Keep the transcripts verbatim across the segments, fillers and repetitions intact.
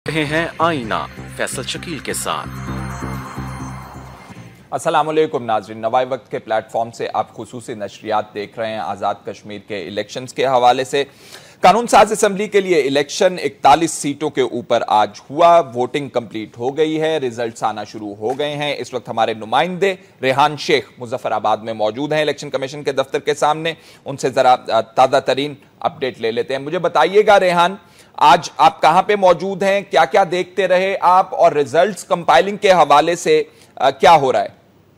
रहे हैं आईना फैसल शकील के साथ। अस्सलामुअलैकुम नाज़रीन, नवाए वक्त के प्लेटफॉर्म से आप खुसूसी नशरियात देख रहे हैं। आज़ाद कश्मीर के इलेक्शंस के हवाले से कानून साज असम्बली के लिए इलेक्शन इकतालीस सीटों के ऊपर आज हुआ। वोटिंग कंप्लीट हो गई है, रिजल्ट्स आना शुरू हो गए हैं। इस वक्त हमारे नुमाइंदे रेहान शेख मुजफ्फराबाद में मौजूद हैं इलेक्शन कमीशन के दफ्तर के सामने। उनसे ज़रा ताज़ा तरीन अपडेट ले लेते हैं। मुझे बताइएगा रेहान, आज आप कहां पे मौजूद हैं, क्या क्या देखते रहे आप, और रिजल्ट्स कंपाइलिंग के हवाले से आ, क्या हो रहा है?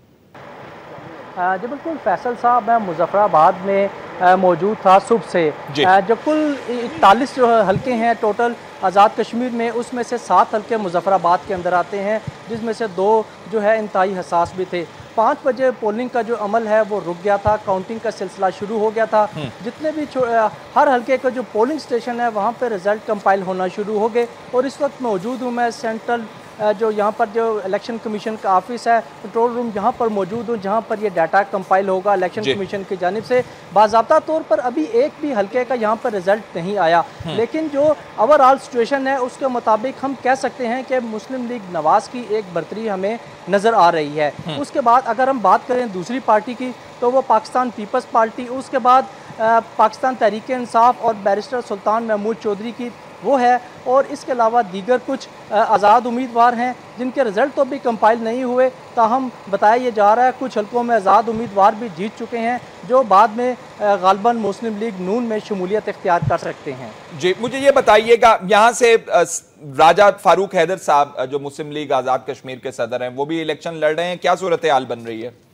जी बिल्कुल फैसल साहब, मैं मुजफ्फराबाद में मौजूद था सुबह से। जो कुल इकतालीस जो हल्के हैं टोटल आज़ाद कश्मीर में, उसमें से सात हल्के मुजफ्फराबाद के अंदर आते हैं, जिसमें से दो जो है इंतहाई हसास भी थे। पाँच बजे पोलिंग का जो अमल है वो रुक गया था, काउंटिंग का सिलसिला शुरू हो गया था। जितने भी हर हल्के का जो पोलिंग स्टेशन है वहाँ पे रिज़ल्ट कंपाइल होना शुरू हो गए। और इस वक्त मौजूद हूँ मैं सेंट्रल जो यहाँ पर जो इलेक्शन कमीशन का ऑफिस है, कंट्रोल रूम, यहाँ पर मौजूद हूँ, जहाँ पर ये डाटा कंपाइल होगा इलेक्शन कमीशन की जानिब से। बाज़ाब्ता तौर पर अभी एक भी हल्के का यहाँ पर रिजल्ट नहीं आया, लेकिन जो ओवरऑल सिचुएशन है उसके मुताबिक हम कह सकते हैं कि मुस्लिम लीग नवाज़ की एक बर्तरी हमें नज़र आ रही है। उसके बाद अगर हम बात करें दूसरी पार्टी की, तो वो पाकिस्तान पीपल्स पार्टी, उसके बाद पाकिस्तान तहरीक इंसाफ और बैरिस्टर सुल्तान महमूद चौधरी की वो है। और इसके अलावा दीगर कुछ आज़ाद उम्मीदवार हैं जिनके रिज़ल्ट तो अभी कंपाइल नहीं हुए, ताहम बताया ये जा रहा है कुछ हल्कों में आज़ाद उम्मीदवार भी जीत चुके हैं, जो बाद में गालबन मुस्लिम लीग नून में शमूलियत इख्तियार कर सकते हैं। जी मुझे ये बताइएगा, यहाँ से राजा फारूक हैदर साहब जो मुस्लिम लीग आज़ाद कश्मीर के सदर हैं, वो भी इलेक्शन लड़ रहे हैं, क्या सूरत हाल बन रही है?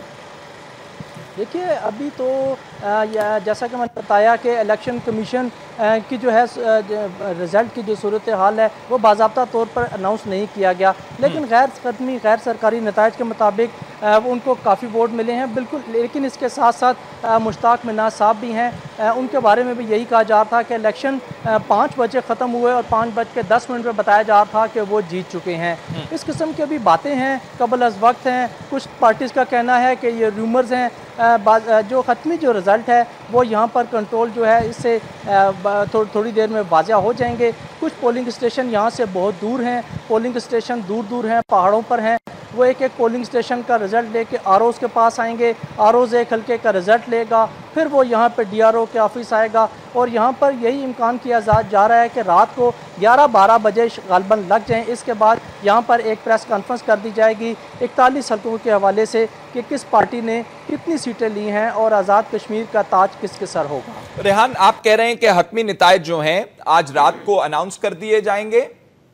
देखिए अभी तो आ, जैसा कि मैंने बताया कि इलेक्शन कमीशन आ, की जो है रिज़ल्ट की जो सूरत हाल है वो बाज़ाब्ता तौर पर अनाउंस नहीं किया गया, लेकिन गैर खत्मी गैर सरकारी नताइज के मुताबिक आ, उनको काफ़ी वोट मिले हैं बिल्कुल। लेकिन इसके साथ साथ मुश्ताक मिन्नाज साहब भी हैं, आ, उनके बारे में भी यही कहा जा रहा था कि इलेक्शन पाँच बजे ख़त्म हुए और पाँच बज के दस मिनट में बताया जा रहा था कि वो जीत चुके हैं। इस किस्म की अभी बातें हैं, कबल अज़ वक्त हैं। कुछ पार्टीज़ का कहना है कि ये रूमर्स हैं। जो ख़त्मी जो रिज़ल्ट है वो यहाँ पर कंट्रोल जो है इससे थो, थोड़ी देर में वाज़ा हो जाएंगे। कुछ पोलिंग स्टेशन यहाँ से बहुत दूर हैं, पोलिंग स्टेशन दूर दूर हैं, पहाड़ों पर हैं। वो एक एक पोलिंग स्टेशन का रिज़ल्ट लेके आर ओज़ के पास आएंगे, आर ओज़ एक हल्के का रिज़ल्ट लेगा, फिर वो यहाँ पे डी आर ओ के ऑफिस आएगा। और यहाँ पर यही इम्कान किया जा रहा है कि रात को ग्यारह बारह बजे गालबन लग जाएं। इसके बाद यहाँ पर एक प्रेस कॉन्फ्रेंस कर दी जाएगी इकतालीस हल्कों के हवाले से कि किस पार्टी ने कितनी सीटें ली हैं और आज़ाद कश्मीर का ताज किसके सर होगा। रेहान, आप कह रहे हैं कि हतमी नताइज जो हैं आज रात को अनाउंस कर दिए जाएंगे?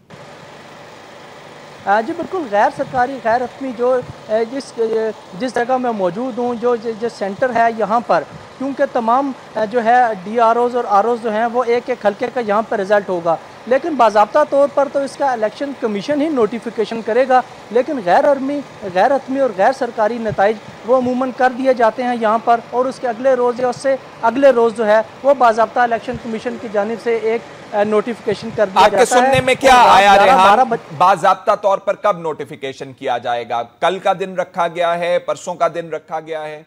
जी बिल्कुल, गैर सरकारी गैर हतमी जो जिस जिस जगह मैं मौजूद हूँ, जो जो सेंटर है यहाँ पर, क्योंकि तमाम जो है डी आर ओज़ और आर ओज़ जो हैं वो एक एक हल्के का यहाँ पर रिज़ल्ट होगा, लेकिन बाज़ाब्ता तौर पर तो इसका इलेक्शन कमीशन ही नोटिफिकेशन करेगा। लेकिन गैर हतमी गैर हतमी और गैर सरकारी नताइज वो अमूमन कर दिए जाते हैं यहाँ पर, और उसके अगले रोज़ या उससे अगले रोज़ जो है वो बाज़ाब्ता इलेक्शन कमीशन की जानिब से एक नोटिफिकेशन कर दिया जाता है। आपके सुनने में क्या आया रेहान, बाज़ाब्ता तौर पर कब नोटिफिकेशन किया जाएगा? कल का दिन रखा गया है, परसों का दिन रखा गया है?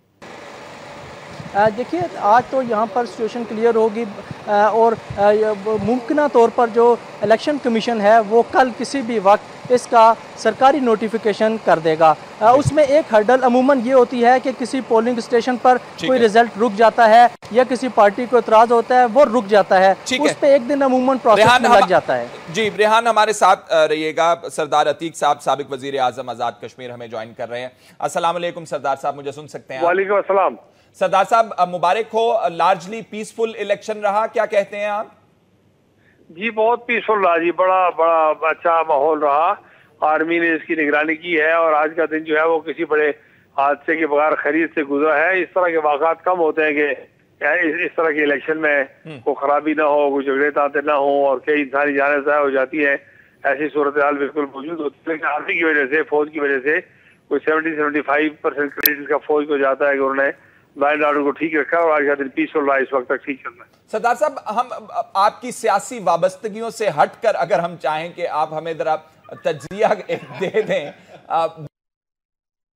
देखिए आज तो यहाँ पर सिचुएशन क्लियर होगी और मुमकिन तौर पर जो इलेक्शन कमीशन है वो कल किसी भी वक्त इसका सरकारी नोटिफिकेशन कर देगा। उसमें एक हर्डल अमूमन ये होती है कि किसी पोलिंग स्टेशन पर कोई रिजल्ट रुक जाता है या किसी पार्टी को इतराज होता है वो रुक जाता है, उस पर एक दिन अमूमन प्रोसेस में लग जाता है। जी रेहान, हमारे साथ रहिएगा। सरदार अतीक साहब, साबिक वजीर आजम आज़ाद कश्मीर, हमें ज्वाइन कर रहे हैं। अस्सलाम वालेकुम सरदार साहब, मुझे सुन सकते हैं? वालेकुम अस्सलाम। सरदार साहब मुबारक हो, लार्जली पीसफुल इलेक्शन रहा, क्या कहते हैं आप? जी बहुत पीसफुल रहा जी, बड़ा बड़ा अच्छा माहौल रहा। आर्मी ने इसकी निगरानी की है और आज का दिन जो है वो किसी बड़े हादसे के बगैर खरीद से गुजरा है। इस तरह के वाक़ात कम होते हैं कि इस, इस तरह के इलेक्शन में कोई खराबी ना हो, कोई झगड़े ताते ना हो और कई इंसानी जानें ज़ाया हो जाती है। ऐसी सूरत हाल बिल्कुल मौजूद होती है, लेकिन आर्मी की वजह से, फौज की वजह से कोई seventy seventy five percent credit इसका फौज को जाता है कि उन्होंने लाइन ऑर्डर को ठीक रखा और आज का दिन पीसफुल रहा, इस वक्त तक ठीक चल रहा है। सरदार साहब, हम आपकी सियासी वाबस्तगियों से हटकर अगर हम चाहें कि आप हमें जरा तज्जिया दे दें,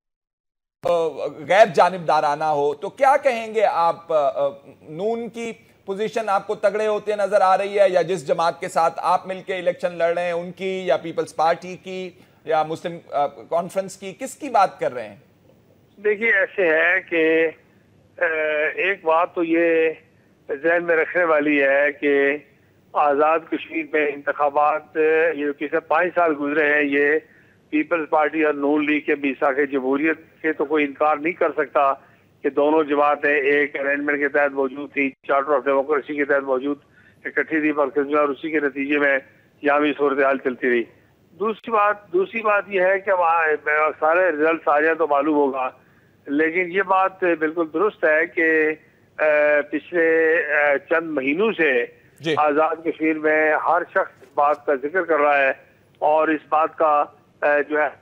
गैर जानिबदाराना हो, तो क्या कहेंगे आप नून की पोजीशन आपको तगड़े होते नजर आ रही है, या जिस जमात के साथ आप मिलके इलेक्शन लड़ रहे हैं उनकी, या पीपल्स पार्टी की, या मुस्लिम कॉन्फ्रेंस की, किसकी बात कर रहे हैं? देखिए ऐसे है कि एक बात तो ये ज़हन में रखने वाली है कि आज़ाद कश्मीर में इंतखाबात ये पिछले पाँच साल गुजरे हैं, ये पीपल्स पार्टी और नून लीग के मीसाक जमहूरियत से तो कोई इनकार नहीं कर सकता कि दोनों जमातें एक अरेंजमेंट के तहत मौजूद थी, चार्टर ऑफ डेमोक्रेसी के तहत मौजूद इकट्ठी थी मरकज़ में, और उसी के नतीजे में यहाँ भी सूरत हाल चलती रही। दूसरी बात दूसरी बात यह है कि वहाँ सारे रिजल्ट आ जाए तो मालूम होगा, लेकिन ये बात बिल्कुल दुरुस्त है कि पिछले चंद महीनों से आज़ाद कश्मीर में हर शख्स इस बात का जिक्र कर रहा है, और इस बात का जो है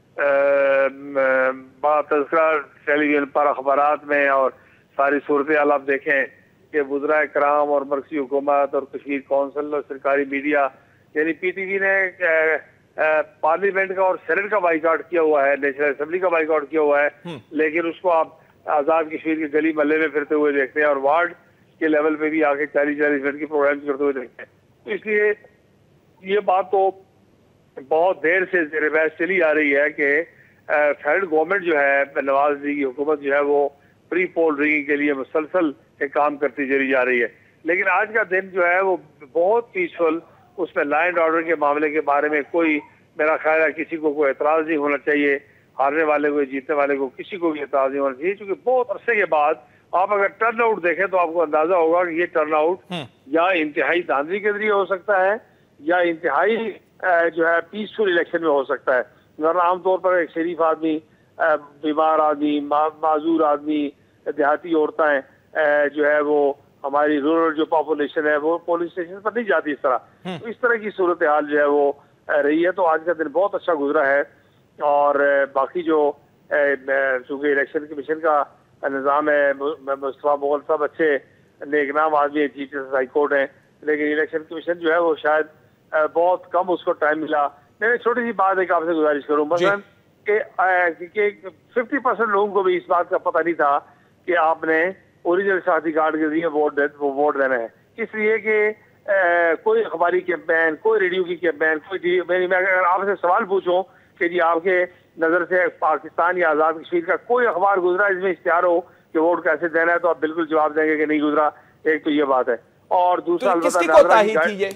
बड़ा तज़किरा टेलीविजन पर, अखबारात में, और सारी सूरत हाल आप देखें कि वज़राए कराम और मरकज़ी हुकूमत और कश्मीर कौंसिल और सरकारी मीडिया यानी पी टी वी ने पार्लियामेंट का और सेनेट का बाइकआउट किया हुआ है, नेशनल असेंबली का बाइकआउट किया हुआ है, लेकिन उसको आप आज़ाद कश्मीर के गली महल्ले में फिरते हुए देखते हैं और वार्ड के लेवल पे भी आके चालीस चालीस मिनट की प्रोग्राम करते हुए देखते हैं। तो इसलिए ये बात तो बहुत देर से ज़ेर बहस चली आ रही है कि फेडरल गवर्नमेंट जो है, नवाज लीग की हुकूमत जो है, वो प्री पोल रिगिंग के लिए मुसलसल एक काम करती चली जा रही है। लेकिन आज का दिन जो है वो बहुत पीसफुल, उसमें लॉ एंड ऑर्डर के मामले के बारे में कोई, मेरा ख्याल है किसी को कोई एतराज़ नहीं होना चाहिए, हारने वाले को जीतने वाले को किसी को भी एतराज़ नहीं होना चाहिए, क्योंकि बहुत अरसे के बाद आप अगर टर्न आउट देखें तो आपको अंदाजा होगा कि ये टर्न आउट या इंतहाई धांधली के जरिए हो सकता है या इंतहाई जो है पीसफुल इलेक्शन में हो सकता है। वरना आमतौर पर एक शरीफ आदमी, बीमार आदमी, माजूर आदमी, देहाती औरतें जो है वो, हमारी रूरल जो पॉपुलेशन है वो पोलिंग स्टेशन पर नहीं जाती इस तरह। तो इस तरह की सूरत हाल जो है वो रही है। तो आज का दिन बहुत अच्छा गुजरा है, और बाकी जो चूंकि इलेक्शन कमीशन का निज़ाम है, मुस्तफा मुगल साहब अच्छे नेकनाम आदमी है, चीफ जस्टिस हाई कोर्ट है, लेकिन इलेक्शन कमीशन जो है वो शायद बहुत कम उसको टाइम मिला। मैं छोटी सी बात एक आपसे गुजारिश करूँ, मतलब कि फिफ्टी परसेंट लोगों को भी इस बात का पता नहीं था कि आपने ओरिजिनल शादी कार्ड के जरिए वोट वोट देना है, इसलिए कि कोई अखबारी कैंपेन, कोई रेडियो की कैंपेन, कोई मैं अगर आपसे सवाल पूछूं कि जी आपके नज़र से पाकिस्तान या आज़ाद कश्मीर का कोई अखबार गुजरा इसमें इश्तिहार हो कि वोट कैसे देना है, तो आप बिल्कुल जवाब देंगे कि नहीं गुजरा। एक तो ये बात है, और दूसरा तो किसकी कोताही थी ये?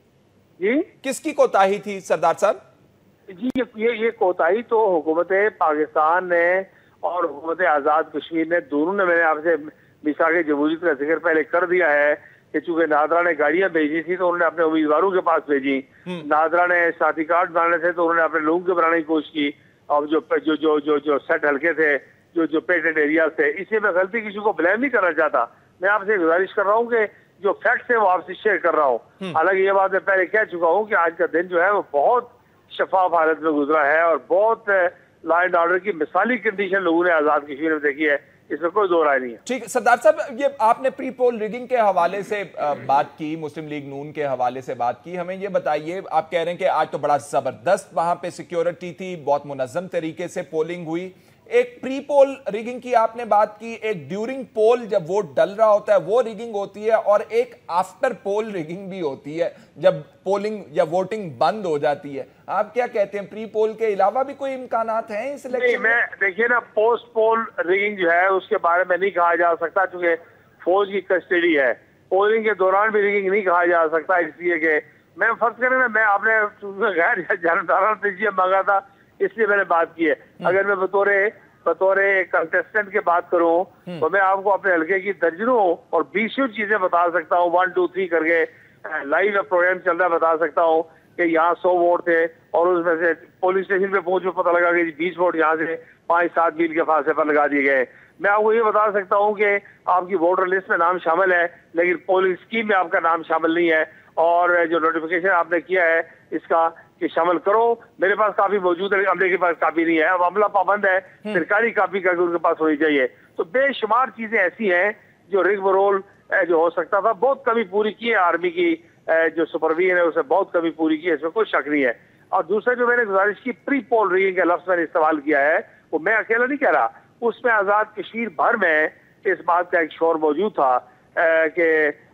जी किसकी कोताही थी सरदार साहब? जी ये ये कोताही तो हुकूमत पाकिस्तान ने और हुकूमत आज़ाद कश्मीर ने, दोनों ने, मैंने आपसे मिसाक जमहूरियत का जिक्र पहले कर दिया है कि चूंकि नादरा ने गाड़ियां भेजी थी तो उन्होंने अपने उम्मीदवारों के पास भेजी, नादरा ने साथी कार्ड बनाने थे तो उन्होंने अपने लोगों के बनाने की कोशिश की, और जो जो जो जो जो सेट हल्के थे, जो जो पेटेंट एरियाज थे, इसलिए मैं गलती किसी को ब्लेम नहीं करना चाहता। मैं आपसे गुजारिश कर रहा हूँ कि जो फैक्ट्स है वो आपसे शेयर कर रहा हूँ। हालांकि ये बात मैं पहले कह चुका हूँ कि आज का दिन जो है वो बहुत शफाफ हालत में गुजरा है, और बहुत लॉ एंड ऑर्डर की मिसाली कंडीशन लोगों ने आज़ाद कश्मीर में देखी है, इसमें कोई दो राय नहीं है। ठीक है सरदार साहब, ये आपने प्री पोल रिगिंग के हवाले से बात की, मुस्लिम लीग नून के हवाले से बात की, हमें ये बताइए, आप कह रहे हैं कि आज तो बड़ा जबरदस्त वहां पे सिक्योरिटी थी, बहुत मुनज्जम तरीके से पोलिंग हुई। एक प्री पोल रिगिंग की आपने बात की, एक ड्यूरिंग पोल जब वोट डल रहा होता है वो रिगिंग होती है, और एक आफ्टर पोल रिगिंग भी होती है जब पोलिंग या वोटिंग बंद हो जाती है। आप क्या कहते हैं, प्री पोल के अलावा भी कोई इम्कानात हैं इस इलेक्शन में? देखिए ना, पोस्ट पोल रिगिंग जो है उसके बारे में नहीं कहा जा सकता, क्योंकि फौज की कस्टडी है। पोलिंग के दौरान भी रिगिंग नहीं कहा जा सकता, इसलिए कि मैं फर्ज करें ना, मैं आपने गैर जानबदाराना तजिया मांगा था इसलिए मैंने बात की है। अगर मैं बतौरे बतौरे कंटेस्टेंट की बात करूं तो मैं आपको अपने हल्के की दर्जनों और बीसों चीजें बता सकता हूं, वन टू थ्री करके लाइव प्रोग्राम चल रहा है, बता सकता हूं कि यहाँ सौ वोट थे और उसमें से पुलिस स्टेशन पे पहुंच पता लगा कि बीस वोट यहाँ से पांच सात मील के फासले पर लगा दिए गए। मैं आपको ये बता सकता हूँ कि आपकी वोटर लिस्ट में नाम शामिल है, लेकिन पोलिंग स्कीम में आपका नाम शामिल नहीं है, और जो नोटिफिकेशन आपने किया है इसका कि शामिल करो, मेरे पास काफी मौजूद है, अमले के पास काफी नहीं है। अब अमला पाबंद है, सरकारी कापी का उनके पास होनी चाहिए। तो बेशुमार चीजें ऐसी हैं जो रिग रोल जो हो सकता था, बहुत कमी पूरी की है आर्मी की जो सुपरविजन है उसने बहुत कमी पूरी की है, इसमें कोई शक नहीं है। और दूसरा जो मैंने गुजारिश की, प्री पोल रिगिंग का लफ्ज मैंने इस्तेमाल किया है, वो मैं अकेला नहीं कह रहा, उसमें आजाद कश्मीर भर में इस बात का एक शोर मौजूद था कि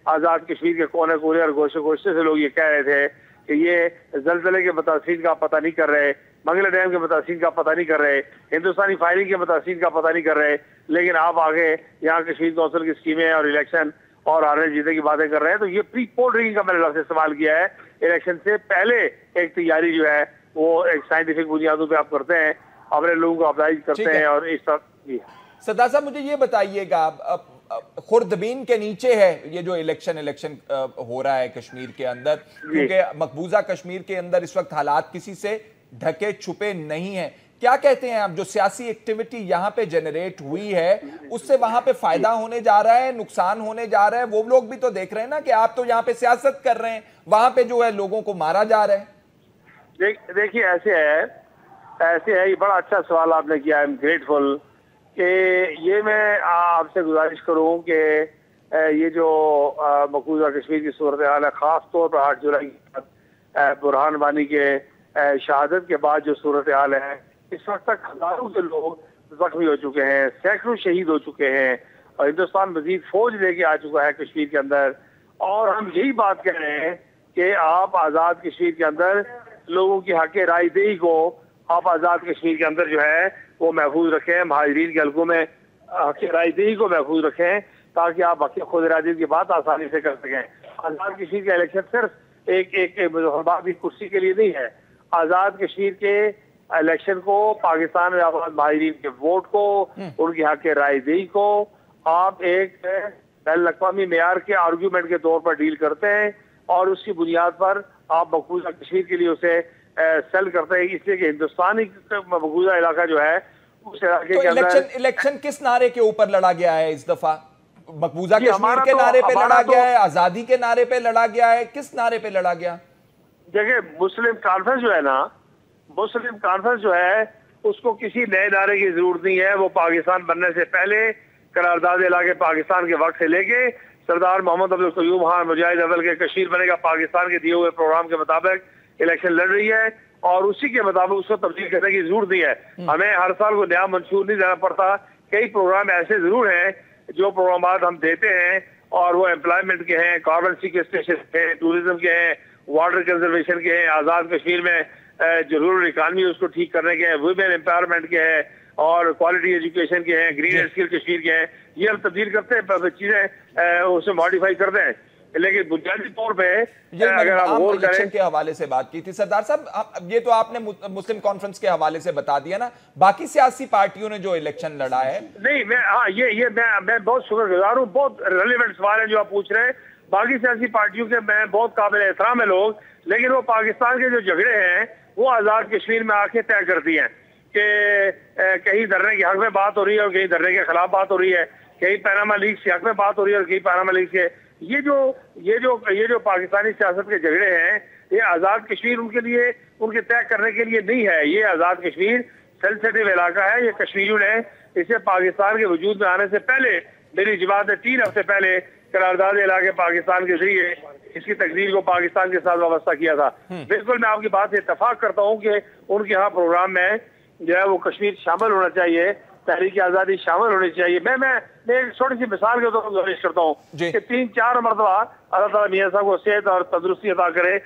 آزاد کشمیر کے کونے کونے اور گوشے گوشے سے لوگ یہ کہہ رہے تھے کہ یہ زلزلے کے متاثرین کا پتہ نہیں کر رہے، منگلا ڈیم کے متاثرین کا پتہ نہیں کر رہے، ہندوستانی فائرنگ کے متاثرین کا پتہ نہیں کر رہے، لیکن آپ آگے یہاں کشمیر کونسل کی اسکیمیں اور الیکشن اور ہارنے جیتے کی باتیں کر رہے ہیں. تو یہ پری پول ڈرنکنگ کا میں نے لفظ استعمال کیا ہے. الیکشن سے پہلے ایک تیاری جو ہے وہ ایک سائنٹیفک بنیادوں پہ آپ کرتے ہیں، اپنے لوگوں کو اپلائز کرتے ہیں اور اس طرح. سردار صاحب مجھے یہ بتائیے گا، خوردبین کے نیچے ہے یہ جو الیکشن الیکشن ہو رہا ہے کشمیر کے اندر، کیونکہ مقبوضہ کشمیر کے اندر اس وقت حالات کسی سے ڈھکے چھپے نہیں ہیں. کیا کہتے ہیں آپ، جو سیاسی ایکٹیویٹی یہاں پہ جنریٹ ہوئی ہے اس سے وہاں پہ فائدہ ہونے جا رہا ہے، نقصان ہونے جا رہا ہے؟ وہ لوگ بھی تو دیکھ رہے ہیں نا کہ آپ تو یہاں پہ سیاست کر رہے ہیں، وہاں پہ جو ہے لوگوں کو مارا جا رہا ہے. دیکھیے ایسے ہے ایسے ہے یہ بڑا اچھا سوال آپ نے کیا. آئی ایم گریٹفل کہ یہ میں آپ سے گزارش کروں کہ یہ جو مقبوضہ کشمیر کی صورتحال ہے، خاص طور پر آٹھ جولائی برہان وانی کے شہادت کے بعد جو صورتحال ہے، اس وقت تک ہزاروں کے لوگ زخمی ہو چکے ہیں، سینکڑوں شہید ہو چکے ہیں، اور ہندوستان مزید فوج لے کے آ چکا ہے کشمیر کے اندر. اور ہم یہی بات کہہ رہے ہیں کہ آپ آزاد کشمیر کے اندر لوگوں کی حق رائے دہی کو آپ آزاد کشمیر کے اندر جو ہے وہ محفوظ رکھیں، مہاجرین کے حلقوں میں حق رائے دہی کو محفوظ رکھیں تاکہ آپ حق خود ارادی کی بات آسانی سے کر سکیں. آزاد کشمیر کا الیکشن صرف ایک ایک مظفرآباد کی کرسی کے لیے نہیں ہے. آزاد کشمیر کے الیکشن کو، پاکستان میں آباد مہاجرین کے ووٹ کو، ان کی حق رائے دہی کو آپ ایک بین الاقوامی معیار کے آرگیومنٹ کے طور پر ڈیل کرتے ہیں، اور اس کی بنیاد پر آپ مقبوضہ کشمیر کے لیے اسے سیل کرتے ہیں. اس لیے کہ ہندوستانی مقبوضہ علاقہ جو ہے اس علاقے کے اندر الیکشن کس نعرے کے اوپر لڑا گیا ہے اس دفعہ؟ مقبوضہ کشمیر کے نعرے پہ لڑا گیا ہے، آزادی کے نعرے پہ لڑا گیا ہے، کس نعرے پہ لڑا گیا؟ دیکھیں مسلم کانفرنس جو ہے نا، مسلم کانفرنس جو ہے اس کو کسی نئے نعرے کی ضرورت نہیں ہے. وہ پاکستان بننے سے پہلے قرارداد علاقے پاکستان کے وقت سے لے کے سردار محمد عبدالقیوم خان مجاہد اول کے کشمیر بنے گا پاکستان کے دیے ہوئے پروگرام کے مطابق الیکشن لڑ رہی ہے، اور اسی کے مطابق اس کو تبدیل کرنے کی ضرورت نہیں ہے. ہمیں ہر سال کو نیا منشور نہیں دینا پڑتا. کئی پروگرام ایسے ضرور ہیں جو پروگرامات ہم دیتے ہیں، اور وہ امپلائمنٹ کے ہیں، کاربن سیکویسٹریشن کے ہیں، ٹوریزم کے ہیں، واٹر کنزرویشن کے ہیں، آزاد کشمیر میں جو رورل اکانومی اس کو ٹھیک کرنے کے ہیں، ویمن امپاورمنٹ کے ہیں، اور کوالٹی ایجوکیشن کے ہیں، گرین اسکل کشمیر کے ہیں. یہ ہم تبدیل کرتے ہیں، چیزیں اسے ماڈیفائی کرتے ہیں. لیکن بنیادی طور پہ اگر آپ غور کریں، الیکشن کے حوالے سے بات کی تھی سردار صاحب، یہ تو آپ نے مسلم کانفرنس کے حوالے سے بتا دیا نا، باقی سیاسی پارٹیوں نے جو الیکشن لڑا ہے. نہیں میں ہاں یہ یہ میں بہت شکر گزار ہوں. بہت ریلیونٹ سوال ہے جو آپ پوچھ رہے ہیں. باقی سیاسی پارٹیوں کے میں بہت قابل احترام ہے لوگ، لیکن وہ پاکستان کے جو جھگڑے ہیں وہ آزاد کشمیر میں آ کے طے کرتی ہیں کہ کہیں دھرنے کے حق میں بات ہو رہی ہے اور کہیں دھرنے کے خلاف بات ہو رہی ہے، کہیں پیناما لیکس کے حق میں بات ہو رہی ہے اور کہیں پیناما لیکس کے. یہ جو یہ جو یہ جو پاکستانی سیاست کے جھگڑے ہیں، یہ آزاد کشمیر ان کے لیے ان کے طے کرنے کے لیے نہیں ہے. یہ آزاد کشمیر سینسیٹیو علاقہ ہے. یہ کشمیریوں نے اسے پاکستان کے وجود میں آنے سے پہلے، میری جماعت نے تین ہفتے پہلے قرارداد علاقے پاکستان کے ذریعے اس کی تقدیر کو پاکستان کے ساتھ وابستہ کیا تھا. بالکل میں آپ کی بات سے اتفاق کرتا ہوں کہ ان کے ہاں پروگرام میں جو ہے وہ کشمیر شامل ہونا چاہیے، تحریک آزادی شامل ہونی چاہیے. میں میں میں ایک چھوٹی سی مثال کے طور پر گزارش کرتا ہوں کہ تین چار مرتبہ اللہ تعالیٰ میاں صاحب کو صحت اور تندرستی عطا کرے،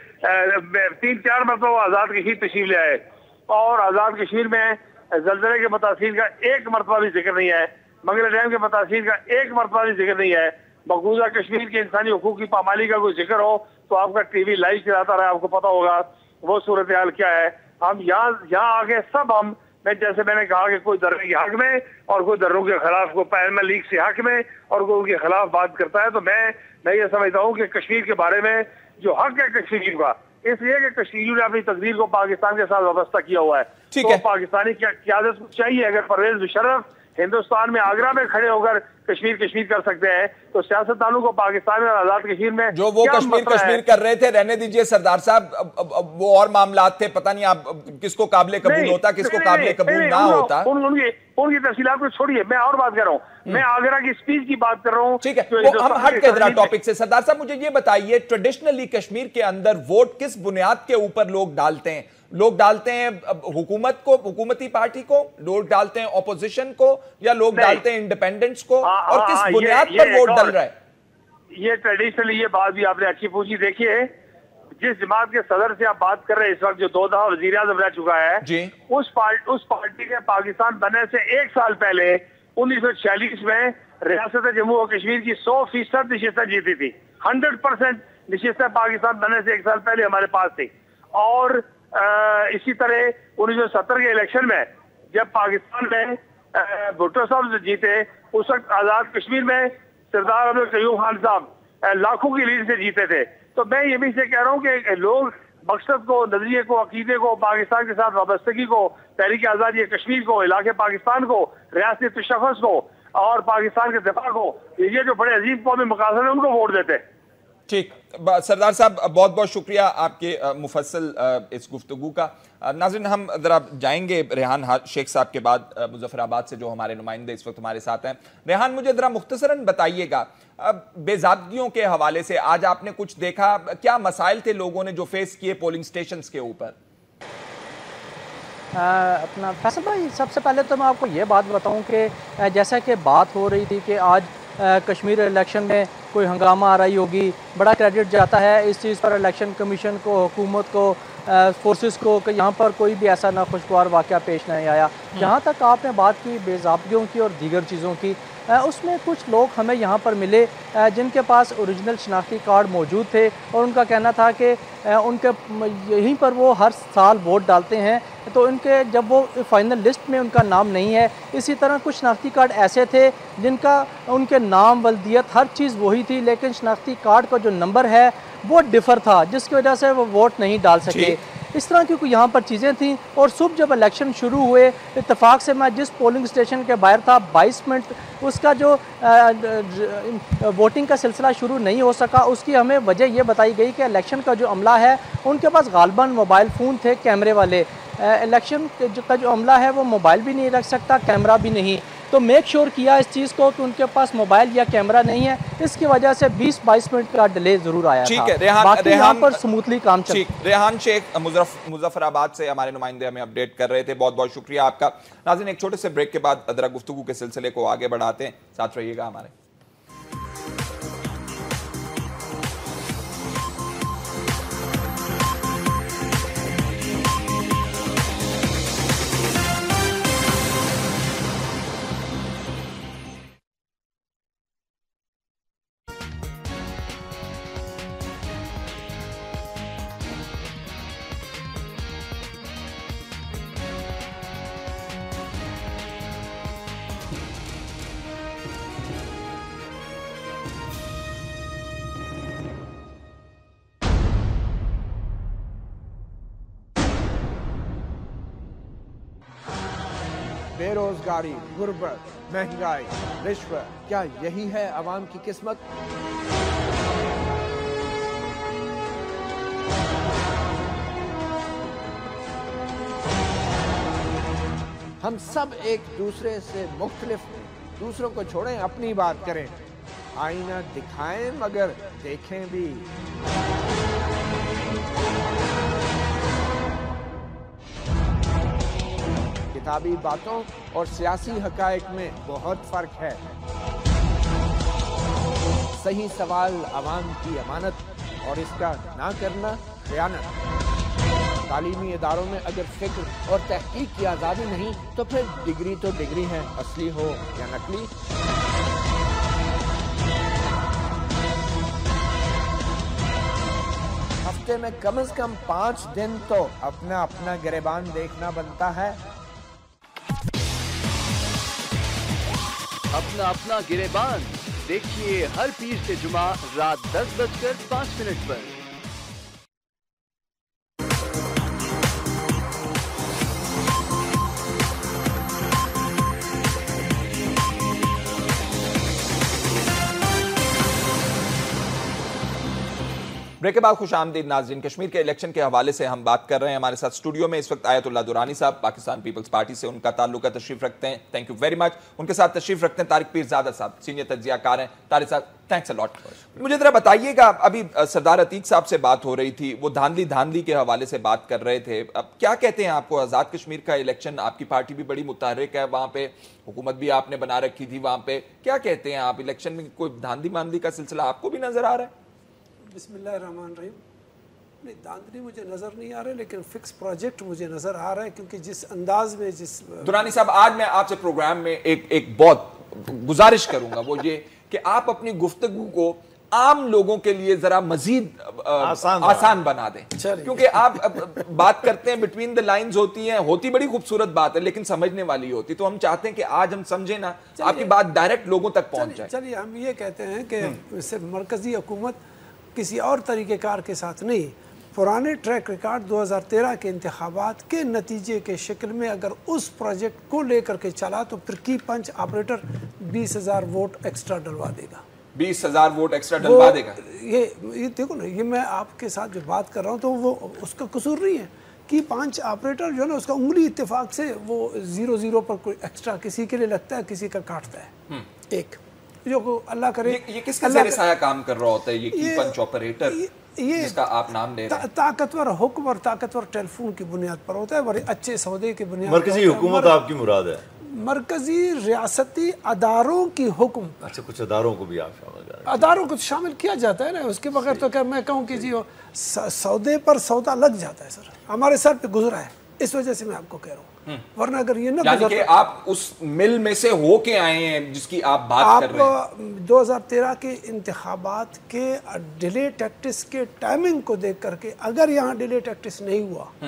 تین چار مرتبہ وہ آزاد کشمیر تشریف لے آئے، اور آزاد کشمیر میں زلزلے کے متاثرین کا ایک مرتبہ بھی ذکر نہیں ہے، منگلا ڈیم کے متاثرین کا ایک مرتبہ بھی ذکر نہیں ہے. مقبوضہ کشمیر کے انسانی حقوق کی پامالی کا کوئی ذکر ہو تو آپ کا ٹی وی لائیو چلاتا رہا، آپ کو پتا ہوگا وہ صورتحال کیا ہے. ہم یہاں یہاں آگے سب ہم میں جیسے میں نے کہا کہ کوئی دھرنے کے حق میں اور کوئی دھرنوں کے خلاف، کوئی پیناما لیکس کے حق میں اور کوئی ان کے خلاف بات کرتا ہے. تو میں میں یہ سمجھتا ہوں کہ کشمیر کے بارے میں جو حق ہے کشمیریوں کا، اس لیے کہ کشمیریوں نے اپنی تقدیر کو پاکستان کے ساتھ وابستہ کیا ہوا ہے، تو پاکستانی قیادت کو چاہیے، اگر پرویز مشرف ہندوستان میں آگرہ میں کھڑے ہو کر کشمیر کشمیر کر سکتے ہیں تو سیاستدانوں کو پاکستان میں آزاد کشمیر میں جو وہ کشمیر کشمیر کر رہے تھے، رہنے دیجئے سردار صاحب، وہ اور معاملات تھے، پتہ نہیں آپ کس کو قابل قبول ہوتا، کس کو قابل قبول نہ ہوتا. ان کی تفصیلات کو چھوڑیے، میں اور بات کر رہا ہوں، میں آگرہ کی سپیچ کی بات کر رہا ہوں. ٹھیک ہے، ہم ہٹ کے ذرا ٹاپک سے. سردار صاحب مجھے یہ بتائیے، ٹریڈیشنلی کشمیر کے اندر ووٹ کس بنیاد کے اوپر لوگ ڈالتے ہیں؟ لوگ ڈالتے ہیں حکومت کو، حکومتی پارٹی کو، لوگ ڈالتے ہیں اپوزیشن کو، یا لوگ ڈالتے ہیں انڈیپینڈنٹس کو، اور کس بنیاد پر ووٹ ڈل رہا ہے؟ ये ट्रेडिशनली ये बात भी आपने अच्छी पूछी। देखिए, जिस जमात के सदर से आप बात कर रहे हैं इस वक्त, जो दो दफा वजीर आजम रह चुका है जी। उस पार्ट उस पार्टी के पाकिस्तान बनने से एक साल पहले उन्नीस सौ छियालीस में रियासत जम्मू और कश्मीर की सौ फीसद नशिस्तें जीती थी। हंड्रेड परसेंट नशिस्तें पाकिस्तान बनने से एक साल पहले हमारे पास थी। और आ, इसी तरह उन्नीस सौ सत्तर के इलेक्शन में जब पाकिस्तान में भुट्टो साहब जीते, उस वक्त आजाद कश्मीर में सरदार अब्दुल कयूम खान साहब लाखों की लीड से जीते थे। तो मैं ये भी से कह रहा हूँ कि लोग मकसद को, नजरिए को, अकीदे को, पाकिस्तान के साथ वाबस्तगी को, तहरीक आजादी कश्मीर को, इलाके पाकिस्तान को, रियासती तशख़्ख़ुस को और पाकिस्तान के दिफा को, ये जो बड़े अजीम कौमी मकासद है उनको वोट देते हैं। ठीक, सरदार साहब बहुत बहुत शुक्रिया आपके मुफस्सल इस गुफ्तगू का। नाज़रीन, हम ज़रा जाएंगे रेहान शेख साहब के बाद मुजफ्फराबाद से, जो हमारे नुमाइंदे इस वक्त हमारे साथ हैं। रेहान, मुझे ज़रा मुख्तसरन बताइएगा, बेज़ाब्तियों के हवाले से आज आपने कुछ देखा, क्या मसाइल थे लोगों ने जो फेस किए पोलिंग स्टेशंस के ऊपर? अपना फैसल भाई, सबसे पहले तो मैं आपको ये बात बताऊं कि जैसा कि बात हो रही थी कि आज कश्मीर इलेक्शन में कोई हंगामा आ रही होगी, बड़ा क्रेडिट जाता है इस चीज़ पर इलेक्शन कमीशन को, हुकूमत को, फोर्सेस को, कि यहाँ पर कोई भी ऐसा नाखुशगवार वाक़या पेश नहीं आया। जहाँ तक आपने बात की बेज़ाब्तियों की और दीगर चीज़ों की, उसमें कुछ लोग हमें यहाँ पर मिले जिनके पास ओरिजिनल शनाख्ती कार्ड मौजूद थे और उनका कहना था कि उनके यहीं पर वो हर साल वोट डालते हैं, तो उनके जब वो फाइनल लिस्ट में उनका नाम नहीं है। इसी तरह कुछ शनाख्ती कार्ड ऐसे थे जिनका उनके नाम, वल्दियत, हर चीज़ वही थी, लेकिन शनाख्ती कार्ड का जो नंबर है वो डिफ़र था, जिसकी वजह से वो वोट नहीं डाल सके। इस तरह की यहाँ पर चीज़ें थीं। और सुबह जब इलेक्शन शुरू हुए, इत्तेफाक से मैं जिस पोलिंग स्टेशन के बाहर था, बाईस मिनट उसका जो वोटिंग का सिलसिला शुरू नहीं हो सका। उसकी हमें वजह यह बताई गई कि इलेक्शन का जो अमला है उनके पास गालबन मोबाइल फ़ोन थे कैमरे वाले। इलेक्शन का जो अमला है वो मोबाइल भी नहीं रख सकता, कैमरा भी नहीं, तो मेक श्योर किया इस चीज़ को कि उनके पास मोबाइल या कैमरा नहीं है। इसकी वजह से बीस बाईस मिनट का डिले ज़रूर आया ठीक था। है, रेहान, बाकी रेहान, यहाँ पर स्मूथली काम चल। रेहान शेख मुजफ्फराबाद से हमारे नुमाइंदे हमें अपडेट कर रहे थे, बहुत बहुत शुक्रिया आपका। नाज़रीन, एक छोटे से ब्रेक के बाद अदरा गुफ्तगू के सिलसिले को आगे बढ़ाते हैं, साथ रहिएगा हमारे। बेरोजगारी, गुर्बत, महंगाई, रिश्वत, क्या यही है अवाम की किस्मत? हम सब एक दूसरे से मुख्तलिफ हैं, दूसरों को छोड़ें, अपनी बात करें। आईना दिखाएं मगर देखें भी। किताबी बातों और सियासी हकायक में बहुत फर्क है। सही सवाल अवाम की अमानत और इसका ना करना खयानत। तालीमी इदारों में अगर फिक्र और तहकीक की आज़ादी नहीं तो फिर डिग्री तो डिग्री है, असली हो या नकली। हफ्ते में कम से कम पाँच दिन तो अपना अपना गिरेबान देखना बनता है। अपना अपना गिरेबान देखिए हर पीर से जुमा रात दस बजकर पाँच मिनट पर। بریک کے بعد خوش آمدید ناظرین. کشمیر کے الیکشن کے حوالے سے ہم بات کر رہے ہیں. ہمارے ساتھ اسٹوڈیو میں اس وقت آیت اللہ درانی صاحب پاکستان پیپلز پارٹی سے ان کا تعلق ہے, تشریف رکھتے ہیں. Thank you very much. ان کے ساتھ تشریف رکھتے ہیں طارق پیرزادہ صاحب, سینئر تجزیہ کار ہیں. طارق صاحب تھینکس الاٹ. مجھے ذرا بتائیے گا, ابھی سردار عتیق صاحب سے بات ہو رہی تھی, وہ دھاندلی دھاندلی کے حوالے سے بات کر رہے تھے. اب کیا کہتے ہیں آپ کو آزاد کشمیر کا الیکشن, آپ کی پارٹی بھی بڑی متحرک ہے وہاں پہ, حکومت بھی آپ نے بنا رکھی تھی وہاں پہ, کیا کہتے ہیں آپ, الیکشن میں کوئی دھاندلی ماندلی کا سلسلہ آپ کو بھی نظر آ رہا ہے؟ بسم اللہ الرحمن الرحیم. نہیں, دھاندلی مجھے نظر نہیں آ رہا, لیکن فکس پروجیکٹ مجھے نظر آ رہا ہے, کیونکہ جس انداز میں جس درانی صاحب آج میں آپ سے پروگرام میں ایک ایک بہت گزارش کروں گا, وہ یہ کہ آپ اپنی گفتگو کو عام لوگوں کے لیے ذرا مزید آسان بنا دیں, کیونکہ آپ بات کرتے ہیں بٹوین دا لائنز ہوتی ہیں, ہوتی بڑی خوبصورت بات ہے لیکن سمجھنے والی ہوتی, تو ہم چاہتے ہیں کہ آج ہم سمجھیں نا, آپ کی بات ڈائریکٹ لوگوں تک پہنچ جائے. چلیے ہم یہ کہتے ہیں کہ صرف مرکزی حکومت کسی اور طریقہ کار کے ساتھ نہیں, پرانے ٹریک ریکارڈ دو ہزار تیرہ کے انتخابات کے نتیجے کے شکل میں اگر اس پروجیکٹ کو لے کر کے چلا تو پھر کی پنچ آپریٹر بیس ہزار ووٹ ایکسٹرا ڈلوا دے گا. بیس ہزار ووٹ ایکسٹرا ڈلوا دے گا. یہ یہ دیکھو نا, یہ میں آپ کے ساتھ جو بات کر رہا ہوں تو وہ اس کا قصور نہیں ہے. کی پانچ آپریٹر جو ہے نا, اس کا انگلی اتفاق سے وہ زیرو زیرو پر کوئی ایکسٹرا کسی کے لیے لگتا ہے, کسی کا کاٹتا ہے. ایک جو اللہ کرے, یہ کس کے زیر سایہ کام کر رہا ہوتا ہے یہ کی پنچ آپریٹر جس کا آپ نام لے رہے ہیں؟ طاقتور حکم اور طاقتور ٹیلی فون کی بنیاد پر ہوتا ہے, بڑے اچھے سودے کی بنیاد. مرکزی حکومت آپ کی مراد ہے؟ مرکزی ریاستی اداروں کی حکم. اچھا, کچھ اداروں کو بھی آپ شامل کر رہے ہیں؟ اداروں کو شامل کیا جاتا ہے نا, اس کے بغیر تو کیا میں کہوں کہ جی سودے پر سودا لگ جاتا ہے. سر ہمارے سر پہ گزرا ہے, اس وجہ سے میں آپ کو کہہ رہا ہوں, ورنہ اگر یہ نہ یعنی کہ آپ اس مل میں سے ہو کے آئے ہیں جس کی آپ بات کر رہے ہیں. آپ دو ہزار تیرہ کے انتخابات کے ڈیلے ٹیکٹس کے ٹائمنگ کو دیکھ کر کے اگر یہاں ڈیلے ٹیکٹس نہیں ہوا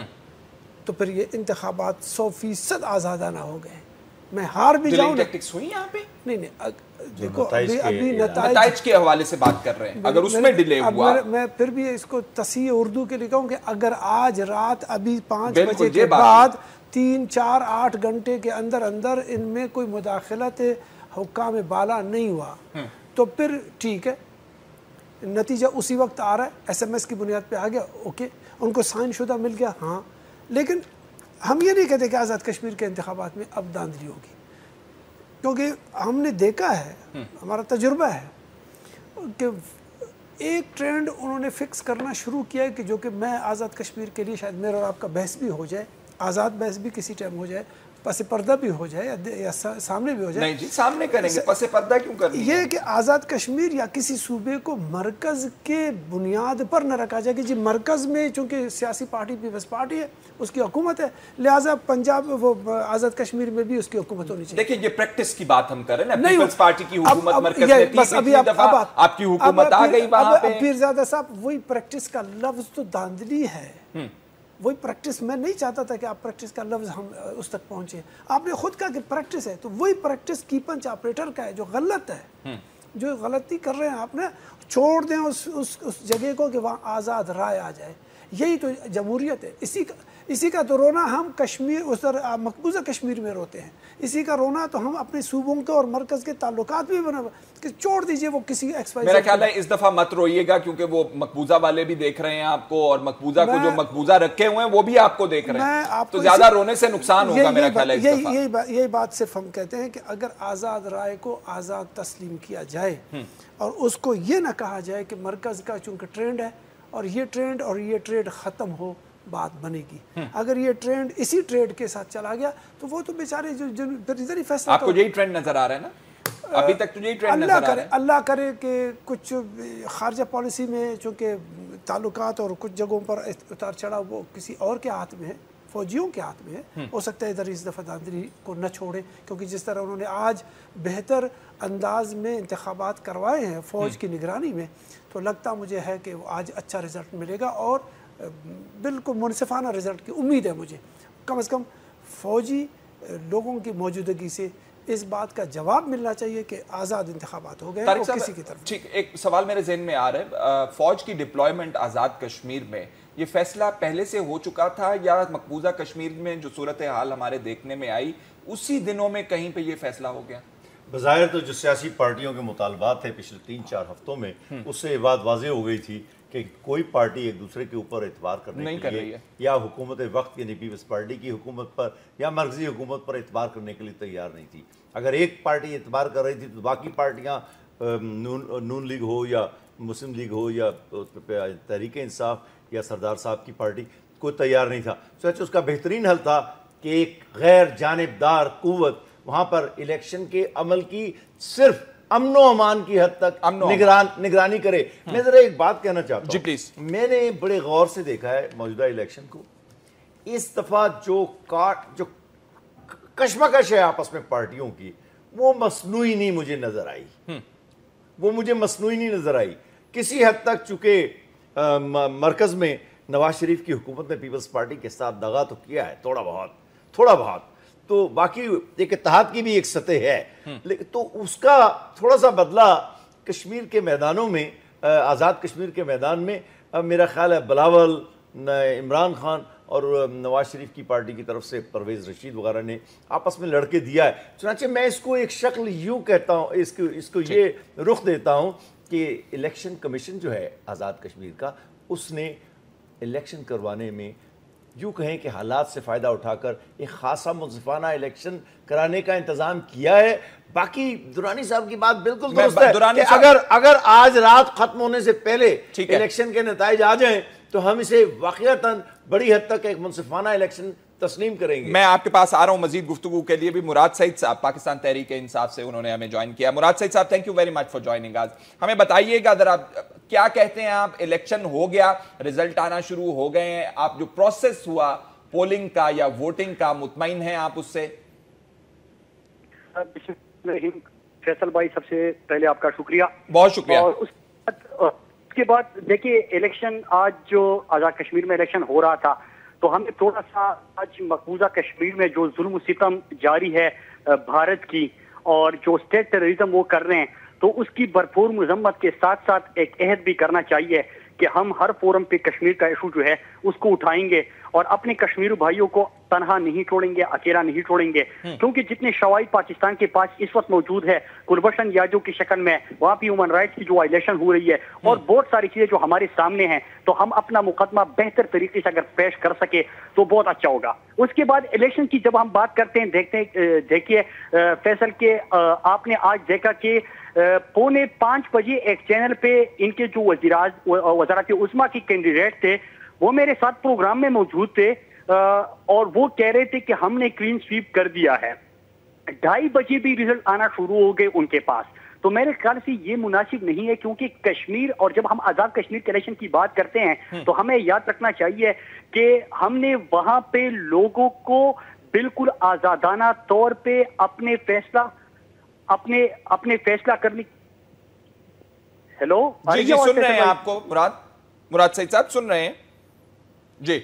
تو پھر یہ انتخابات سو فیصد آزادانہ ہو گئے. میں ہار بھی جاؤں, ڈیلے ٹیکٹس ہوئی یہاں پہ نہیں نہیں دیکھو ابھی ابھی نتائج کے حوالے سے بات کر رہے ہیں, اگر اس میں ڈیلے ہوا, میں پھر بھی اس کو تصحیح اردو کے لیے کہوں کہ اگر آج رات ابھی پانچ بجے کے بعد تین چار آٹھ گھنٹے کے اندر اندر ان میں کوئی مداخلت حکام بالا نہیں ہوا تو پھر ٹھیک ہے, نتیجہ اسی وقت آ رہا ہے, ایس ایم ایس کی بنیاد پہ آ گیا, اوکے, ان کو سائن شدہ مل گیا, ہاں. لیکن ہم یہ نہیں کہتے کہ آزاد کشمیر کے انتخابات میں اب دھاندلی ہوگی, کیونکہ ہم نے دیکھا ہے, ہمارا تجربہ ہے کہ ایک ٹرینڈ انہوں نے فکس کرنا شروع کیا ہے کہ جو کہ میں آزاد کشمیر کے لیے شاید میرا اور آپ کا بحث بھی ہو جائے, آزاد بحث بھی کسی ٹائم ہو جائے, پس پردہ بھی ہو جائے یا سامنے بھی ہو جائے. نہیں جی, سامنے کریں گے, پس پردہ کیوں کریں گے؟ یہ کہ آزاد کشمیر یا کسی صوبے کو مرکز کے بنیاد پر نہ رکھا جائے کہ جی مرکز میں چونکہ سیاسی پارٹی پیپلز پارٹی ہے, اس کی حکومت ہے, لہٰذا پنجاب وہ آزاد کشمیر میں بھی اس کی حکومت ہونی چاہیے. دیکھیں یہ پریکٹس کی بات ہم کر رہے ہیں نا, پیپلز پارٹی کی حکومت مرکز میں تھی, پچھلی دفعہ آپ کی حکومت آ گئی وہاں پہ. پیرزادہ صاحب وہی پریکٹس کا لفظ تو دھاندلی ہے, وہی پریکٹس. میں نہیں چاہتا تھا کہ آپ پریکٹس کا لفظ ہم اس تک پہنچے, آپ نے خود کہا کہ پریکٹس ہے, تو وہی پریکٹس کی پنچ آپریٹر کا ہے جو غلط ہے, جو غلطی کر رہے ہیں آپ نے, چھوڑ دیں اس اس اس جگہ کو کہ وہاں آزاد رائے آ جائے. یہی تو جمہوریت ہے. اسی کا اسی کا تو رونا ہم کشمیر اس مقبوضہ کشمیر میں روتے ہیں, اسی کا رونا تو ہم اپنے صوبوں کے اور مرکز کے تعلقات بھی بنا کہ چھوڑ دیجئے وہ کسی ایکس وائی. میرا خیال ہے اس دفعہ مت روئیے گا, کیونکہ وہ مقبوضہ والے بھی دیکھ رہے ہیں آپ کو, اور مقبوضہ کو جو مقبوضہ رکھے ہوئے ہیں وہ بھی آپ کو دیکھ رہے ہیں, تو زیادہ رونے سے نقصان ہوگا میرا خیال ہے اس دفعہ. یہی بات صرف ہم کہتے ہیں کہ اگر آزاد رائے کو آزاد تسلیم کیا جائے اور اس کو یہ نہ کہا جائے کہ مرکز کا چونکہ ٹرینڈ ہے اور یہ ٹرینڈ اور یہ ٹریڈ ختم ہو, بات بنے گی. اگر یہ ٹرینڈ اسی ٹریڈ کے ساتھ چلا گیا تو وہ تو بیچارے جو ادھر ہی فیصلہ. آپ کو یہی ٹرینڈ نظر آ رہا ہے نا ابھی تک؟ تو یہی ٹرینڈ نظر آ رہا ہے. اللہ کرے کہ کچھ خارجہ پالیسی میں چونکہ تعلقات اور کچھ جگہوں پر اتار چڑھاؤ وہ کسی اور کے ہاتھ میں ہے, فوجیوں کے ہاتھ میں ہے, ہو سکتا ہے ادھر اس دفعہ دھاندلی کو نہ چھوڑیں, کیونکہ جس طرح انہوں نے آج بہتر انداز میں انتخابات کروائے ہیں فوج کی نگرانی میں, تو لگتا مجھے ہے کہ آج اچھا رزلٹ ملے گا اور بالکل منصفانہ رزلٹ کی امید ہے مجھے. کم از کم فوجی لوگوں کی موجودگی سے اس بات کا جواب ملنا چاہیے کہ آزاد انتخابات ہو گئے اور کسی کی طرف. ٹھیک, ایک سوال میرے ذہن میں آ رہا ہے, فوج کی ڈپلائمنٹ آزاد کشمیر میں یہ فیصلہ پہلے سے ہو چکا تھا یا مقبوضہ کشمیر میں جو صورتحال ہمارے دیکھنے میں آئی اسی دنوں میں کہیں پہ یہ فیصلہ ہو گیا؟ بظاہر تو جو سیاسی پارٹیوں کے مطالبات تھے پچھلے تین چار ہفتوں میں, اس سے یہ بات واضح ہو گئی تھی کہ کوئی پارٹی ایک دوسرے کے اوپر اعتبار کرنے نہیں کے کر لیے رہی ہے یا حکومت وقت یعنی پیپلز پارٹی کی حکومت پر یا مرکزی حکومت پر اعتبار کرنے کے لیے تیار نہیں تھی. اگر ایک پارٹی اعتبار کر رہی تھی تو باقی پارٹیاں نون نون لیگ ہو یا مسلم لیگ ہو یا تحریک انصاف یا سردار صاحب کی پارٹی کوئی تیار نہیں تھا. سوچ اس کا بہترین حل تھا کہ ایک غیر جانبدار قوت وہاں پر الیکشن کے عمل کی صرف امن و امان کی حد تک نگران نگرانی کرے. میں ذرا ایک بات کہنا چاہتا ہوں جی پلیز. میں نے بڑے غور سے دیکھا ہے موجودہ الیکشن کو. اس دفعہ جو کاٹ جو کشمکش ہے آپس میں پارٹیوں کی وہ مصنوعی نہیں مجھے نظر آئی وہ مجھے مصنوعی نہیں نظر آئی کسی حد تک. چونکہ مرکز میں نواز شریف کی حکومت نے پیپلز پارٹی کے ساتھ دغا تو کیا ہے تھوڑا بہت تھوڑا بہت تو باقی ایک اتحاد کی بھی ایک سطح ہے تو اس کا تھوڑا سا بدلہ کشمیر کے میدانوں میں آزاد کشمیر کے میدان میں میرا خیال ہے بلاول عمران خان اور نواز شریف کی پارٹی کی طرف سے پرویز رشید وغیرہ نے آپس میں لڑ کے دیا ہے. چنانچہ میں اس کو ایک شکل یوں کہتا ہوں اس کو اس کو یہ رخ دیتا ہوں کہ الیکشن کمیشن جو ہے آزاد کشمیر کا اس نے الیکشن کروانے میں یوں کہیں کہ حالات سے فائدہ اٹھا کر ایک خاصا منصفانہ الیکشن کرانے کا انتظام کیا ہے. باقی درانی صاحب کی بات بالکل درست ہے کہ اگر اگر آج رات ختم ہونے سے پہلے الیکشن کے نتائج آ جائیں تو ہم اسے واقعتاً بڑی حد تک ایک منصفانہ الیکشن تسلیم کریں گے. میں آپ کے پاس آ رہا ہوں مزید گفتگو کے لیے بھی. مراد سعید صاحب پاکستان تحریک انصاف سے انہوں نے ہمیں جوائن کیا. Murad Saeed sahib thank you very much for joining آج. ہمیں بتائیے گا ذرا کیا کہتے ہیں آپ, الیکشن ہو گیا, رزلٹ آنا شروع ہو گئے ہیں, آپ جو پروسیس ہوا پولنگ کا یا ووٹنگ کا مطمئن ہیں آپ اس سے؟ فیصل بھائی سب سے پہلے آپ کا شکریہ. بہت شکریہ. اور اس کے بعد دیکھیے الیکشن آج جو آزاد کشمیر میں الیکشن ہو رہا تھا تو ہمیں تھوڑا سا آج مقبوضہ کشمیر میں جو ظلم و ستم جاری ہے بھارت کی اور جو اسٹیٹ ٹیررزم وہ کر رہے ہیں تو اس کی بھرپور مذمت کے ساتھ ساتھ ایک عہد بھی کرنا چاہیے کہ ہم ہر فورم پہ کشمیر کا ایشو جو ہے اس کو اٹھائیں گے اور اپنے کشمیری بھائیوں کو تنہا نہیں چھوڑیں گے, اکیلا نہیں چھوڑیں گے. کیونکہ جتنے شواہد پاکستان کے پاس اس وقت موجود ہے کلبھشن یادو کی شکل میں, وہاں پہ ہیومن رائٹس کی جو وائلیشن ہو رہی ہے اور بہت ساری چیزیں جو ہمارے سامنے ہیں, تو ہم اپنا مقدمہ بہتر طریقے سے اگر پیش کر سکے تو بہت اچھا ہوگا. اس کے بعد الیکشن کی جب ہم بات کرتے ہیں دیکھتے دیکھیے فیصل کے آپ نے آج دیکھا کہ پونے پانچ بجے ایک چینل پہ ان کے جو وزارت عظمیٰ کی کینڈیڈیٹ تھے وہ میرے ساتھ پروگرام میں موجود تھے اور وہ کہہ رہے تھے کہ ہم نے کلین سویپ کر دیا ہے. ڈھائی بجے بھی ریزلٹ آنا شروع ہو گئے ان کے پاس. تو میرے خیال سے یہ مناسب نہیں ہے کیونکہ کشمیر اور جب ہم آزاد کشمیر کے الیکشن کی بات کرتے ہیں تو ہمیں یاد رکھنا چاہیے کہ ہم نے وہاں پہ لوگوں کو بالکل آزادانہ طور پہ اپنے فیصلہ اپنے اپنے فیصلہ کرنے. ہیلو جی جی سن رہے ہیں آپ کو مراد مراد سعید صاحب سن رہے ہیں جی.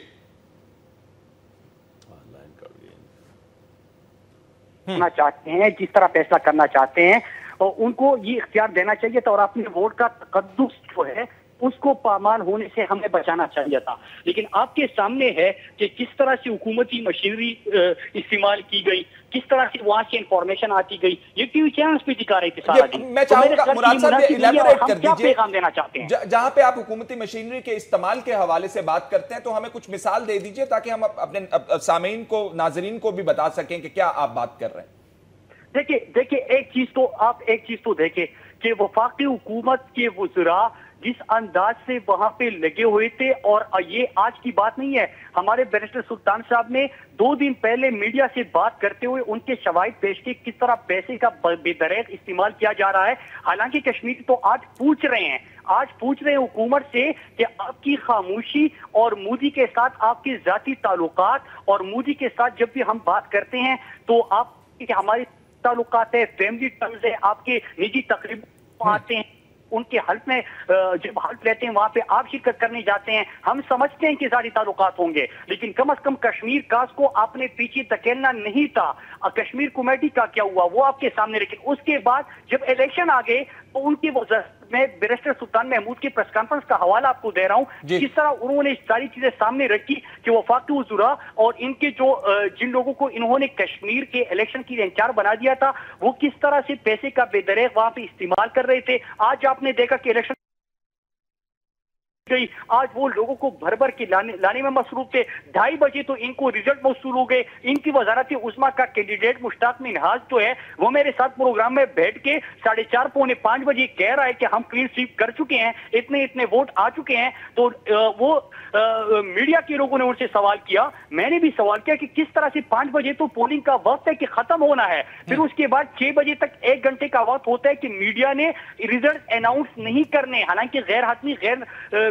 کرنا چاہتے ہیں جس طرح فیصلہ کرنا چاہتے ہیں اور ان کو یہ اختیار دینا چاہیے تھا اور اپنے ووٹ کا تقدس جو ہے اس کو پامال ہونے سے ہمیں بچانا چاہیے تھا. لیکن آپ کے سامنے ہے کہ کس طرح سے حکومتی مشینری استعمال کی گئی, کس طرح سے وہاں سے انفارمیشن آتی گئی, یہ ٹی وی چینلز پہ دکھا رہے تھے سارا دن. میں چاہوں گا مراد صاحب یہ ایلیبوریٹ کر دیجئے پیغام دینا چاہتے ہیں جہاں پہ آپ حکومتی مشینری کے استعمال کے حوالے سے بات کرتے ہیں تو ہمیں کچھ مثال دے دیجئے تاکہ ہم اپنے سامعین کو ناظرین کو بھی بتا سکیں کہ کیا آپ بات کر رہے ہیں. دیکھیں دیکھیں ایک چیز تو آپ ایک چیز تو دیکھیں کہ وفاقی حکومت کے وزراء جس انداز سے وہاں پہ لگے ہوئے تھے, اور یہ آج کی بات نہیں ہے, ہمارے بیرسٹر سلطان صاحب نے دو دن پہلے میڈیا سے بات کرتے ہوئے ان کے شواہد پیش کی کس طرح پیسے کا بے دریغ استعمال کیا جا رہا ہے. حالانکہ کشمیر تو آج پوچھ رہے ہیں آج پوچھ رہے ہیں حکومت سے کہ آپ کی خاموشی اور مودی کے ساتھ آپ کے ذاتی تعلقات, اور مودی کے ساتھ جب بھی ہم بات کرتے ہیں تو آپ کہ ہمارے تعلقات ہے, فیملی ٹرمز ہے, آپ کے نجی تقریب آتے ہیں, ان کے حلف میں جب حلف لیتے ہیں وہاں پہ آپ شرکت کرنے جاتے ہیں. ہم سمجھتے ہیں کہ ذاتی تعلقات ہوں گے لیکن کم از کم کشمیر کاس کو آپ نے پیچھے دھکیلنا نہیں تھا. کشمیر کمیٹی کا کیا ہوا وہ آپ کے سامنے, لیکن اس کے بعد جب الیکشن آ گئے تو ان کی وزارت میں بیرسٹر سلطان محمود کی پریس کانفرنس کا حوالہ آپ کو دے رہا ہوں جس طرح انہوں نے ساری چیزیں سامنے رکھی کہ وفاقی وزراء اور ان کے جو جن لوگوں کو انہوں نے کشمیر کے الیکشن کی انچارج بنا دیا تھا وہ کس طرح سے پیسے کا بے دریغ وہاں پہ استعمال کر رہے تھے. آج آپ نے دیکھا کہ الیکشن गई, आज वो लोगों को भर भर के लाने लाने में मसरूफ थे। ढाई बजे तो इनको रिजल्ट मौसूल हो गए। इनकी वजारत उस्मा का कैंडिडेट मुश्ताक मिनहाज जो है वो मेरे साथ प्रोग्राम में बैठ के साढ़े चार पौने पांच बजे कह रहा है कि हम क्लीन स्वीप कर चुके हैं, इतने इतने वोट आ चुके हैं। तो वो आ, मीडिया के लोगों ने उनसे सवाल किया, मैंने भी सवाल किया कि किस तरह से पांच बजे तो पोलिंग का वक्त है कि खत्म होना है, फिर उसके बाद छह बजे तक एक घंटे का वक्त होता है कि मीडिया ने रिजल्ट अनाउंस नहीं करने, हालांकि गैर हातमी गैर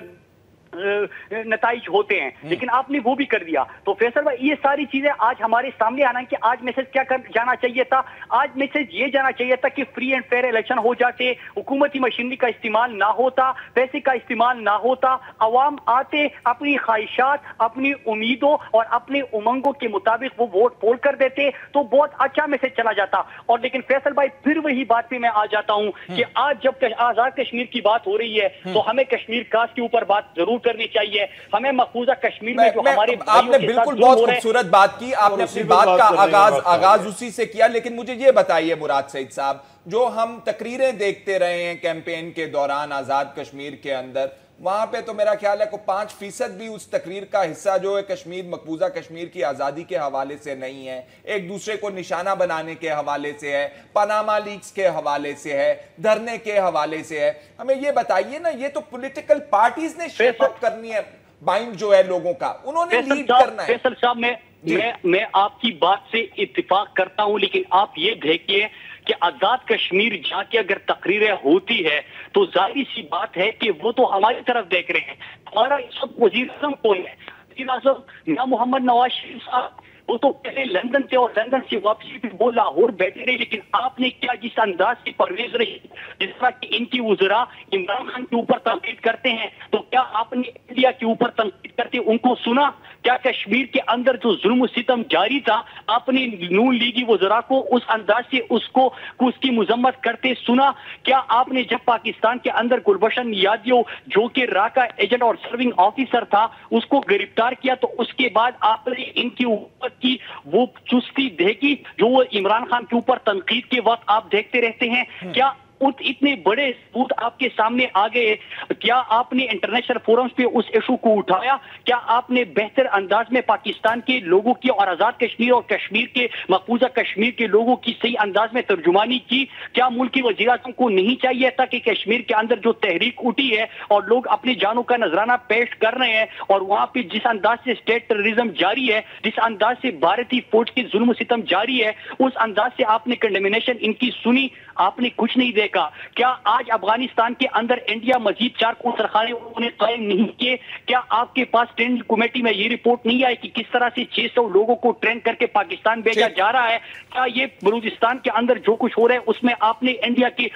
नताइज होते हैं, लेकिन आपने वो भी कर दिया। तो फैसल भाई ये सारी चीजें आज हमारे सामने आना कि आज मैसेज क्या कर जाना चाहिए था, आज मैसेज ये जाना चाहिए था कि फ्री एंड फेयर इलेक्शन हो जाते, हुकूमती मशीनरी का इस्तेमाल ना होता, पैसे का इस्तेमाल ना होता, अवाम आते अपनी ख्वाहिशात, अपनी उम्मीदों और अपने उमंगों के मुताबिक वो वोट पोल कर देते, तो बहुत अच्छा मैसेज चला जाता। और लेकिन फैसल भाई फिर वही बात पे मैं आ जाता हूं कि आज जब आजाद कश्मीर की बात हो रही है तो हमें कश्मीर कास्ट के ऊपर बात जरूर करनी चाहिए। हमें मकबूजा कश्मीर में जो हमारे आपने बिल्कुल बहुत खूबसूरत बात की, आपने अपनी बात का आगाज आगाज उसी से किया, लेकिन मुझे ये बताइए मुराद सईद साहब, जो हम तकरीरें देखते रहे हैं कैंपेन के दौरान आजाद कश्मीर के अंदर, वहां पे तो मेरा ख्याल है को पांच फीसद भी उस तकरीर का हिस्सा जो है कश्मीर मकबूजा कश्मीर की आजादी के हवाले से नहीं है, एक दूसरे को निशाना बनाने के हवाले से है, पनामा लीक्स के हवाले से है, धरने के हवाले से है। हमें ये बताइए ना, ये तो पॉलिटिकल पार्टीज ने शेप अप करनी है, बाइंड जो है लोगों का, उन्होंने लीड करना है। फैसल साहब मैं मैं मैं आपकी बात से इत्तेफाक करता हूं, लेकिन आप ये देखिए कि आजाद कश्मीर जाके अगर तकरीरें होती है तो जाहिर सी बात है कि वो तो हमारी तरफ देख रहे हैं। हमारा इस वक्त वजीर आजम कौन है? वजीर आजम मियां मोहम्मद नवाज शरीफ साहब, वो तो पहले लंदन थे और लंदन से वापसी पे वो लाहौर बैठे रहे, लेकिन आपने क्या जिस अंदाज से परवेज रही, जिस तरह की इनकी वज़रा इमरान खान के ऊपर तनकीद करते हैं, तो क्या आपने इंडिया के ऊपर तनकीद करते उनको सुना? क्या कश्मीर के अंदर जो जुल्म सितम जारी था, आपने नून लीगी वज़रा को उस अंदाज से उसको उसकी मुजम्मत करते सुना? क्या आपने जब पाकिस्तान के अंदर गुलबशन यादियो जो कि रा का एजेंट और सर्विंग ऑफिसर था उसको गिरफ्तार किया, तो उसके बाद आपने इनके ऊपर की वो चुस्ती देखी जो वो इमरान खान के ऊपर तनकीद के वक्त आप देखते रहते हैं? क्या उत इतने बड़े सबूत आपके सामने आ गए? क्या आपने इंटरनेशनल फोरम्स पे उस इशू को उठाया? क्या आपने बेहतर अंदाज में पाकिस्तान के लोगों की और आजाद कश्मीर और कश्मीर के मकबूजा कश्मीर के लोगों की सही अंदाज में तर्जुमानी की? क्या मुल्क की वज़ीर आज़म को नहीं चाहिए था कि कश्मीर के अंदर जो तहरीक उठी है और लोग अपनी जानों का नजराना पेश कर रहे हैं और वहां पे जिस अंदाज से स्टेट टेररिज्म जारी है, जिस अंदाज से भारतीय फौज की जुल्म सितम जारी है, उस अंदाज से आपने कंडेमिनेशन इनकी सुनी? आपने कुछ नहीं देखा। क्या आज अफगानिस्तान के अंदर इंडिया मजीद चार कोसरखाने उन्होंने कायम नहीं किए? क्या आपके पास ट्रेनिंग कमेटी में ये रिपोर्ट नहीं आई कि किस तरह से छह सौ लोगों को ट्रेन करके पाकिस्तान भेजा जा रहा है? क्या ये बलूचिस्तान के अंदर जो कुछ हो रहा है उसमें आपने इंडिया की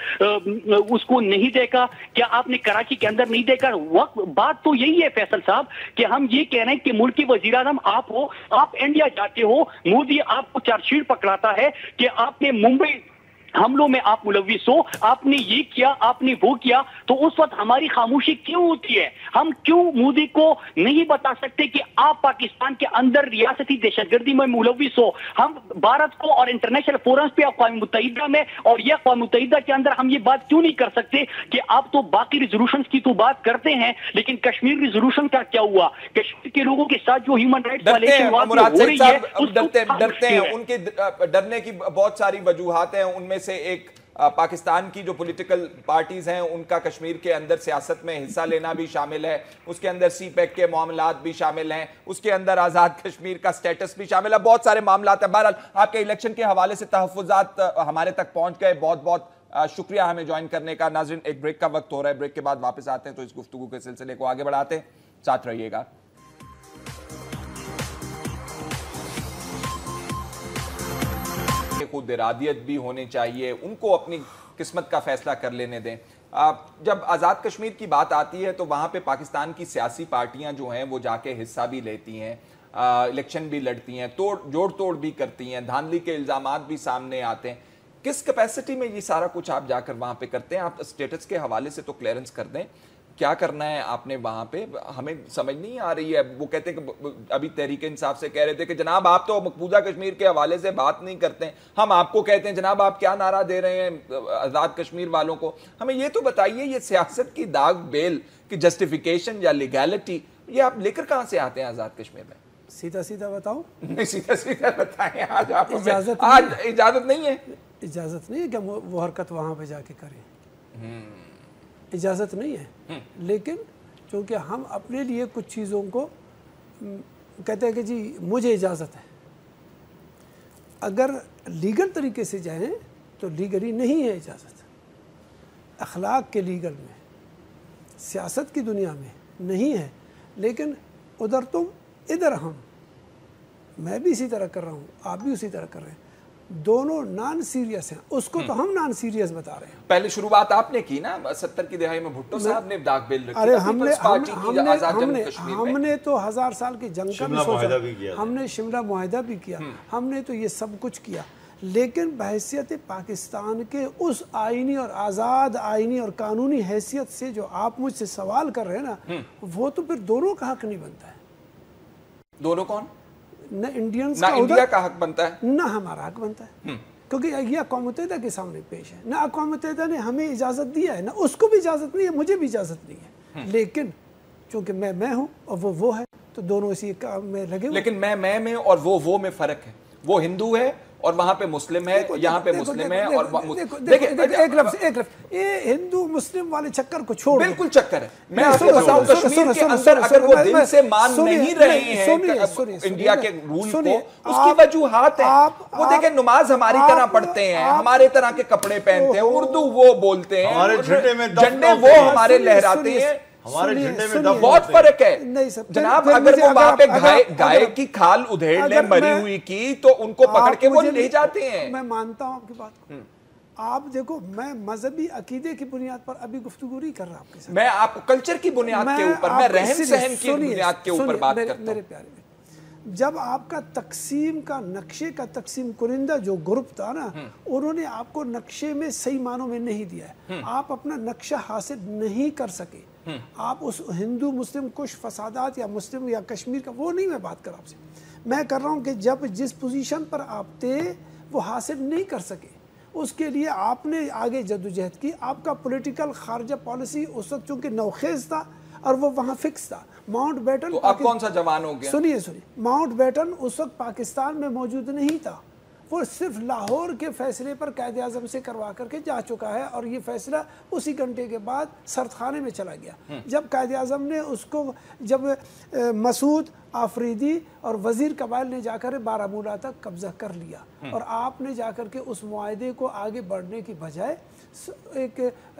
उसको नहीं देखा? क्या आपने कराची के अंदर नहीं देखा? वक्त बात तो यही है फैसल साहब कि हम ये कह रहे हैं कि मुल्क की वजीर आजम आप हो, आप इंडिया जाते हो, मोदी आपको चार्जशीट पकड़ाता है कि आपने मुंबई हमलों में आप मुलविस हो, आपने ये किया, आपने वो किया, तो उस वक्त हमारी खामोशी क्यों होती है? हम क्यों मोदी को नहीं बता सकते कि आप पाकिस्तान के अंदर रियासती दहशतगर्दी में मुलविस हो? हम भारत को और इंटरनेशनल फोरम्स पे अक़वाम मुत्तहिदा में और यह अक़वाम मुत्तहिदा के अंदर हम ये बात क्यों नहीं कर सकते कि आप तो बाकी रिजोल्यूशन की तो बात करते हैं, लेकिन कश्मीर रिजोल्यूशन का क्या हुआ? कश्मीर के लोगों के साथ जो ह्यूमन राइट्स वायलेशन हो रही है, डरते डरते हैं, उनके डरने की बहुत सारी वजूहात हैं। उनमें से एक पाकिस्तान की जो पॉलिटिकल पार्टीज हैं उनका कश्मीर के अंदर सियासत में हिस्सा लेना भी शामिल है, उसके अंदर सी पैक के मामलात भी शामिल हैं, उसके अंदर आज़ाद कश्मीर का स्टेटस भी शामिल है, बहुत सारे मामलात हैं। बहरहाल आपके इलेक्शन के हवाले से तहफ़्फ़ुज़ात हमारे तक पहुंच गए, बहुत बहुत शुक्रिया हमें ज्वाइन करने का। नाज़रीन, एक ब्रेक का वक्त हो रहा है, ब्रेक के बाद वापस आते हैं तो इस गुफ्तगू के सिलसिले को आगे बढ़ाते हैं, साथ रहिएगा। खुद इरादियत भी होनी चाहिए, उनको अपनी किस्मत का फैसला कर लेने दें। जब आज़ाद कश्मीर की बात आती है तो वहाँ पे पाकिस्तान की सियासी पार्टियाँ जो हैं वो जाके हिस्सा भी लेती हैं, इलेक्शन भी लड़ती हैं, तोड़ जोड़ तोड़ भी करती हैं, धांधली के इल्ज़ामात भी सामने आते हैं। किस कैपेसिटी में ये सारा कुछ आप जाकर वहाँ पे करते हैं? आप स्टेटस के हवाले से तो क्लियरेंस कर दें, کیا کرنا ہے آپ نے وہاں پہ؟ ہمیں سمجھ نہیں آ رہی ہے. وہ کہتے ہیں کہ ابھی تحریک انصاف سے کہہ رہے تھے کہ جناب آپ تو مقبوضہ کشمیر کے حوالے سے بات نہیں کرتے ہیں. ہم آپ کو کہتے ہیں جناب آپ کیا نعرہ دے رہے ہیں آزاد کشمیر والوں کو. ہمیں یہ تو بتائیے یہ سیاست کی داغ بیل کی جسٹیفیکیشن یا لیگیلٹی یہ آپ لے کر کہاں سے آتے ہیں آزاد کشمیر میں؟ سیدھا سیدھا بتاؤں؟ نہیں سیدھا سیدھا بتائیں. آج آپ آج اجازت نہیں ہے. اجازت نہیں ہے کہ وہ حرکت وہاں پہ جا کے کریں, اجازت نہیں ہے. لیکن چونکہ ہم اپنے لیے کچھ چیزوں کو کہتے ہیں کہ جی مجھے اجازت ہے, اگر لیگل طریقے سے جائیں تو لیگلی نہیں ہے اجازت. اخلاق کے لیگل میں, سیاست کی دنیا میں نہیں ہے. لیکن ادھر تم ادھر ہم, میں بھی اسی طرح کر رہا ہوں, آپ بھی اسی طرح کر رہے ہیں, دونوں نان سیریس ہیں. اس کو تو ہم نان سیریس بتا رہے ہیں. پہلے شروعات آپ نے کی نا ستر کی دہائی میں, بھٹو صاحب نے داغ بیل رکھی. ارے ہم نے ہم نے ہم نے تو ہزار سال کی جنگ کا بھی سوچا, ہم نے شملہ معاہدہ بھی کیا, ہم نے تو یہ سب کچھ کیا. لیکن بحیثیت پاکستان کے اس آئینی اور آزاد آئینی اور قانونی حیثیت سے جو آپ مجھ سے سوال کر رہے ہیں نا, وہ تو پھر دونوں کا حق نہیں بنتا ہے. دونوں کون؟ نہ انڈینز نہ انڈیا کا حق بنتا ہے, نہ ہمارا حق بنتا ہے, کیونکہ یہ اقوام متحدہ کے سامنے پیش ہے. نہ اقوام متحدہ نے ہمیں اجازت دیا ہے, نہ اس کو بھی اجازت نہیں ہے, مجھے بھی اجازت نہیں ہے. لیکن چونکہ میں میں ہوں اور وہ وہ ہے, تو دونوں اسی کام میں لگے ہوئے. لیکن میں میں میں اور وہ وہ میں فرق ہے. وہ ہندو ہے اور وہاں پہ مسلم ہے, یہاں پہ مسلم ہے اور دیکھیں ایک لفظ ایک لفظ یہ ہندو مسلم والے چکر کو چھوڑ. بالکل چکر ہے. میں آپ کو بتاؤں کشمیر کے اندر اگر وہ دل سے مان نہیں رہے ہیں انڈیا کے رول کو, اس کی وجوہات ہیں. وہ دیکھیں نماز ہماری طرح پڑھتے ہیں, ہمارے طرح کے کپڑے پہنتے ہیں, اردو وہ بولتے ہیں, جھنڈے وہ ہمارے لہراتے ہیں. ہمارے جھنڈے میں بہت فرق ہے جناب. اگر وہ وہاں پہ گائے کی کھال ادھیڑ لیں مری ہوئی کی, تو ان کو پکڑ کے وہ لے جاتے ہیں. میں مانتا ہوں آپ کی بات کو. آپ دیکھو میں مذہبی عقیدے کی بنیاد پر ابھی گفتگو نہیں کر رہا آپ کے ساتھ, میں آپ کلچر کی بنیاد کے اوپر, میں رہن سہن کی بنیاد کے اوپر بات کرتا ہوں. میرے پیارے, جب آپ کا تقسیم کا نقشے کا تقسیم کنندہ جو گروپ تھا نا, انہوں نے آپ کو نقشے میں صحیح معنوں میں نہیں دیا ہے. آپ اپنا نقشہ حاصل نہیں کر سکے. آپ اس ہندو مسلم کچھ فسادات یا مسلم یا کشمیر کا وہ نہیں میں بات کر رہا آپ سے. میں کر رہا ہوں کہ جب جس پوزیشن پر آپ تھے وہ حاصل نہیں کر سکے, اس کے لیے آپ نے آگے جدوجہد کی. آپ کا پولیٹیکل خارجہ پالیسی اس وقت چونکہ نوخیز تھا اور وہ وہاں فکس تھا. ماؤنٹ بیٹن, تو اب کون سا جوان ہو گیا؟ سنیے سنیے ماؤنٹ بیٹن اس وقت پاکستان میں موجود نہیں تھا. وہ صرف لاہور کے فیصلے پر قائد اعظم سے کروا کر کے جا چکا ہے, اور یہ فیصلہ اسی گھنٹے کے بعد سرد خانے میں چلا گیا. جب قائد اعظم نے اس کو, جب مسعود آفریدی اور وزیر قبائل نے جا کر بارہمولہ تک قبضہ کر لیا, اور آپ نے جا کر کے اس معاہدے کو آگے بڑھنے کی بجائے ایک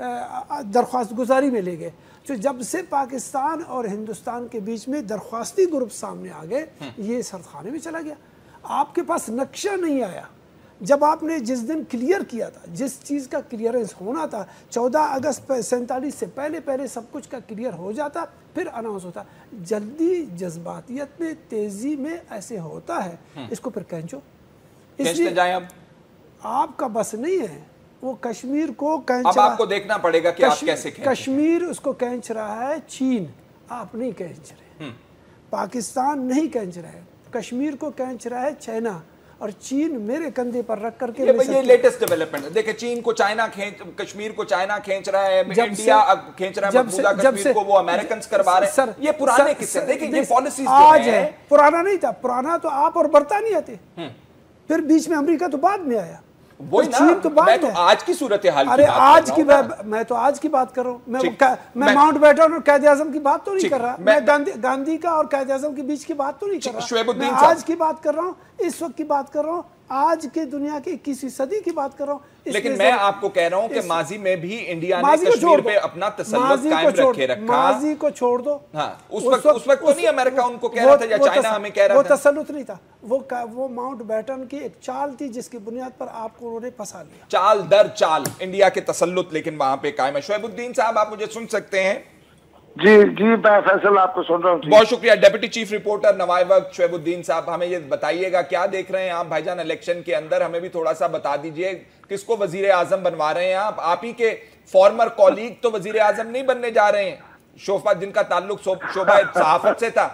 درخواست گزاری میں لے گئے. تو جب سے پاکستان اور ہندوستان کے بیچ میں درخواستی گروپ سامنے آ گئے, یہ سرد خانے میں چلا گیا. آپ کے پاس نقشہ نہیں آیا. جب آپ نے جس دن کلیئر کیا تھا, جس چیز کا کلیئرنس ہونا تھا, چودہ اگست سینتالیس سے پہلے پہلے سب کچھ کا کلیئر ہو جاتا, پھر اناؤنس ہوتا. جلدی جذباتیت میں, تیزی میں ایسے ہوتا ہے, اس کو پھر کھینچو. اس لیے جائیں اب آپ کا بس نہیں ہے. وہ کشمیر کو اب آپ کو دیکھنا پڑے گا کہ آپ کیسے کھینچیں. کشمیر اس کو کھینچ رہا ہے چین, آپ نہیں کھینچ رہے. پاکستان نہیں کھینچ رہا ہے, کشمیر کو کھینچ رہا ہے چائنا, اور چین میرے کندھے پر رکھ کر کے. یہ لیٹسٹ ڈیولپمنٹ ہے. دیکھیں چین کو چائنا کھینچ, کشمیر کو چائنا کھینچ رہا ہے, انڈیا کھینچ رہا ہے مقبوضہ کشمیر کو, وہ امریکنز کروا رہے ہیں. یہ پرانے قصے. دیکھیں یہ پالیسیز آج ہے, پرانا نہیں تھا. پرانا تو آپ اور برطانیہ تھے, پھر بیچ میں امریکہ تو بعد میں آیا. وہی نا, میں تو آج کی صورتحال کی ارے آج کی میں تو آج کی بات کر رہا ہوں. میں ماؤنٹ بیٹن اور قائد اعظم کی بات تو نہیں کر رہا, میں گاندھی کا اور قائد اعظم کے بیچ کی بات تو نہیں کر رہا. میں آج کی بات کر رہا ہوں, اس وقت کی بات کر رہا ہوں, آج کے دنیا کی اکیسویں صدی کی بات کر رہا ہوں. لیکن میں آپ کو کہہ رہا ہوں کہ ماضی میں بھی انڈیا نے کشمیر پہ اپنا تسلط قائم رکھے رکھا. ماضی کو چھوڑ دو. ہاں اس وقت اس وقت تو نہیں امریکہ ان کو کہہ رہا تھا یا چائنا ہمیں کہہ رہا تھا. وہ تسلط نہیں تھا, وہ وہ ماؤنٹ بیٹن کی ایک چال تھی جس کی بنیاد پر آپ کو انہوں نے پھنسا لیا. چال در چال انڈیا کے تسلط لیکن وہاں پہ قائم ہے. شعیب الدین صاحب آپ مجھے سن سکتے ہیں؟ جی جی میں فیصل آپ کو سن رہا ہوں. بہت شکریہ. ڈیپٹی چیف رپورٹر نوائے وقت شعیب الدین صاحب, ہمیں یہ بتائیے گا کیا دیکھ رہے ہیں آپ بھائی جان الیکشن کے اندر, ہمیں بھی تھوڑا سا بتا دیجئے کس کو وزیر اعظم بنوا رہے ہیں آپ؟ آپ ہی کے فارمر کولیگ تو وزیر اعظم نہیں بننے جا رہے ہیں. शोभा जिनका ताल्लुक शोभा सहाफत से था?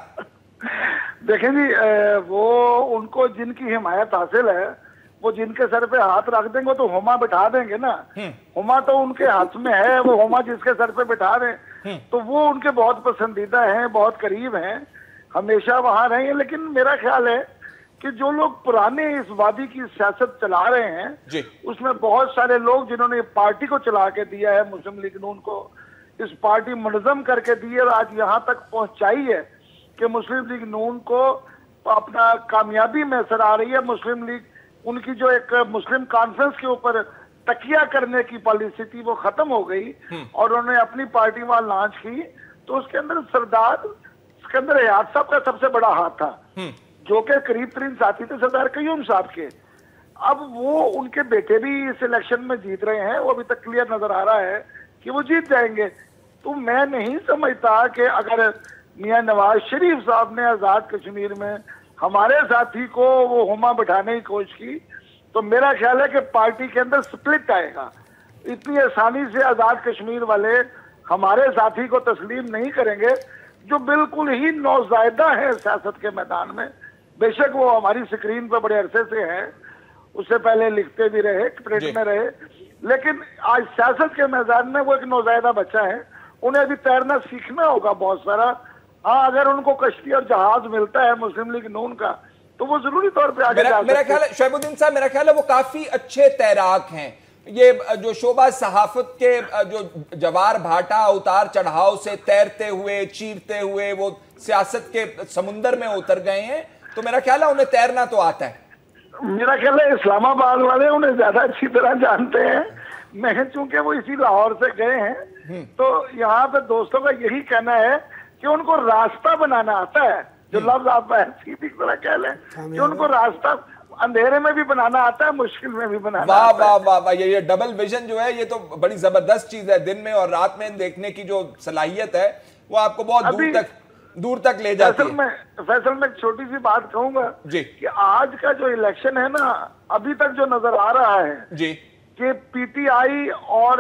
देखें जी, वो उनको जिनकी हिमायत हासिल है वो जिनके सर पे हाथ रख देंगे तो हुमा बिठा देंगे ना। हुमा तो उनके हाथ में है, वो हुमा जिसके सर पे बिठा दें तो वो उनके बहुत पसंदीदा हैं, बहुत करीब हैं, हमेशा वहां रहेंगे। लेकिन मेरा ख्याल है कि जो लोग पुराने इस वादी की सियासत चला रहे हैं उसमें बहुत सारे लोग जिन्होंने पार्टी को चला के दिया है, मुस्लिम लीग नून को इस पार्टी मुनज़्ज़म करके दी है और आज यहाँ तक पहुंचाई है कि मुस्लिम लीग नून को अपना कामयाबी मैसर आ रही है। मुस्लिम लीग, उनकी जो एक मुस्लिम कॉन्फ्रेंस के ऊपर तकिया करने की पॉलिसी थी वो खत्म हो गई और उन्होंने अपनी पार्टी वहां लॉन्च की, तो उसके अंदर सरदार सिकंदर हयात साहब का सबसे बड़ा हाथ था जो कि करीब तरीन साथी थे सरदार कयूम साहब के। अब वो उनके बेटे भी इस इलेक्शन में जीत रहे हैं, वो अभी तक क्लियर नजर आ रहा है कि वो जीत जाएंगे। तो मैं नहीं समझता कि अगर मियां नवाज शरीफ साहब ने आजाद कश्मीर में हमारे साथी को वो हुमा बिठाने की कोशिश की तो मेरा ख्याल है कि पार्टी के अंदर स्प्लिट आएगा। इतनी आसानी से आजाद कश्मीर वाले हमारे साथी को तस्लीम नहीं करेंगे जो बिल्कुल ही नौजायदा है सियासत के मैदान में। बेशक वो हमारी स्क्रीन पर बड़े अरसे से है, उससे पहले लिखते भी रहे, प्रिंट में रहे, लेकिन आज सियासत के मैदान में वो एक नौजायदा बच्चा है। उन्हें अभी तैरना सीखना होगा बहुत सारा। हाँ, अगर उनको कश्ती और जहाज मिलता है मुस्लिम लीग नून का तो वो जरूरी तौर पे आगे मेरा, मेरा ख्याल है शोएबुद्दीन साहब, मेरा ख्याल है वो काफी अच्छे तैराक हैं। ये जो शोभा सहाफत के जो जवार भाटा उतार चढ़ाव से तैरते हुए चीरते हुए वो सियासत के समुंदर में उतर गए हैं, तो मेरा ख्याल है उन्हें तैरना तो आता है। मेरा ख्याल है इस्लामाबाद वाले उन्हें ज्यादा अच्छी तरह जानते हैं। मैं चूंकि वो इसी लाहौर से गए हैं तो यहाँ पे दोस्तों का यही कहना है कि उनको रास्ता बनाना आता है, जो लफ्ज आप सीधी तरह कह लें कि उनको रास्ता अंधेरे में भी बनाना आता है, मुश्किल में भी बनाना वाह आता है। वाह वाह वाह, ये ये डबल विजन जो है ये तो बड़ी जबरदस्त चीज है। दिन में और रात में देखने की जो सलाहियत है वो आपको बहुत दूर तक दूर तक ले जाती है। मैं फैसल में एक छोटी सी बात कहूंगा जी कि आज का जो इलेक्शन है ना, अभी तक जो नजर आ रहा है जी कि पीटीआई और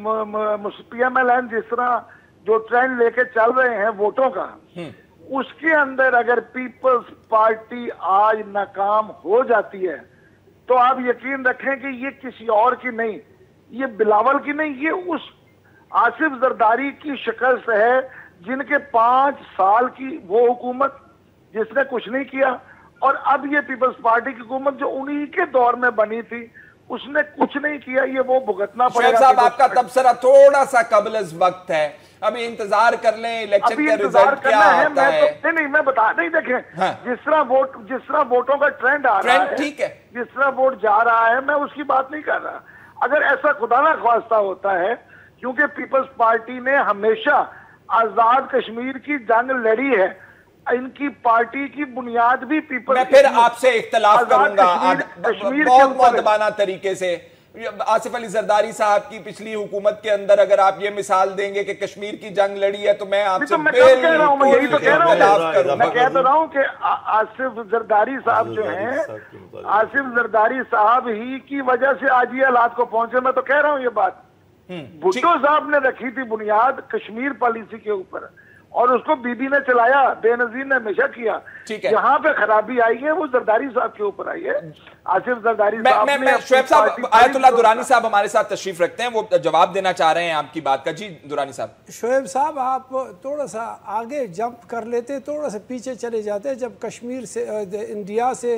पीएमएलएन जिस तरह जो ट्रेंड लेके चल रहे हैं वोटों का, उसके अंदर अगर पीपल्स पार्टी आज नाकाम हो जाती है तो आप यकीन रखें कि ये किसी और की नहीं, ये बिलावल की नहीं, ये उस आसिफ जरदारी की शिकस्त है जिनके पांच साल की वो हुकूमत जिसने कुछ नहीं किया, और अब ये पीपल्स पार्टी की हुकूमत जो उन्हीं के दौर में बनी थी उसने कुछ नहीं किया, ये वो भुगतना पड़ेगा। साहब आपका तबसरा थोड़ा सा कबल इस वक्त है, अभी इंतजार कर लें इलेक्शन के रिजल्ट क्या आता है। मैं तो नहीं मैं बता नहीं देखें हाँ। जिस तरह वोट जिस तरह वोटों का ट्रेंड आ रहा है, ठीक है, जिस तरह वोट जा रहा है, मैं उसकी बात नहीं कर रहा। अगर ऐसा खुदा ना ख्वास्ता होता है, क्योंकि पीपल्स पार्टी ने हमेशा आजाद कश्मीर की जंग लड़ी है, इनकी पार्टी की बुनियाद भी पीपल्स। मैं फिर आपसे इख्तलाफ करूंगा बहुत मुअद्दबाना तरीके से। आसिफ अली जरदारी साहब की पिछली हुकूमत के अंदर अगर आप ये मिसाल देंगे कि कश्मीर की जंग लड़ी है तो मैं आपसे मैं कह रहा हूं, मैं यही तो कह रहा हूं, मैं कह तो रहा हूं कि आसिफ जरदारी साहब जो हैं, आसिफ जरदारी साहब ही की वजह से आज ये हालात को पहुंचे। मैं तो कह रहा हूं ये बात भुट्टो साहब ने रखी थी बुनियाद कश्मीर पॉलिसी के ऊपर और उसको बीबी ने चलाया, बेनजीर ने हमेशा किया। ठीक है, यहाँ पे खराबी आई है वो जरदारी साहब के ऊपर आई है, आसिफ जरदारी साहब ने। मैं शोएब साहब, आयतुल्लाह दुरानी साहब हमारे साथ तशरीफ रखते हैं, वो जवाब देना चाह रहे हैं आपकी बात का। जी दुरानी साहब। शोएब साहब, आप थोड़ा सा आगे जंप कर लेते, थोड़ा सा पीछे चले जाते। जब कश्मीर से इंडिया से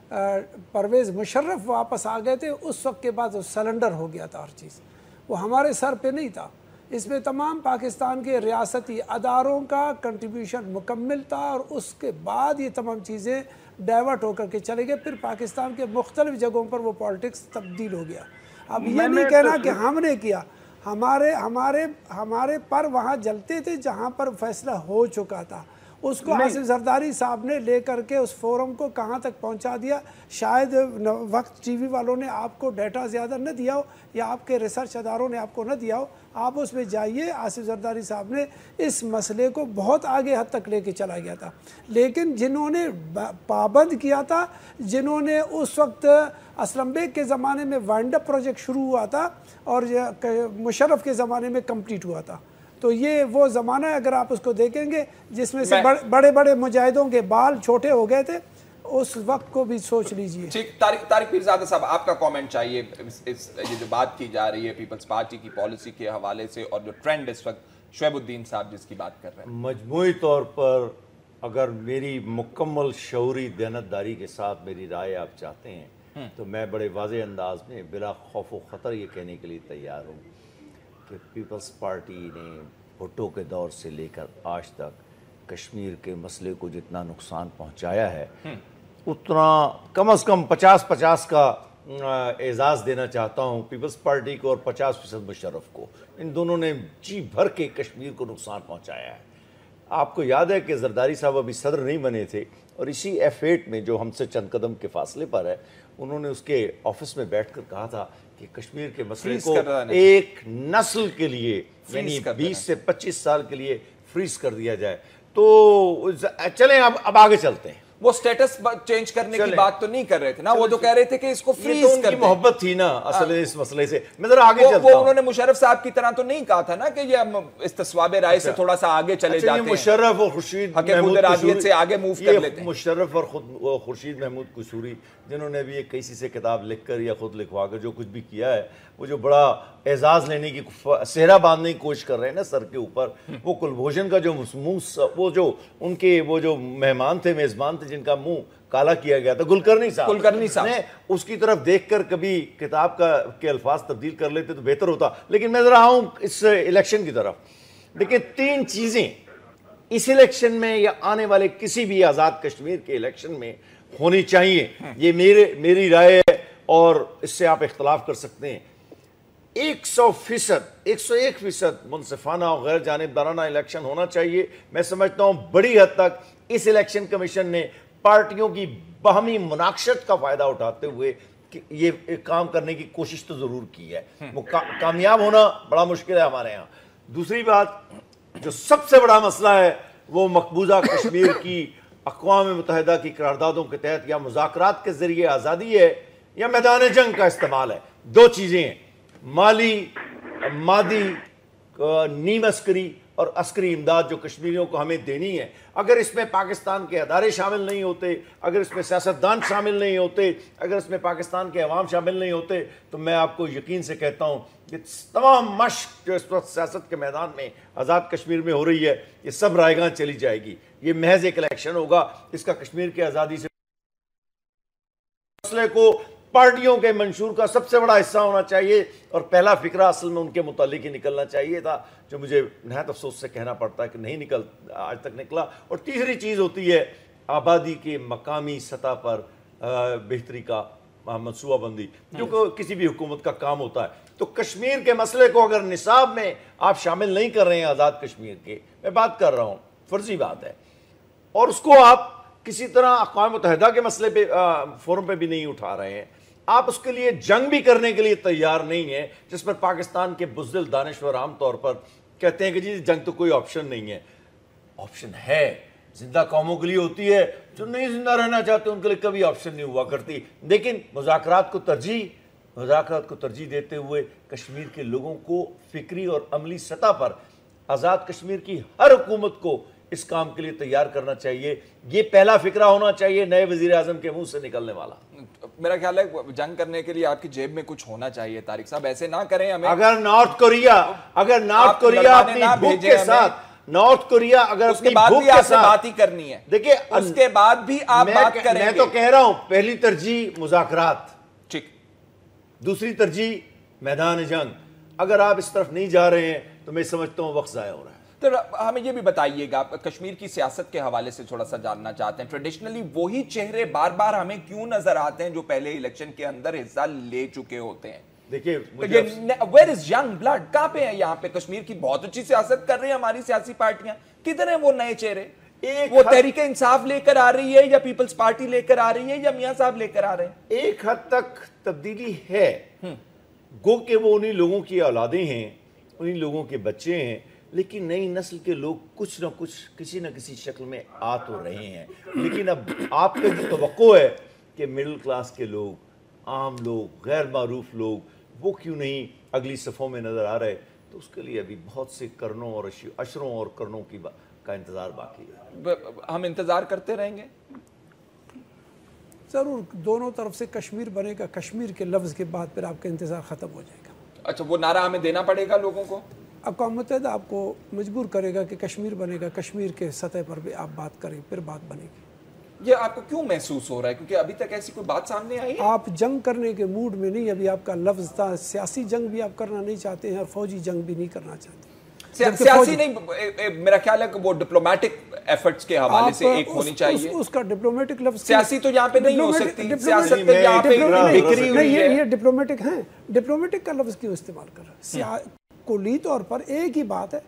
परवेज मुशर्रफ वापस आ गए थे उस वक्त के बाद सलेंडर हो गया था, हर चीज़ वो हमारे सर पे नहीं था। इसमें तमाम पाकिस्तान के रियासती अदारों का कंट्रीब्यूशन मुकम्मल था और उसके बाद ये तमाम चीज़ें डाइवर्ट होकर के चले गए। फिर पाकिस्तान के मुख्तलिफ जगहों पर वो पॉलिटिक्स तब्दील हो गया। अब ये नहीं कहना कि हमने किया, हमारे हमारे हमारे पर वहाँ जलते थे जहाँ पर फैसला हो चुका था, उसको आसिफ जरदारी साहब ने लेकर के उस फोरम को कहाँ तक पहुँचा दिया। शायद वक्त टीवी वालों ने आपको डाटा ज़्यादा न दिया हो या आपके रिसर्च अदारों ने आपको न दिया हो, आप उसमें जाइए। आसिफ जरदारी साहब ने इस मसले को बहुत आगे हद तक लेके चला गया था, लेकिन जिन्होंने पाबंद किया था, जिन्होंने उस वक्त असलम बेग के ज़माने में वाइंड अप प्रोजेक्ट शुरू हुआ था और मुशर्रफ के ज़माने में कंप्लीट हुआ था, تو یہ وہ زمانہ ہے اگر آپ اس کو دیکھیں گے جس میں سے بڑے بڑے مجاہدوں کے بال چھوٹے ہو گئے تھے، اس وقت کو بھی سوچ لیجئے. ٹھیک، طارق طارق پیرزادہ صاحب آپ کا کامنٹ چاہیے اس یہ جو بات کی جا رہی ہے پیپلز پارٹی کی پالیسی کے حوالے سے اور جو ٹرینڈ اس وقت شعیب الدین صاحب جس کی بات کر رہے ہیں. مجموعی طور پر اگر میری مکمل شعوری دیانتداری کے ساتھ میری رائے آپ چاہتے ہیں تو میں بڑے واضح انداز میں بلا خوف و خطر یہ کہنے کے لیے تیار ہوں کہ پیپلز پارٹی نے بھٹو کے دور سے لے کر آج تک کشمیر کے مسئلے کو جتنا نقصان پہنچایا ہے اتنا کم از کم پچاس پچاس کا اعزاز دینا چاہتا ہوں پیپلز پارٹی کو اور پچاس فیصد مشرف کو. ان دونوں نے جی بھر کے کشمیر کو نقصان پہنچایا ہے. آپ کو یاد ہے کہ زرداری صاحب ابھی صدر نہیں بنے تھے اور اسی ایف ایٹ میں جو ہم سے چند قدم کے فاصلے پر ہے انہوں نے اس کے آفس میں بیٹھ کر کہا تھا کہ کشمیر کے مسئلے کو ایک نسل کے لیے یعنی بیس سے پچیس سال کے لیے فریز کر دیا جائے. تو چلیں اب اب آگے چلتے ہیں. وہ سٹیٹس چینج کرنے کی بات تو نہیں کر رہے تھے نا, وہ تو کہہ رہے تھے کہ اس کو فریز کر دیں. محبت تھی نا اصل اس مسئلے سے. میں ذرا آگے چلتا ہوں. وہ انہوں نے مشرف صاحب کی طرح تو نہیں کہا تھا نا کہ یہ استصواب رائے سے تھوڑا سا آگے چلے جاتے ہیں. مشرف اور خورشید محمود قصوری سے آگے موو کر لیتے ہیں. مشرف اور خورشید محمود قصوری جنہوں نے بھی ایک کسی سے کتاب لکھ کر یا خود لکھوا کر جو کچھ بھی کیا ہے, وہ جو بڑا اعزاز لینے کی صحرا باندھنے کی کوشش کر رہے ہیں نا سر کے اوپر, وہ کلبھوشن کا جو مسموس وہ جو ان کے وہ جو مہمان تھے میزبان تھے جن کا منہ کالا کیا گیا تھا, گلکرنی صاحب گلکرنی صاحب نے اس کی طرف دیکھ کر کبھی کتاب کا کے الفاظ تبدیل کر لیتے تو بہتر ہوتا. لیکن میں ذرا آؤں اس الیکشن کی طرف. دیکھیں تین چیزیں اس الیکشن میں یا آنے والے کسی بھی آزاد کشمیر کے الیکشن میں ہونی چاہیے. یہ میرے میری رائے ہے اور اس سے آپ اختلاف کر سکتے ہیں. ایک سو فیصد ایک سو ایک فیصد منصفانہ اور غیر جانبدارانہ الیکشن ہونا چاہیے. میں سمجھتا ہوں بڑی حد تک اس الیکشن کمیشن نے پارٹیوں کی باہمی مناقشت کا فائدہ اٹھاتے ہوئے یہ کام کرنے کی کوشش تو ضرور کی ہے. وہ کامیاب ہونا بڑا مشکل ہے ہمارے ہاں. دوسری بات جو سب سے بڑا مسئلہ ہے وہ مقبوضہ کشمیر کی اقوام متحدہ کی قراردادوں کے تحت یا مذاکرات کے ذریعے آزادی ہے یا میدان جنگ کا استعمال ہے. دو چیزیں ہیں, مالی مادی نیم عسکری اور عسکری امداد جو کشمیریوں کو ہمیں دینی ہے. اگر اس میں پاکستان کے ادارے شامل نہیں ہوتے, اگر اس میں سیاستدان شامل نہیں ہوتے, اگر اس میں پاکستان کے عوام شامل نہیں ہوتے, تو میں آپ کو یقین سے کہتا ہوں کہ تمام مشق جو اس وقت سیاست کے میدان میں آزاد کشمیر میں ہو رہی ہے یہ سب رائے گاں چلی جائے گی. یہ محض ایک الیکشن ہوگا, اس کا کشمیر کی آزادی سے مسئلے کو پارٹیوں کے منشور کا سب سے بڑا حصہ ہونا چاہیے اور پہلا فکرہ اصل میں ان کے متعلق ہی نکلنا چاہیے تھا, جو مجھے نہایت افسوس سے کہنا پڑتا ہے کہ نہیں نکل آج تک نکلا. اور تیسری چیز ہوتی ہے آبادی کے مقامی سطح پر بہتری کا منصوبہ بندی, جو کہ کسی بھی حکومت کا کام ہوتا ہے. تو کشمیر کے مسئلے کو اگر نصاب میں آپ شامل نہیں کر رہے ہیں آزاد کشمیر کے, میں بات کر رہا ہوں فرضی بات ہے, اور اس کو آپ کسی طرح اقوام متحدہ کے مسئلے پہ فورم پہ بھی نہیں اٹھا رہے ہیں, آپ اس کے لیے جنگ بھی کرنے کے لیے تیار نہیں ہیں, جس پر پاکستان کے بزدل دانشور عام طور پر کہتے ہیں کہ جی جنگ تو کوئی آپشن نہیں ہے. آپشن ہے, زندہ قوموں کے لیے ہوتی ہے, جو نہیں زندہ رہنا چاہتے ان کے لیے کبھی آپشن نہیں ہوا کرتی. لیکن مذاکرات کو ترجیح مذاکرات کو ترجیح دیتے ہوئے کشمیر کے لوگوں کو فکری اور عملی سطح پر آزاد کشمیر کی ہر حکومت کو اس کام کے لیے تیار کرنا چاہیے. یہ پہلا فکرہ ہونا چاہیے نئے وزیر اعظم کے منہ سے نکلنے والا. میرا خیال ہے جنگ کرنے کے لیے آپ کی جیب میں کچھ ہونا چاہیے. طارق صاحب ایسے نہ کریں. ہمیں اگر نارتھ کوریا اگر نارتھ کوریا اپنی بھوک کے ساتھ نارتھ کوریا اگر اس کے بعد بھی آپ سے بات ہی کرنی ہے, دیکھیں اس کے بعد بھی آپ بات کریں گے. میں تو کہہ رہا ہوں پہلی ترجیح مذاکرات, ٹھیک, دوسری ترجیح میدان جنگ. اگر آپ اس طرف نہیں جا رہے ہیں تو میں سمجھتا ہوں وقت ضائع ہو رہا ہے. تو ہمیں یہ بھی بتائیے گا, کشمیر کی سیاست کے حوالے سے تھوڑا سا جاننا چاہتے ہیں, ٹریڈیشنلی وہی چہرے بار بار ہمیں کیوں نظر آتے ہیں جو پہلے الیکشن کے اندر حصہ لے چکے ہوتے ہیں؟ دیکھیے ویئر از ینگ بلڈ, کہاں پہ ہیں یہاں پہ؟ کشمیر کی بہت اچھی سیاست کر رہی ہیں ہماری سیاسی پارٹیاں, کدھر ہیں وہ نئے چہرے؟ وہ تحریک انصاف لے کر آ رہی ہے یا پیپلز پارٹی لے کر آ رہی ہے یا میاں صاحب لے کر آ رہے ہیں؟ ایک حد تک تبدیلی ہے, گو کہ وہ انہی لوگوں کی اولادیں ہیں, انہی لوگوں کے بچے ہیں, لیکن نئی نسل کے لوگ کچھ نہ کچھ کسی نہ کسی شکل میں آ تو رہے ہیں. لیکن اب آپ کا جو توقع ہے کہ مڈل کلاس کے لوگ, عام لوگ, غیر معروف لوگ, وہ کیوں نہیں اگلی صفوں میں نظر آ رہے؟ تو تو اس کے لیے ابھی بہت سے کرنوں اور اشروں اور کرنوں کی کا انتظار باقی ہے. ہم انتظار کرتے رہیں گے ضرور. دونوں طرف سے کشمیر بنے گا, کشمیر کے لفظ کے بعد پھر آپ کا انتظار ختم ہو جائے گا. اچھا, وہ نعرہ ہمیں دینا پڑے گا لوگوں کو؟ اقوام متحدہ آپ کو مجبور کرے گا کہ کشمیر بنے گا, کشمیر کے سطح پر بھی آپ بات کریں, پھر بات بنے گی. یہ آپ کو کیوں محسوس ہو رہا ہے؟ کیونکہ ابھی تک ایسی کوئی بات سامنے آئی ہے. آپ جنگ کرنے کے موڈ میں نہیں, ابھی آپ کا لفظ تھا. سیاسی جنگ بھی آپ کرنا نہیں چاہتے ہیں اور فوجی جنگ بھی نہیں کرنا چاہتے. سیاسی نہیں, میرا خیال ہے کہ وہ ڈپلومیٹک ایفرٹس کے حوالے سے ایک ہونی چاہیے. اس کا ڈپلومیٹک لفظ سیاسی تو یہاں پہ نہیں ہو سکتی. سیاست پہ یہاں پہ بکری ہوئی ہے. یہ ڈپلومیٹک ہیں. ڈپلومیٹک کا لفظ کیوں استعمال کر رہا ہے؟ کلی طور پر ایک ہی بات ہے.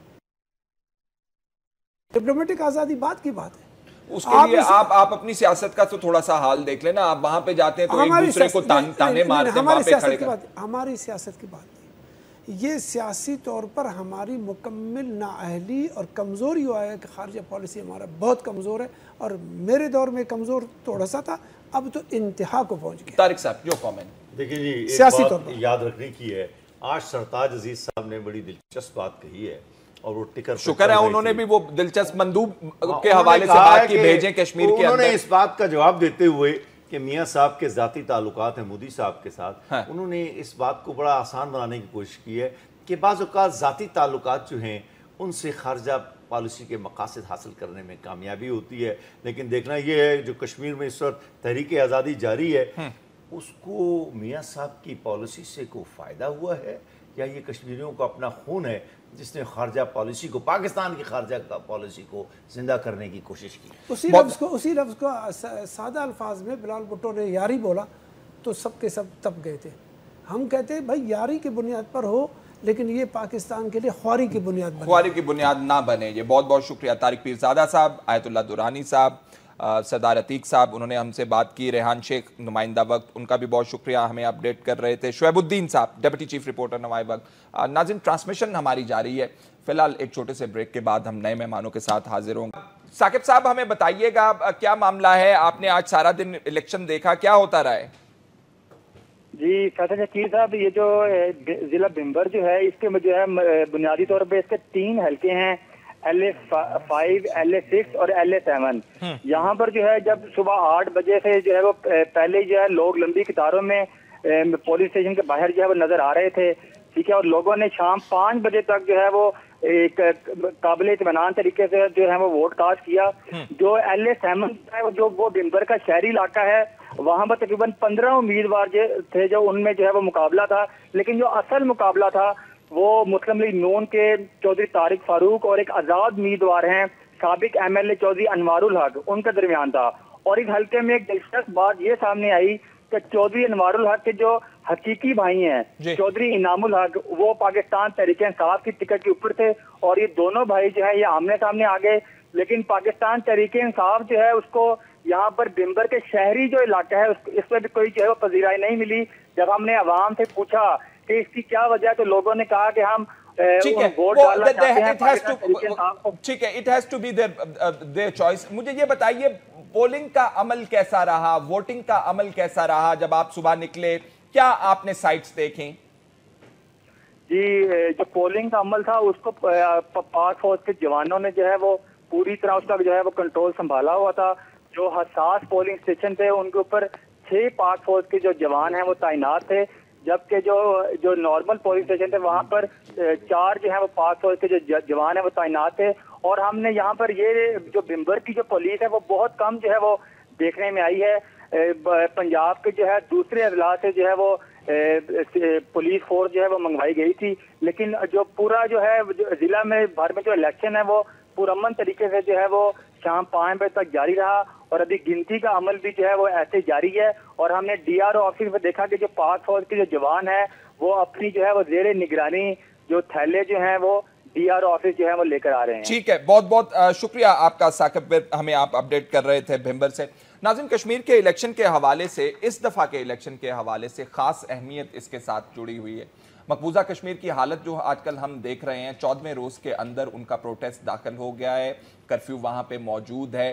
ڈپلومیٹک آزادی بات کی بات ہے. اس کے لیے آپ آپ اپنی سیاست کا تو تھوڑا سا حال دیکھ لینا. آپ وہاں پہ جاتے ہیں تو ایک دوسرے کو تانے مارتے ہیں, وہاں پہ کھڑے کرتے. ہماری سیاست کی بات نہیں, یہ سیاسی طور پر ہماری مکمل نااہلی اور کمزوری ہوا ہے کہ خارجہ پالیسی ہمارا بہت کمزور ہے, اور میرے دور میں کمزور تھوڑا سا تھا, اب تو انتہا کو پہنچ گیا. طارق صاحب جو کامنٹ. دیکھیں جی, ایک سیاسی طور بات پر یاد رکھنے کی ہے. آج سرتاج عزیز صاحب نے بڑی دلچسپ بات کہی ہے, اور وہ ٹکر شکر ہے انہوں نے بھی وہ دلچسپ مندوب کے حوالے سے بات کی بھیجیں کشمیر کے اندر. انہوں نے اس بات کا جواب دیتے ہوئے کہ میاں صاحب کے ذاتی تعلقات ہیں مودی صاحب کے ساتھ, انہوں نے اس بات کو بڑا آسان بنانے کی کوشش کی ہے کہ بعض اوقات ذاتی تعلقات جو ہیں ان سے خارجہ پالیسی کے مقاصد حاصل کرنے میں کامیابی ہوتی ہے. لیکن دیکھنا یہ ہے جو کشمیر میں اس وقت تحریک آزادی جاری ہے, اس کو میاں صاحب کی پالیسی سے کوئی فائدہ ہوا ہے, یا یہ کشمیریوں کا اپنا خون ہے جس نے خارجہ پالیسی کو, پاکستان کی خارجہ پالیسی کو زندہ کرنے کی کوشش کی. اسی لفظ کو اسی لفظ کو سادہ الفاظ میں بلال بھٹو نے یاری بولا تو سب کے سب تب گئے تھے. ہم کہتے ہیں بھائی یاری کی بنیاد پر ہو, لیکن یہ پاکستان کے لیے خواری کی بنیاد بنے, خواری کی بنیاد نہ بنے. یہ بہت بہت شکریہ طارق پیرزادہ صاحب, آیت اللہ دورانی صاحب, سردار عتیق صاحب, انہوں نے ہم سے بات کی. ریحان شیخ نمائندہ وقت, ان کا بھی بہت شکریہ, ہمیں اپڈیٹ کر رہے تھے. شعیب الدین صاحب ڈپٹی چیف رپورٹر نوائے وقت. ناظرین, ٹرانسمیشن ہماری جاری ہے. فی الحال ایک چھوٹے سے بریک کے بعد ہم نئے مہمانوں کے ساتھ حاضر ہوں گے. ثاقب صاحب ہمیں بتائیے گا کیا معاملہ ہے؟ آپ نے آج سارا دن الیکشن دیکھا, کیا ہوتا رہا ہے؟ جی فیصل شکیل صاحب, یہ جو ضلع بھمبر جو ہے, اس کے جو ہے بنیادی طور پہ اس کے تین حلقے ہیں, L A five, L A six اور ایل اے سیون. یہاں پر جو ہے جب صبح آٹھ بجے سے جو ہے وہ پہلے جو ہے لوگ لمبی قطاروں میں پولیس اسٹیشن کے باہر جو ہے وہ نظر آ رہے تھے, ٹھیک ہے, اور لوگوں نے شام پانچ بجے تک جو ہے وہ ایک قابل اطمینان طریقے سے جو ہے وہ ووٹ کاسٹ کیا. جو ایل اے سیون ہے جو وہ بھمبر کا شہری علاقہ ہے, وہاں پر تقریباً پندرہ امیدوار تھے جو ان میں جو ہے وہ مقابلہ تھا, لیکن جو اصل مقابلہ تھا وہ مسلم لیگ نون کے چودھری طارق فاروق اور ایک آزاد امیدوار ہیں سابق M L A Chaudhry Anwar ul Haq, ان کے درمیان تھا. اور اس حلقے میں ایک دلچسپ بات یہ سامنے آئی کہ چودھری انوار الحق کے جو حقیقی بھائی ہیں چودھری انعام الحق, وہ پاکستان تحریک انصاف کی ٹکٹ کے اوپر تھے, اور یہ دونوں بھائی جو ہے یہ آمنے سامنے آ گئے. لیکن پاکستان تحریک انصاف جو ہے اس کو یہاں پر بھمبر کے شہری جو علاقہ ہے اس میں بھی کوئی جو ہے وہ پذیرائی نہیں ملی. جب ہم نے عوام سے پوچھا کہ اس کی کیا وجہ, تو لوگوں نے کہا کہ ہم ووٹ ڈالنا چاہتے ہیں. ٹھیک ہے, it has to be their choice. مجھے یہ بتائیے پولنگ کا عمل کیسا رہا, ووٹنگ کا عمل کیسا رہا جب آپ صبح نکلے, کیا آپ نے سائٹس دیکھیں؟ جی جو پولنگ کا عمل تھا اس کو پاک فوج کے جوانوں نے جو ہے وہ پوری طرح اس کا جو ہے وہ کنٹرول سنبھالا ہوا تھا. جو حساس پولنگ اسٹیشن تھے ان کے اوپر چھ پاک فوج کے جو جوان ہیں وہ تعینات تھے, جبکہ جو جو نارمل پولنگ اسٹیشن تھے وہاں پر چار جو ہیں وہ پاک فوج کے جو جوان ہیں وہ تعینات تھے. اور ہم نے یہاں پر یہ جو بھمبر کی جو پولیس ہے وہ بہت کم جو ہے وہ دیکھنے میں آئی ہے. پنجاب کے جو ہے دوسرے اضلاع سے جو ہے وہ پولیس فورس جو ہے وہ منگوائی گئی تھی, لیکن جو پورا جو ہے ضلع میں بھر میں جو الیکشن ہے وہ پرامن طریقے سے جو ہے وہ شام پانچ بجے تک جاری رہا, اور ابھی گنتی کا عمل بھی جو ہے وہ ایسے جاری ہے. اور ہم نے ڈی آر او آفس میں دیکھا کہ جو پاک فوج کے جو جوان ہیں وہ اپنی جو ہے وہ زیر نگرانی جو تھیلے جو ہیں وہ ڈی آر او آفس جو ہے وہ لے کر آ رہے ہیں. ٹھیک ہے, بہت بہت شکریہ آپ کا ثاقب, ہمیں آپ اپڈیٹ کر رہے تھے بھمبر سے. ناظرین, کشمیر کے الیکشن کے حوالے سے, اس دفعہ کے الیکشن کے حوالے سے خاص اہمیت اس کے ساتھ جڑی ہوئی ہے. مقبوضہ کشمیر کی حالت جو آج کل ہم دیکھ رہے ہیں, چودہویں روز کے اندر ان کا پروٹیسٹ داخل ہو گیا ہے, کرفیو وہاں پہ موجود ہے.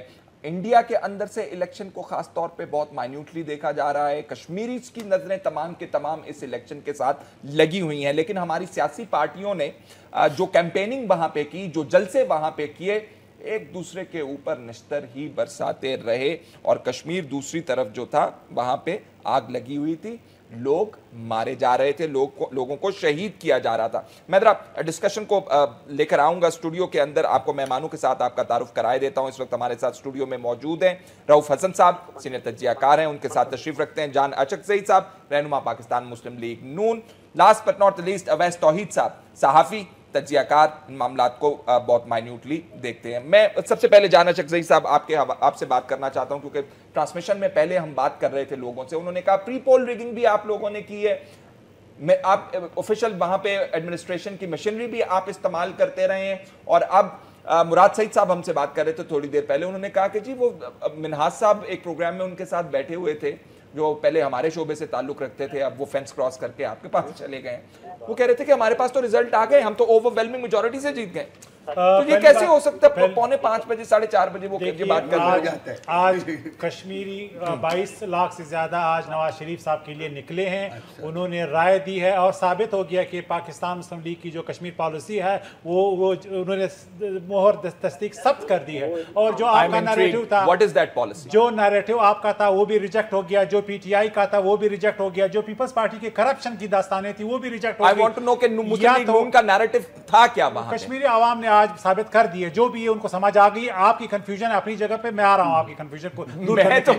انڈیا کے اندر سے الیکشن کو خاص طور پہ بہت مائنیوٹلی دیکھا جا رہا ہے. کشمیریز کی نظریں تمام کے تمام اس الیکشن کے ساتھ لگی ہوئی ہیں, لیکن ہماری سیاسی پارٹیوں نے جو کیمپیننگ وہاں پہ کی, جو جلسے وہاں پہ کیے, ایک دوسرے کے اوپر نشتر ہی برساتے رہے, اور کشمیر دوسری طرف جو تھا وہاں پہ آگ لگی ہوئی تھی, لوگ مارے جا رہے تھے, لوگ کو, لوگوں کو شہید کیا جا رہا تھا. میں ذرا ڈسکشن کو لے کر آؤں گا اسٹوڈیو کے اندر, آپ کو مہمانوں کے ساتھ آپ کا تعارف کرائے دیتا ہوں. اس وقت ہمارے ساتھ اسٹوڈیو میں موجود ہیں رؤف حسن صاحب, سینئر تجزیہ کار ہیں, ان کے ساتھ تشریف رکھتے ہیں جان اچکزئی صاحب, رہنما Pakistan Muslim League Noon. Last but not least Awais Tauheed sahib, صحافی, تجزیہ کار, ان معاملات کو بہت مائنیوٹلی دیکھتے ہیں. میں سب سے پہلے جان اچکزئی صاحب آپ کے آپ سے بات کرنا چاہتا ہوں, کیونکہ ٹرانسمیشن میں پہلے ہم بات کر رہے تھے لوگوں سے, انہوں نے کہا پری پول ریگنگ بھی آپ لوگوں نے کی ہے, میں آپ آفیشیل وہاں پہ ایڈمنسٹریشن کی مشینری بھی آپ استعمال کرتے رہے ہیں, اور اب مراد سعید صاحب ہم سے بات کر رہے تھے تھوڑی دیر پہلے, انہوں نے کہا کہ جی وہ منہاج صاحب ایک پروگرام میں ان کے ساتھ بیٹھے ہوئے تھے جو پہلے ہمارے شعبے سے تعلق رکھتے تھے, اب وہ فینس کراس کر کے آپ کے پاس چلے گئے. وہ کہہ رہے تھے کہ ہمارے پاس تو ریزلٹ آ گئے, ہم تو اوور ویلمنگ میجورٹی سے جیت گئے. تو یہ کیسے ہو سکتا ہے پونے پانچ بجے ساڑھے چار بجے وہ بات کر رہے ہیں؟ آج کشمیری بائیس لاکھ سے زیادہ آج نواز شریف صاحب کے لیے نکلے ہیں, انہوں نے رائے دی ہے, اور ثابت ہو گیا کہ پاکستان مسلم لیگ کی جو کشمیر پالیسی ہے وہ وہ انہوں نے مہر تصدیق ثبت کر دی ہے. اور جو آپ کا نیریٹو تھا, واٹ از دیٹ پالیسی, جو نیریٹو آپ کا تھا وہ بھی ریجیکٹ ہو گیا, جو پی ٹی آئی کا تھا وہ بھی ریجیکٹ ہو گیا, جو پیپلز پارٹی کے کرپشن کی داستانیں تھی وہ بھی ریجیکٹ ہو گئی. I want to know کہ مسلم لیگ نون کا نیریٹو تھا کیا وہاں پہ؟ کشمیری عوام نے آج ثابت کر دی, جو بھی ان کو سمجھ آ گئی. آپ کی کنفیوژن ہے اپنی جگہ پہ, میں آ رہا ہوں آپ کی کنفیوژن کو دور کرنے کے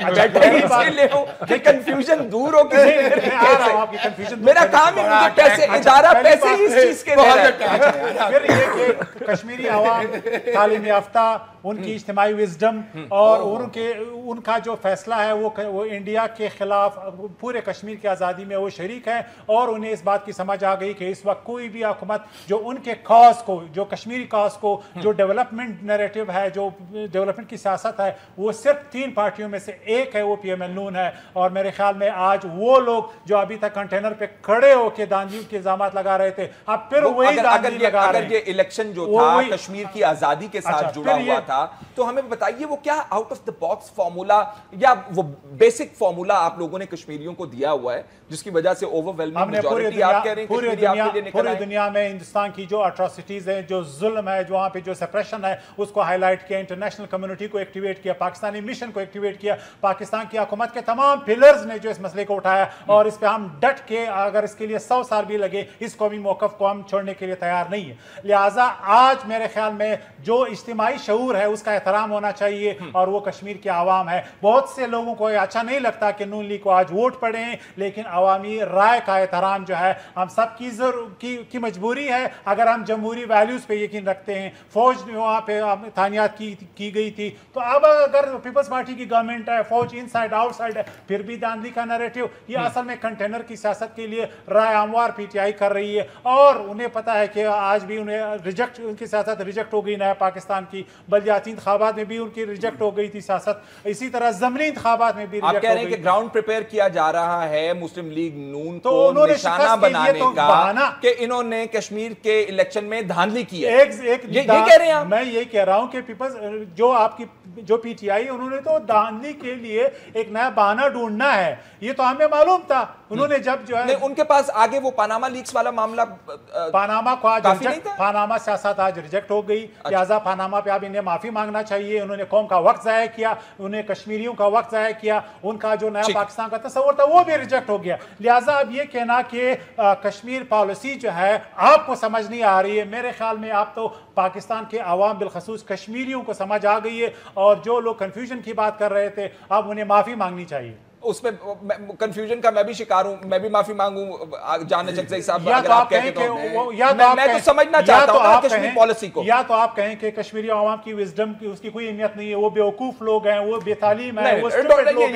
لیے. کنفیوژن دور ہو کے میں آ رہا ہوں آپ کی کنفیوژن, میرا کام ہے مجھے پیسے ادارہ پیسے ہی اس چیز کے دے رہا ہے. پھر یہ کہ کشمیری عوام تعلیم یافتہ, ان کی اجتماعی وزڈم اور ان کے ان کا جو فیصلہ ہے وہ وہ انڈیا کے خلاف پورے کشمیر کی آزادی میں وہ شریک ہے, اور انہیں اس بات کی سمجھ آ گئی کہ اس وقت کوئی بھی حکومت جو ان کے کاز کو, جو کشمیری کاز کو, جو ڈیولپمنٹ نیریٹو ہے, جو ڈیولپمنٹ کی سیاست ہے, وہ صرف تین پارٹیوں میں سے ایک ہے, وہ پی ایم ایل نون ہے. اور میرے خیال میں آج وہ لوگ جو ابھی تک کنٹینر پہ کھڑے ہو کے داندیوں کے الزامات لگا رہے تھے, اب پھر وہی داندی لگا رہے ہیں. اگر یہ الیکشن جو تھا کشمیر کی آزادی کے ساتھ جڑا ہوا تھا, تو ہمیں بتائیے وہ کیا out of the box formula یا وہ بیسک فارمولا آپ لوگوں نے کشمیریوں کو دیا ہوا ہے جس کی وجہ سے اوور ویلمنگ میجورٹی آپ کہہ رہے ہیں کشمیری آپ کے لیے نکل آئے؟ پوری دنیا میں ہندوستان کی جو اٹراسٹیز ہیں, جو ظلم ہے, جو وہاں پہ جو سپریشن ہے, اس کو ہائی لائٹ کیا, انٹرنیشنل کمیونٹی کو ایکٹیویٹ کیا, پاکستانی مشن کو ایکٹیویٹ کیا, پاکستان کی حکومت کے تمام پلرز نے جو اس مسئلے کو اٹھایا, اور اس پہ ہم ڈٹ کے, اگر اس کے لیے سو سال بھی لگے, اس قومی موقف کو ہم چھوڑنے کے لیے تیار نہیں ہے. لہٰذا آج میرے خیال میں جو اجتماعی شعور ہے اس کا احترام ہونا چاہیے, اور وہ کشمیر کے عوام ہے. بہت سے لوگوں کو اچھا نہیں لگتا کہ نون لیگ کو آج ووٹ پڑے ہیں, لیکن عوامی رائے کا احترام جو ہے ہم سب کی کی, کی مجبوری ہے, اگر ہم جمہوری ویلیوز پہ یقین رکھتے ہیں. فوج وہاں پہ تعینات کی کی گئی تھی, تو اب اگر پیپلز پارٹی کی گورنمنٹ ہے, فوج ان سائڈ آؤٹ سائڈ ہے, پھر بھی داندلی کا نیریٹو, یہ اصل میں کنٹینر کی سیاست کے لیے رائے ہموار پی ٹی آئی کر رہی ہے, اور انہیں پتا ہے کہ آج بھی انہیں ریجیکٹ, ان کی سیاست ریجیکٹ ہو گئی. نیا پاکستان کی بلدیاتی انتخابات میں بھی ان کی ریجیکٹ ہو گئی تھی سیاست, اسی طرح ضمنی انتخابات میں بھی ریجیکٹ ہو گئی. آپ کہہ رہے ہیں کہ گراؤنڈ پریپیئر کیا جا رہا ہے مسلم لیگ نون کو نشانہ بنانے کا کہ انہوں نے کشمیر کے الیکشن میں دھاندلی کی ہے. یہ کہہ رہے ہیں میں یہ کہہ رہا ہوں کہ پیپلز جو آپ کی جو پی ٹی آئی, انہوں نے تو دھاندلی کے لیے ایک نیا بہانہ ڈھونڈنا ہے, یہ تو ہمیں معلوم تھا. انہوں نے جب جو ہے ان کے پاس آگے وہ پاناما لیکس والا معاملہ, پاناما کو آج پاناما سیاست آج ریجیکٹ ہو گئی, لہٰذا پاناما پہ اب انہیں معافی مانگنا چاہیے. انہوں نے قوم کا وقت ضائع کیا, انہیں کشمیریوں کا وقت ضائع کیا, ان کا جو نیا پاکستان کا تصور تھا وہ بھی ریجیکٹ ہو گیا. لہٰذا اب یہ کہنا کہ کشمیر پالیسی جو ہے آپ کو سمجھ نہیں آ رہی ہے, میرے خیال میں آپ تو پاکستان کے عوام بالخصوص کشمیریوں کو سمجھ آ گئی ہے, اور جو لوگ کنفیوژن کی بات کر رہے تھے اب انہیں معافی مانگنی چاہیے. اس میں کنفیوژن کا میں بھی شکار ہوں, میں بھی معافی مانگوں جان اچکزئی صاحب, اگر آپ کہیں تو میں تو سمجھنا چاہتا ہوں کشمیر پالیسی کو. یا تو آپ کہیں کہ کشمیری عوام کی وزڈم کی اس کی کوئی اہمیت نہیں ہے, وہ بیوقوف لوگ ہیں, وہ بے تعلیم ہیں, وہ اسٹوپڈ لوگ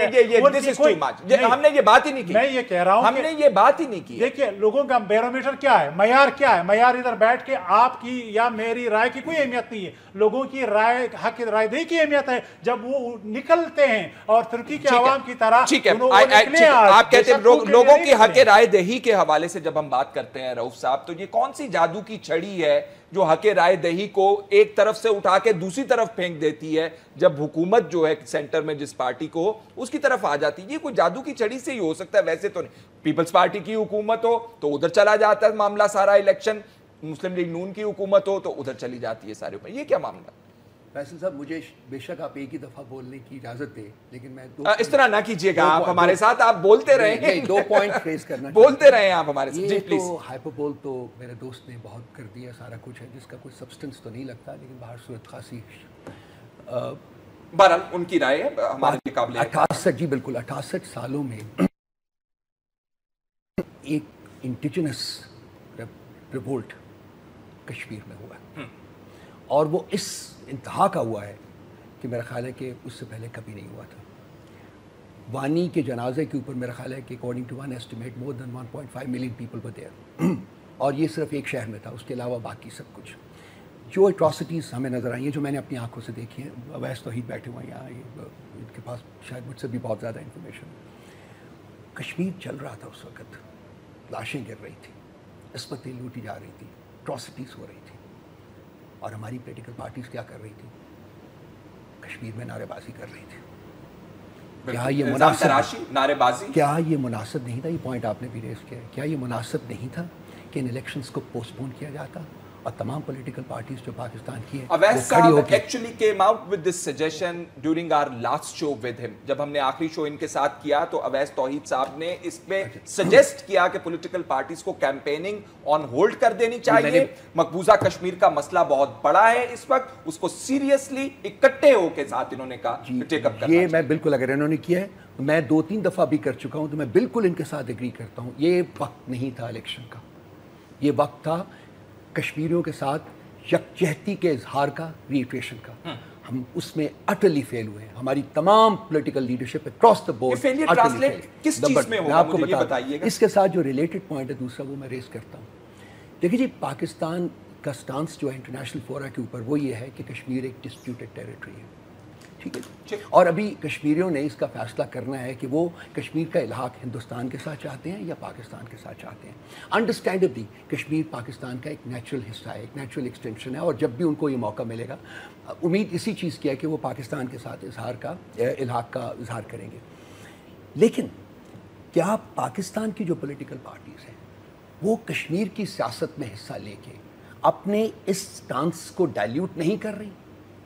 ہیں. ہم نے یہ بات ہی نہیں کی, میں یہ کہہ رہا ہوں ہم نے یہ بات ہی نہیں کی. دیکھیے لوگوں کا بیرومیٹر کیا ہے, معیار کیا ہے, معیار ادھر بیٹھ کے آپ کی یا میری رائے کی کوئی اہمیت نہیں ہے. لوگوں کی رائے, حق رائے دہی کی اہمیت ہے جب وہ نکلتے ہیں اور ترکی کے عوام کی طرح ٹھیک ہے آپ کہتے ہیں لوگوں کی حق رائے دہی کے حوالے سے جب ہم بات کرتے ہیں رؤوف صاحب، تو یہ کون سی جادو کی چھڑی ہے جو حق رائے دہی کو ایک طرف سے اٹھا کے دوسری طرف پھینک دیتی ہے جب حکومت جو ہے سینٹر میں جس پارٹی کو اس کی طرف آ جاتی ہے؟ یہ کوئی جادو کی چھڑی سے ہی ہو سکتا ہے، ویسے تو نہیں۔ پیپلز پارٹی کی حکومت ہو تو ادھر چلا جاتا ہے معاملہ سارا الیکشن، مسلم لیگ نون کی حکومت ہو تو ادھر چلی جاتی ہے سارے اوپر، یہ کیا معاملہ؟ فیصل صاحب مجھے بے شک آپ ایک ہی دفعہ بولنے کی اجازت دیں، لیکن میں اس طرح نہ کیجئے گا، آپ ہمارے ساتھ آپ بولتے رہیں، دو پوائنٹ فیس کرنا بولتے رہیں آپ ہمارے ساتھ، جی پلیز۔ تو ہائپربول تو میرے دوست نے بہت کر دیا، سارا کچھ ہے جس کا کوئی سبسٹنس تو نہیں لگتا، لیکن باہر صورت خاصی بہرحال ان کی رائے ہے ہمارے قابل اٹھاسٹھ جی بالکل اٹھاسٹھ سالوں میں ایک انڈیجنس ریوولٹ کشمیر میں ہوا ہے، اور وہ اس انتہا کا ہوا ہے کہ میرا خیال ہے کہ اس سے پہلے کبھی نہیں ہوا تھا۔ وانی کے جنازے کے اوپر میرا خیال ہے کہ according to one estimate more than one point five million people were there, اور یہ صرف ایک شہر میں تھا، اس کے علاوہ باقی سب کچھ جو اٹراسٹیز ہمیں نظر آئی ہیں، جو میں نے اپنی آنکھوں سے دیکھی ہیں، اویس توحید بیٹھے ہوئے ہیں یہاں، ان کے پاس شاید مجھ سے بھی بہت زیادہ انفارمیشن ہے۔ کشمیر چل رہا تھا اس وقت، لاشیں گر رہی تھیں، عصمتیں لوٹی جا رہی تھیں، اٹراسٹیز ہو رہی تھیں، اور ہماری پولیٹیکل پارٹیز کیا کر رہی تھی؟ کشمیر میں نعرے بازی کر رہی تھی۔ کیا یہ مناسب نعرے بازی کیا یہ مناسب نہیں تھا؟ یہ پوائنٹ آپ نے بھی ریز کیا ہے، کیا یہ مناسب نہیں تھا کہ ان الیکشنز کو پوسٹ پون کیا جاتا اور تمام پولیٹیکل پارٹیز جو پاکستان کی ہیں Awais sahib actually came out with this suggestion during our last show with ہم، جب ہم نے آخری شو ان کے ساتھ کیا تو اویس توحید صاحب نے اس پہ سجیسٹ کیا کہ پولیٹیکل پارٹیز کو کیمپیننگ آن ہولڈ کر دینی چاہیے، مقبوضہ کشمیر کا مسئلہ بہت بڑا ہے اس وقت، اس کو سیریسلی اکٹھے ہو کے ساتھ انہوں نے کہا ٹیک اپ کرنا۔ یہ میں بالکل، اگر انہوں نے کیا ہے میں دو تین دفعہ بھی کر چکا ہوں تو میں بالکل ان کے ساتھ ایگری کرتا ہوں۔ یہ وقت نہیں تھا الیکشن کا، یہ وقت تھا کشمیریوں کے ساتھ یکجہتی کے اظہار کا، ریٹریشن کا۔ ہم اس میں اٹرلی فیل ہوئے ہیں، ہماری تمام political leadership across the board utterly fail. کس چیز میں ہوگا مجھے یہ بتائیے گا؟ اس کے ساتھ جو ریلیٹڈ پوائنٹ ہے دوسرا وہ میں ریز کرتا ہوں۔ دیکھیں جی، پاکستان کا سٹانس جو ہے انٹرنیشنل فورا کے اوپر وہ یہ ہے کہ کشمیر ایک ڈسپیوٹڈ ٹیریٹری ہے، ٹھیک ہے، اور ابھی کشمیریوں نے اس کا فیصلہ کرنا ہے کہ وہ کشمیر کا الحاق ہندوستان کے ساتھ چاہتے ہیں یا پاکستان کے ساتھ چاہتے ہیں۔ انڈرسٹینڈبلی کشمیر پاکستان کا ایک نیچرل حصہ ہے، ایک نیچرل ایکسٹینشن ہے، اور جب بھی ان کو یہ موقع ملے گا امید اسی چیز کی ہے کہ وہ پاکستان کے ساتھ اظہار کا الحاق کا اظہار کریں گے۔ لیکن کیا پاکستان کی جو پولیٹیکل پارٹیز ہیں وہ کشمیر کی سیاست میں حصہ لے کے اپنے اس سٹانس کو ڈائلیوٹ نہیں کر رہی؟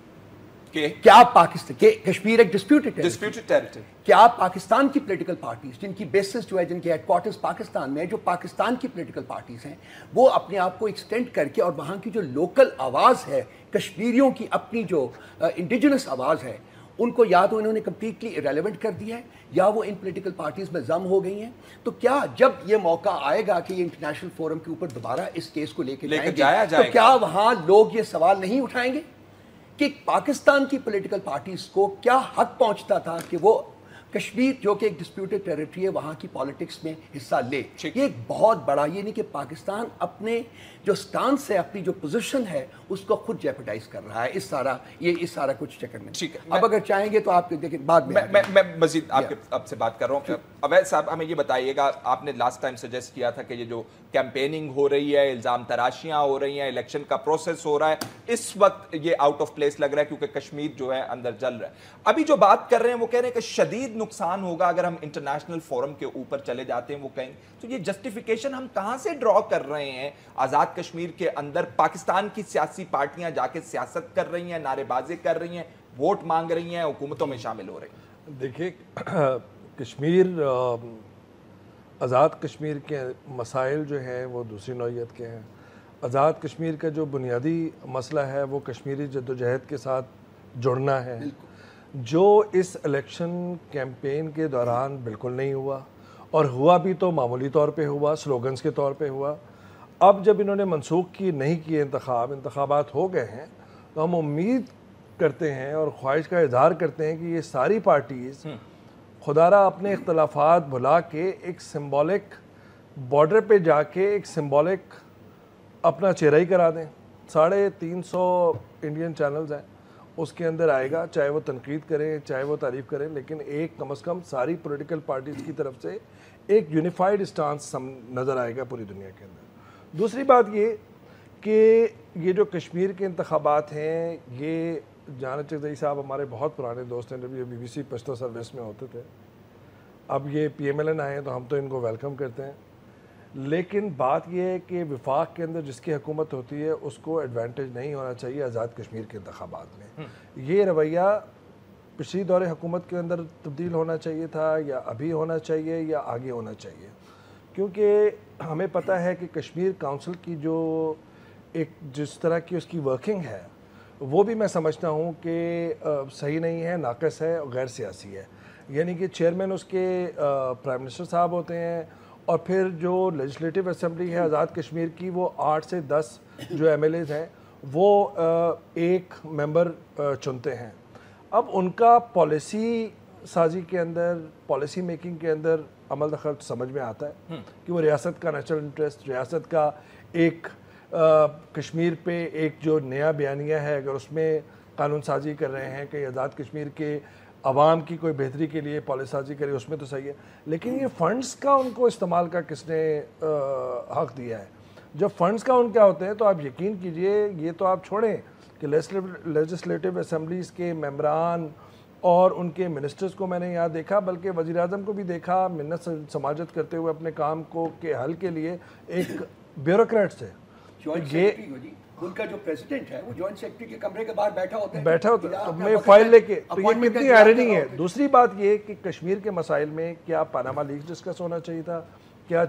کیا پاکستان کہ کشمیر ایک ڈسپیوٹڈ ٹیریٹری، کیا پاکستان کی پولیٹیکل پارٹیز جن کی بیسس جو ہے، جن کے ہیڈ کوارٹرز پاکستان میں ہے، جو پاکستان کی پولیٹیکل پارٹیز ہیں، وہ اپنے آپ کو ایکسٹینڈ کر کے اور وہاں کی جو لوکل آواز ہے، کشمیریوں کی اپنی جو انڈیجنس آواز ہے، ان کو یا تو انہوں نے کمپلیٹلی ریلیونٹ کر دیا ہے یا وہ ان پولیٹیکل پارٹیز میں ضم ہو گئی ہیں؟ تو کیا جب یہ موقع آئے گا کہ یہ انٹرنیشنل فورم کے اوپر دوبارہ اس کیس کو لے کے جائیں گے تو کیا وہاں لوگ یہ سوال نہیں اٹھائیں گے کہ پاکستان کی پولیٹیکل پارٹیز کو کیا حق پہنچتا تھا کہ وہ کشمیر جو کہ ایک ڈسپیوٹڈ ٹیریٹری ہے وہاں کی پالیٹکس میں حصہ لے؟ یہ ایک بہت بڑا، یہ نہیں کہ پاکستان اپنے جو سٹانس ہے، اپنی جو پوزیشن ہے، اس کو خود جیپٹائز کر رہا ہے اس سارا یہ اس سارا کچھ چکر میں۔ اب اگر چاہیں گے تو آپ دیکھیں بعد میں میں مزید آپ آپ سے بات کر رہا ہوں۔ اویس صاحب ہمیں یہ بتائیے گا، آپ نے لاسٹ ٹائم سجیسٹ کیا تھا کہ یہ جو کیمپیننگ ہو رہی ہے، الزام تراشیاں ہو رہی ہیں، الیکشن کا پروسیس ہو رہا ہے، اس وقت یہ آؤٹ آف پلیس لگ رہا ہے کیونکہ کشمیر جو ہے اندر جل رہا ہے۔ ابھی جو بات کر رہے ہیں وہ کہہ رہے ہیں کہ شدید نقصان ہوگا اگر ہم انٹرنیشنل فورم کے اوپر چلے جاتے ہیں، وہ کہیں تو یہ جسٹیفیکیشن ہم کہاں سے ڈرا کر رہے ہیں؟ آزاد کشمیر کے اندر پاکستان کی سیاسی پارٹیاں جا کے سیاست کر رہی ہیں، نعرے بازی کر رہی ہیں، ووٹ مانگ رہی ہیں، حکومتوں میں شامل ہو رہی ہیں۔ دیکھیں، کشمیر آزاد کشمیر کے مسائل جو ہیں وہ دوسری نوعیت کے ہیں۔ آزاد کشمیر کا جو بنیادی مسئلہ ہے وہ کشمیری جدوجہد کے ساتھ جڑنا ہے، جو اس الیکشن کیمپین کے دوران بالکل نہیں ہوا، اور ہوا بھی تو معمولی طور پہ ہوا، سلوگنز کے طور پہ ہوا۔ اب جب انہوں نے منسوخ کی نہیں کیے انتخاب انتخابات ہو گئے ہیں، تو ہم امید کرتے ہیں اور خواہش کا اظہار کرتے ہیں کہ یہ ساری پارٹیز خدا را اپنے اختلافات بھلا کے ایک سمبولک بارڈر پہ جا کے ایک سمبولک اپنا چہرہ ہی کرا دیں۔ ساڑھے تین سو انڈین چینلز ہیں، اس کے اندر آئے گا، چاہے وہ تنقید کریں چاہے وہ تعریف کریں، لیکن ایک کم از کم ساری پولیٹیکل پارٹیز کی طرف سے ایک یونیفائڈ اسٹانس نظر آئے گا پوری دنیا کے اندر۔ دوسری بات یہ کہ یہ جو کشمیر کے انتخابات ہیں، یہ جانا چکزئی صاحب ہمارے بہت پرانے دوست ہیں، جب یہ B B C Pashto service میں ہوتے تھے، اب یہ پی ایم ایل این آئے ہیں تو ہم تو ان کو ویلکم کرتے ہیں، لیکن بات یہ ہے کہ وفاق کے اندر جس کی حکومت ہوتی ہے اس کو ایڈوانٹیج نہیں ہونا چاہیے آزاد کشمیر کے انتخابات میں۔ یہ رویہ پچھلی دور حکومت کے اندر تبدیل ہونا چاہیے تھا، یا ابھی ہونا چاہیے، یا آگے ہونا چاہیے، کیونکہ ہمیں پتہ ہے کہ کشمیر کونسل کی جو ایک جس طرح کی اس کی ورکنگ ہے وہ بھی میں سمجھتا ہوں کہ صحیح نہیں ہے، ناقص ہے، غیر سیاسی ہے۔ یعنی کہ چیئرمین اس کے پرائم منسٹر صاحب ہوتے ہیں، اور پھر جو لیجسلیٹو اسمبلی ہے آزاد کشمیر کی، وہ آٹھ سے دس جو ایم ایل ایز ہیں وہ ایک ممبر چنتے ہیں۔ اب ان کا پالیسی سازی کے اندر، پالیسی میکنگ کے اندر عمل دخل سمجھ میں آتا ہے کہ وہ ریاست کا نیشنل انٹرسٹ، ریاست کا ایک کشمیر پہ ایک جو نیا بیانیہ ہے، اگر اس میں قانون سازی کر رہے ہیں کہ آزاد کشمیر کے عوام کی کوئی بہتری کے لیے پالیسی سازی کرے، اس میں تو صحیح ہے، لیکن یہ فنڈز کا ان کو استعمال کا کس نے حق دیا ہے؟ جب فنڈز کا ان کیا ہوتے ہیں تو آپ یقین کیجئے، یہ تو آپ چھوڑیں کہ لیجسلیٹو اسمبلیز کے ممبران اور ان کے منسٹرز کو میں نے یہاں دیکھا، بلکہ وزیر اعظم کو بھی دیکھا منت سماجت کرتے ہوئے اپنے کام کو کے حل کے لیے ایک بیوروکریٹ سے۔ یہ ان کا جو پریزیڈنٹ ہے وہ جوائنٹ سیکرٹری کے کمرے کے باہر بیٹھا ہوتا ہے بیٹھا ہوتا ہے میں فائل لے کے، تو یہ کتنی آئرنی ہے۔ دوسری بات یہ کہ کشمیر کے مسائل میں کیا پاناما لیکس ڈسکس ہونا چاہیے تھا، کیا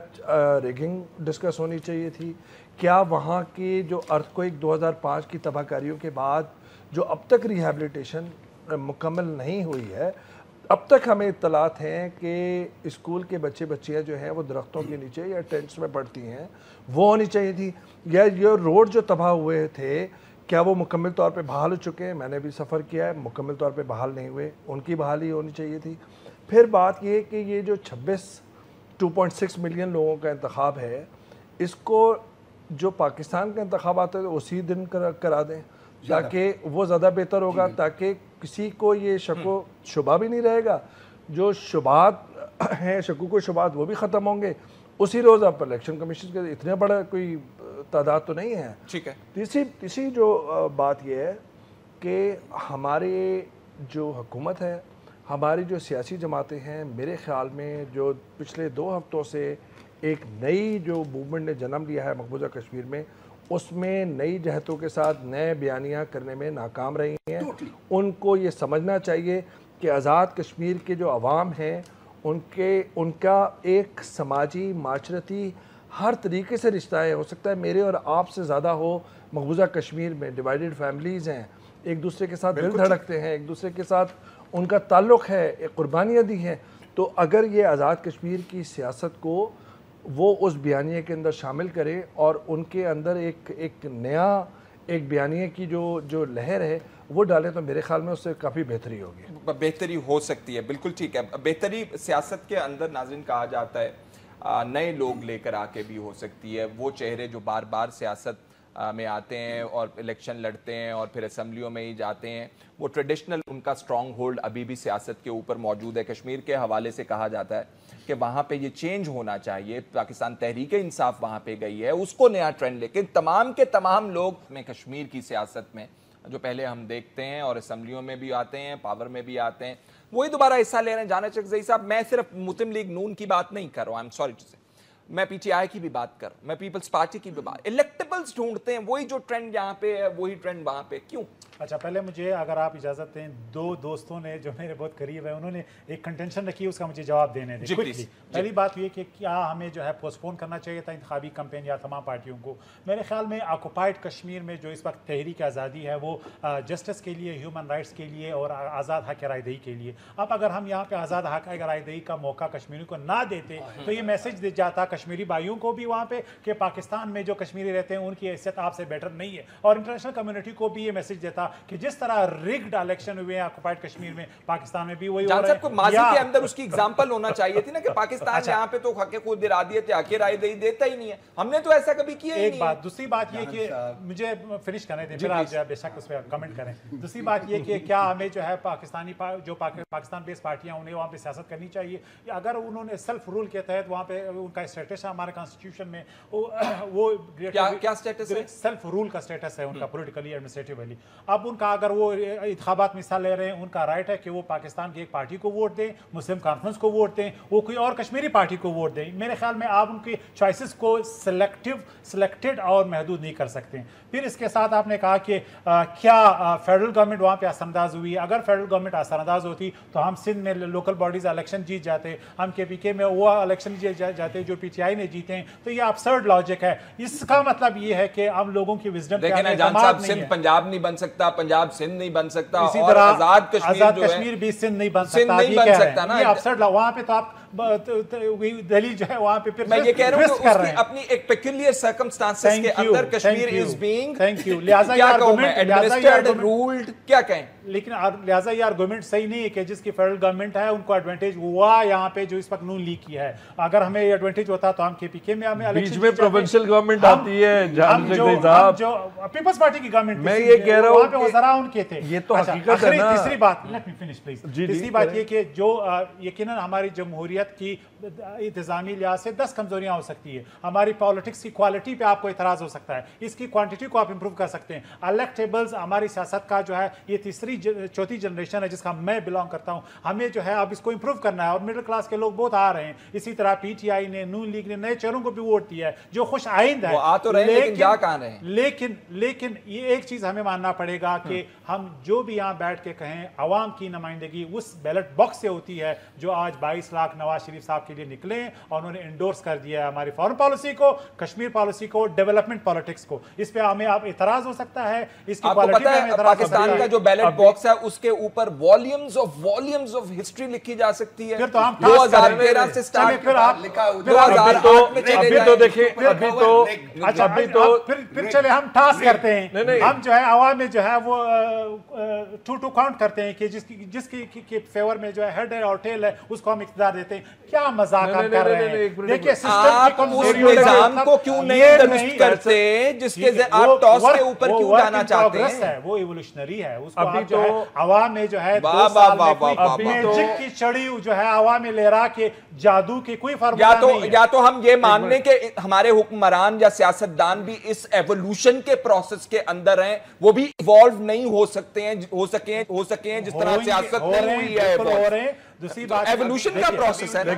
ریگنگ ڈسکس ہونی چاہیے تھی، کیا وہاں کی جو ارتھ کوئک دو ہزار پانچ کی تباہ کاریوں کے بعد جو اب تک ریہیبلیٹیشن مکمل نہیں ہوئی ہے، اب تک ہمیں اطلاعات ہیں کہ اسکول کے بچے بچیاں جو ہیں وہ درختوں کے نیچے یا ٹینٹس میں پڑتی ہیں، وہ ہونی چاہیے تھی، یا یہ روڈ جو تباہ ہوئے تھے کیا وہ مکمل طور پہ بحال ہو چکے ہیں؟ میں نے بھی سفر کیا ہے، مکمل طور پہ بحال نہیں ہوئے، ان کی بحالی ہونی چاہیے تھی۔ پھر بات یہ کہ یہ جو چھبیس ٹو پوائنٹ سکس ملین لوگوں کا انتخاب ہے، اس کو جو پاکستان کا انتخابات ہے اسی دن کرا دیں تاکہ وہ زیادہ بہتر ہوگا، تاکہ کسی کو یہ شک و شبہ بھی نہیں رہے گا، جو شبہات ہیں شکوک و شبہات وہ بھی ختم ہوں گے اسی روز۔ آپ الیکشن کمیشن کے اتنے بڑا کوئی تعداد تو نہیں ہے۔ ٹھیک ہے۔ تیسری تیسری جو بات یہ ہے کہ ہماری جو حکومت ہے، ہماری جو سیاسی جماعتیں ہیں، میرے خیال میں جو پچھلے دو ہفتوں سے ایک نئی جو موومنٹ نے جنم لیا ہے مقبوضہ کشمیر میں، اس میں نئی جہتوں کے ساتھ نئے بیانیہ کرنے میں ناکام رہی ہیں۔ ان کو یہ سمجھنا چاہیے کہ آزاد کشمیر کے جو عوام ہیں ان کے ان کا ایک سماجی معاشرتی ہر طریقے سے رشتہ ہے، ہو سکتا ہے میرے اور آپ سے زیادہ ہو، مقبوضہ کشمیر میں ڈیوائیڈڈ فیملیز ہیں، ایک دوسرے کے ساتھ دل دھڑکتے ہیں، ایک دوسرے کے ساتھ ان کا تعلق ہے، ایک قربانیاں دی ہیں، تو اگر یہ آزاد کشمیر کی سیاست کو وہ اس بیانیے کے اندر شامل کرے اور ان کے اندر ایک ایک نیا ایک بیانیے کی جو جو لہر ہے وہ ڈالیں، تو میرے خیال میں اس سے کافی بہتری ہوگی، بہتری ہو سکتی ہے۔ بالکل ٹھیک ہے، بہتری سیاست کے اندر ناظرین کہا جاتا ہے نئے لوگ لے کر آ کے بھی ہو سکتی ہے، وہ چہرے جو بار بار سیاست میں آتے ہیں اور الیکشن لڑتے ہیں اور پھر اسمبلیوں میں ہی جاتے ہیں، وہ ٹریڈیشنل ان کا سٹرونگ ہولڈ ابھی بھی سیاست کے اوپر موجود ہے۔ کشمیر کے حوالے سے کہا جاتا ہے کہ وہاں پہ یہ چینج ہونا چاہیے، پاکستان تحریک انصاف وہاں پہ گئی ہے، اس کو نیا ٹرینڈ، لیکن تمام کے تمام لوگ میں کشمیر کی سیاست میں جو پہلے ہم دیکھتے ہیں اور اسمبلیوں میں بھی آتے ہیں، پاور میں بھی آتے ہیں، وہی دوبارہ حصہ لے رہے ہیں۔ جانا چکزئی صاحب، میں صرف مسلم لیگ نون کی بات نہیں کر رہا ہوں، آئی ایم سوری ٹو سے، میں پی ٹی آئی کی بھی بات کر رہا ہوں، میں پیپلز پارٹی کی بھی بات، الیکٹیبلز ڈھونڈتے ہیں، وہی جو ٹرینڈ یہاں پہ ہے وہی ٹرینڈ وہاں پہ، کیوں؟ اچھا، پہلے مجھے اگر آپ اجازت دیں، دو دوستوں نے جو میرے بہت قریب ہے انہوں نے ایک کنٹینشن رکھی، اس کا مجھے جواب دینے دیں کوئکلی۔ پہلی بات یہ کہ کیا ہمیں جو ہے پوسٹ پون کرنا چاہیے تھا انتخابی کمپین یا تمام پارٹیوں کو؟ میرے خیال میں آکوپائڈ کشمیر میں جو اس وقت تحریک آزادی ہے وہ جسٹس کے لیے، ہیومن رائٹس کے لیے اور آزاد حق رائے دہی کے لیے۔ اب اگر ہم یہاں پہ آزاد حق رائے دہی کا موقع کشمیریوں کو نہ دیتے تو یہ میسج دے جاتا کشمیری بھائیوں کو بھی وہاں پہ کہ پاکستان میں جو کشمیری رہتے ہیں ان کی حیثیت آپ سے بیٹر نہیں ہے، اور انٹرنیشنل کمیونٹی کو بھی یہ میسج دیتا کہ جس طرح rigged الیکشن ہوئے ہیں آکوپائڈ کشمیر میں پاکستان میں بھی وہی ہو جان رہا صاحب کو ہے. ماضی کے اندر اس کی اگزامپل ہونا چاہیے تھی نا کہ پاکستان یہاں پہ تو حق خود ارادیت حق رائے دہی دیتا ہی نہیں ہے. ہم نے تو ایسا کبھی کیا ہی نہیں. ایک بات دوسری بات یہ کہ مجھے فنش کرنے دیں پھر آپ جو ہے بے شک اس پہ کمنٹ کریں. دوسری بات یہ کہ کیا ہمیں جو ہے پاکستانی جو پاکستان بیس پارٹیاں انہیں وہاں پہ سیاست کرنی چاہیے. اگر انہوں نے سیلف رول کے تحت وہاں پہ ان کا اسٹیٹس ہے ہمارے کانسٹیٹیوشن میں, وہ کیا اسٹیٹس ہے؟ سیلف رول کا اسٹیٹس ہے ان کا پولیٹیکلی ایڈمنسٹریٹیولی. اب ان کا اگر وہ انتخابات میں حصہ لے رہے ہیں ان کا رائٹ ہے کہ وہ پاکستان کی ایک پارٹی کو ووٹ دیں, مسلم کانفرنس کو ووٹ دیں, وہ کوئی اور کشمیری پارٹی کو ووٹ دیں. میرے خیال میں آپ ان کی چوائسز کو سلیکٹیو سلیکٹڈ اور محدود نہیں کر سکتے. پھر اس کے ساتھ آپ نے کہا کہ کیا فیڈرل گورنمنٹ وہاں پہ اثر انداز ہوئی. اگر فیڈرل گورنمنٹ اثر انداز ہوتی تو ہم سندھ میں لوکل باڈیز الیکشن جیت جاتے, ہم کے پی کے میں وہ الیکشن جیت جاتے جو پی ٹی آئی نے جیتے ہیں. تو یہ ابسرڈ لاجک ہے. اس کا مطلب یہ ہے کہ ہم لوگوں کی وزڈم دیکھیں نا جان صاحب, سندھ پنجاب نہیں بن سکتا, پنجاب سندھ نہیں بن سکتا, اسی اور طرح آزاد کشمیر کشمیر بھی سندھ نہیں بن سندھ نہیں بن سکتا نا. یہ ابسرڈ وہاں پہ تو آپ دہلی جو ہے وہاں پہ میں یہ کہہ رہا ہوں کہ اس کی اپنی ایک پیکولر سرکمسٹانسز کے اندر کشمیر از بینگ لہٰذا کیا کہوں میں ایڈمنسٹرڈ رولڈ کیا کہیں. لیکن لہٰذا یہ آرگومنٹ صحیح نہیں ہے کہ جس کی فیڈرل گورنمنٹ ہے ان کو ایڈوانٹیج ہوا یہاں پہ جو اس وقت نون لیگ کی ہے. اگر ہمیں یہ ایڈوانٹیج ہوتا تو ہم کے پی کے میں ہمیں بیچ میں پروونشل گورنمنٹ آتی ہے جان سکتے صاحب, جو پیپلز پارٹی کی گورنمنٹ میں یہ کہہ رہا ہوں کہ وزراء ان کے تھے. یہ تو حقیقت ہے نا. تیسری بات لیٹ می فنش پلیز. تیسری بات یہ کہ جو یقیناً ہماری جمہوریت کی انتظامی لحاظ سے دس کمزوریاں ہو سکتی ہے. ہماری پالیٹکس کی کوالٹی پہ آپ کو اعتراض ہو سکتا ہے, اس کی کوانٹٹی کو آپ امپروو کر سکتے ہیں. الیکٹیبلز ہماری سیاست کا جو ہے یہ تیسری چوتھی جنریشن ہے جس کا میں بلانگ کرتا ہوں. ہمیں جو ہے اب اس کو امپروو کرنا ہے اور مڈل کلاس کے لوگ بہت آ رہے ہیں. اسی طرح پی ٹی آئی نے نون لیگ نے نئے چہروں کو بھی ووٹ دیا ہے جو خوش آئند ہے. وہ آ تو رہے ہیں لیکن جا کہاں رہے ہیں. لیکن لیکن یہ ایک چیز ہمیں ماننا پڑے گا کہ ہم جو بھی یہاں بیٹھ کے کہیں عوام کی نمائندگی اس بیلٹ باکس سے ہوتی ہے جو آج بائیس لاکھ نواز شریف صاحب کے لیے نکلے اور انہوں نے انڈورس کر دیا ہے ہماری فارن پالیسی کو, کشمیر پالیسی کو, ڈیولپمنٹ پالیٹکس کو. اس پہ ہمیں آپ اعتراض ہو سکتا ہے. اس کی کوالٹی پہ ہمیں اعتراض ہو سکتا ہے. پاکستان کا جو بیلٹ باکس ہے اس کے اوپر volumes of volumes of history لکھی جا سکتی ہے. پھر تو ہم دو ہزار تیرہ سے سٹارٹ پھر آپ دو ہزار آٹھ میں چلے جائیں. تو دیکھیں ابھی تو ابھی تو پھر چلے ہم ٹاسک کرتے ہیں. ہم جو ہے عوام میں جو ہے وہ ٹو ٹو کاؤنٹ کرتے ہیں کہ جس کی جس کی فیور میں جو ہے ہیڈ ہے اور ٹیل ہے اس کو ہم اقتدار دیتے ہیں. کیا مذاق آپ کر رہے ہیں. دیکھیے آپ اس نظام کو کیوں نہیں درست کرتے جس کے آپ ٹاس کے اوپر کیوں جانا چاہتے ہیں. وہ ایوولوشنری ہے. اس کو آپ جو ہے عوام میں جو ہے دو سال میں کوئی میجک کی چڑی جو ہے عوام میں لے رہا کہ جادو کی کوئی فارمولا نہیں ہے. یا تو ہم یہ مان لیں کہ ہمارے حکمران یا سیاستدان بھی اس ایوولوشن کے پروسیس کے اندر ہیں, وہ بھی ایوالو نہیں ہو سکتے ہیں ہو سکے ہو سکے ہیں جس طرح سیاست نہیں ہوئی ہے. دوسری بات ایوولوشن کا پروسیس ہے.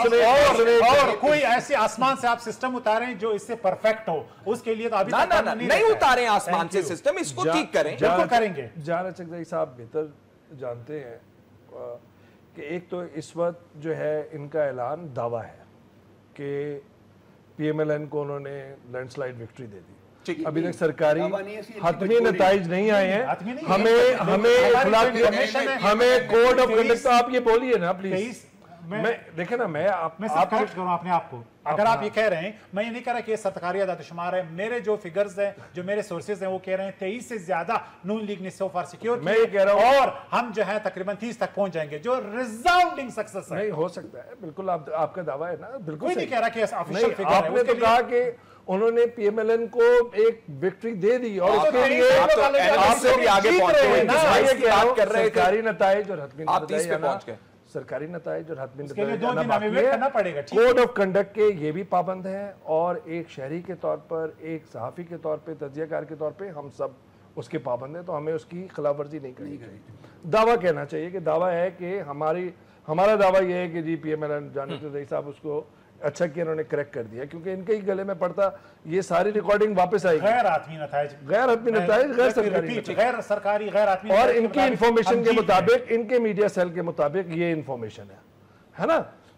اور کوئی ایسی آسمان سے آپ سسٹم اتاریں جو اس سے پرفیکٹ ہو, اس کے لیے تو ابھی نہیں اتاریں آسمان سے سسٹم, اس کو ٹھیک کریں. بالکل کریں گے. جان چکدئی صاحب بہتر جانتے ہیں کہ ایک تو اس وقت جو ہے ان کا اعلان دعویٰ ہے کہ پی ایم ایل این کو انہوں نے لینڈ سلائیڈ وکٹری دے دی. ابھی تک سرکاری حتمی نتائج نہیں آئے ہیں. ہمیں ہمیں ہمیں کوڈ آف کنڈکٹ, آپ یہ بولیے نا پلیز. میں دیکھیں نا میں آپ میں صرف کریکٹ کروں اپنے آپ کو. اگر آپ یہ کہہ رہے ہیں, میں یہ نہیں کہہ رہا کہ یہ سرکاری اعداد و شمار ہے. میرے جو فگرز ہیں, جو میرے سورسز ہیں, وہ کہہ رہے ہیں تیئیس سے زیادہ نون لیگ نے سو فار سیکیور میں یہ کہہ رہا ہوں, اور ہم جو ہے تقریباً تیس تک پہنچ جائیں گے جو ریزاؤنڈنگ سکسس ہے. نہیں ہو سکتا ہے, بالکل آپ کا دعویٰ ہے نا, بالکل کوئی نہیں کہہ رہا کہ آفیشیل فگر ہے. آپ نے تو کہا کہ انہوں نے پی ایم ایل این کو ایک وکٹری دے دی اور اس کے لیے آپ سے بھی آگے پہنچے ہوئے سرکاری نتائج اور حتمی نتائج سرکاری نتائج اور حتمی نتائج کوڈ آف کنڈکٹ کے یہ بھی پابند ہیں, اور ایک شہری کے طور پر, ایک صحافی کے طور پہ, تجزیہ کار کے طور پہ ہم سب اس کے پابند ہیں. تو ہمیں اس کی خلاف ورزی نہیں کرنی چاہیے. دعویٰ کہنا چاہیے کہ دعویٰ ہے کہ ہماری ہمارا دعویٰ یہ ہے کہ جی P M L N Jan Achakzai sahib اس کو اچھا کیا انہوں نے کریکٹ کر دیا, کیونکہ ان کے ہی گلے میں پڑتا یہ ساری ریکارڈنگ واپس آئے گی. غیر حتمی نتائج غیر حتمی نتائج غیر سرکاری غیر سرکاری غیر حتمی, اور ان کی انفارمیشن کے مطابق, ان کے میڈیا سیل کے مطابق یہ انفارمیشن ہے ہے نا.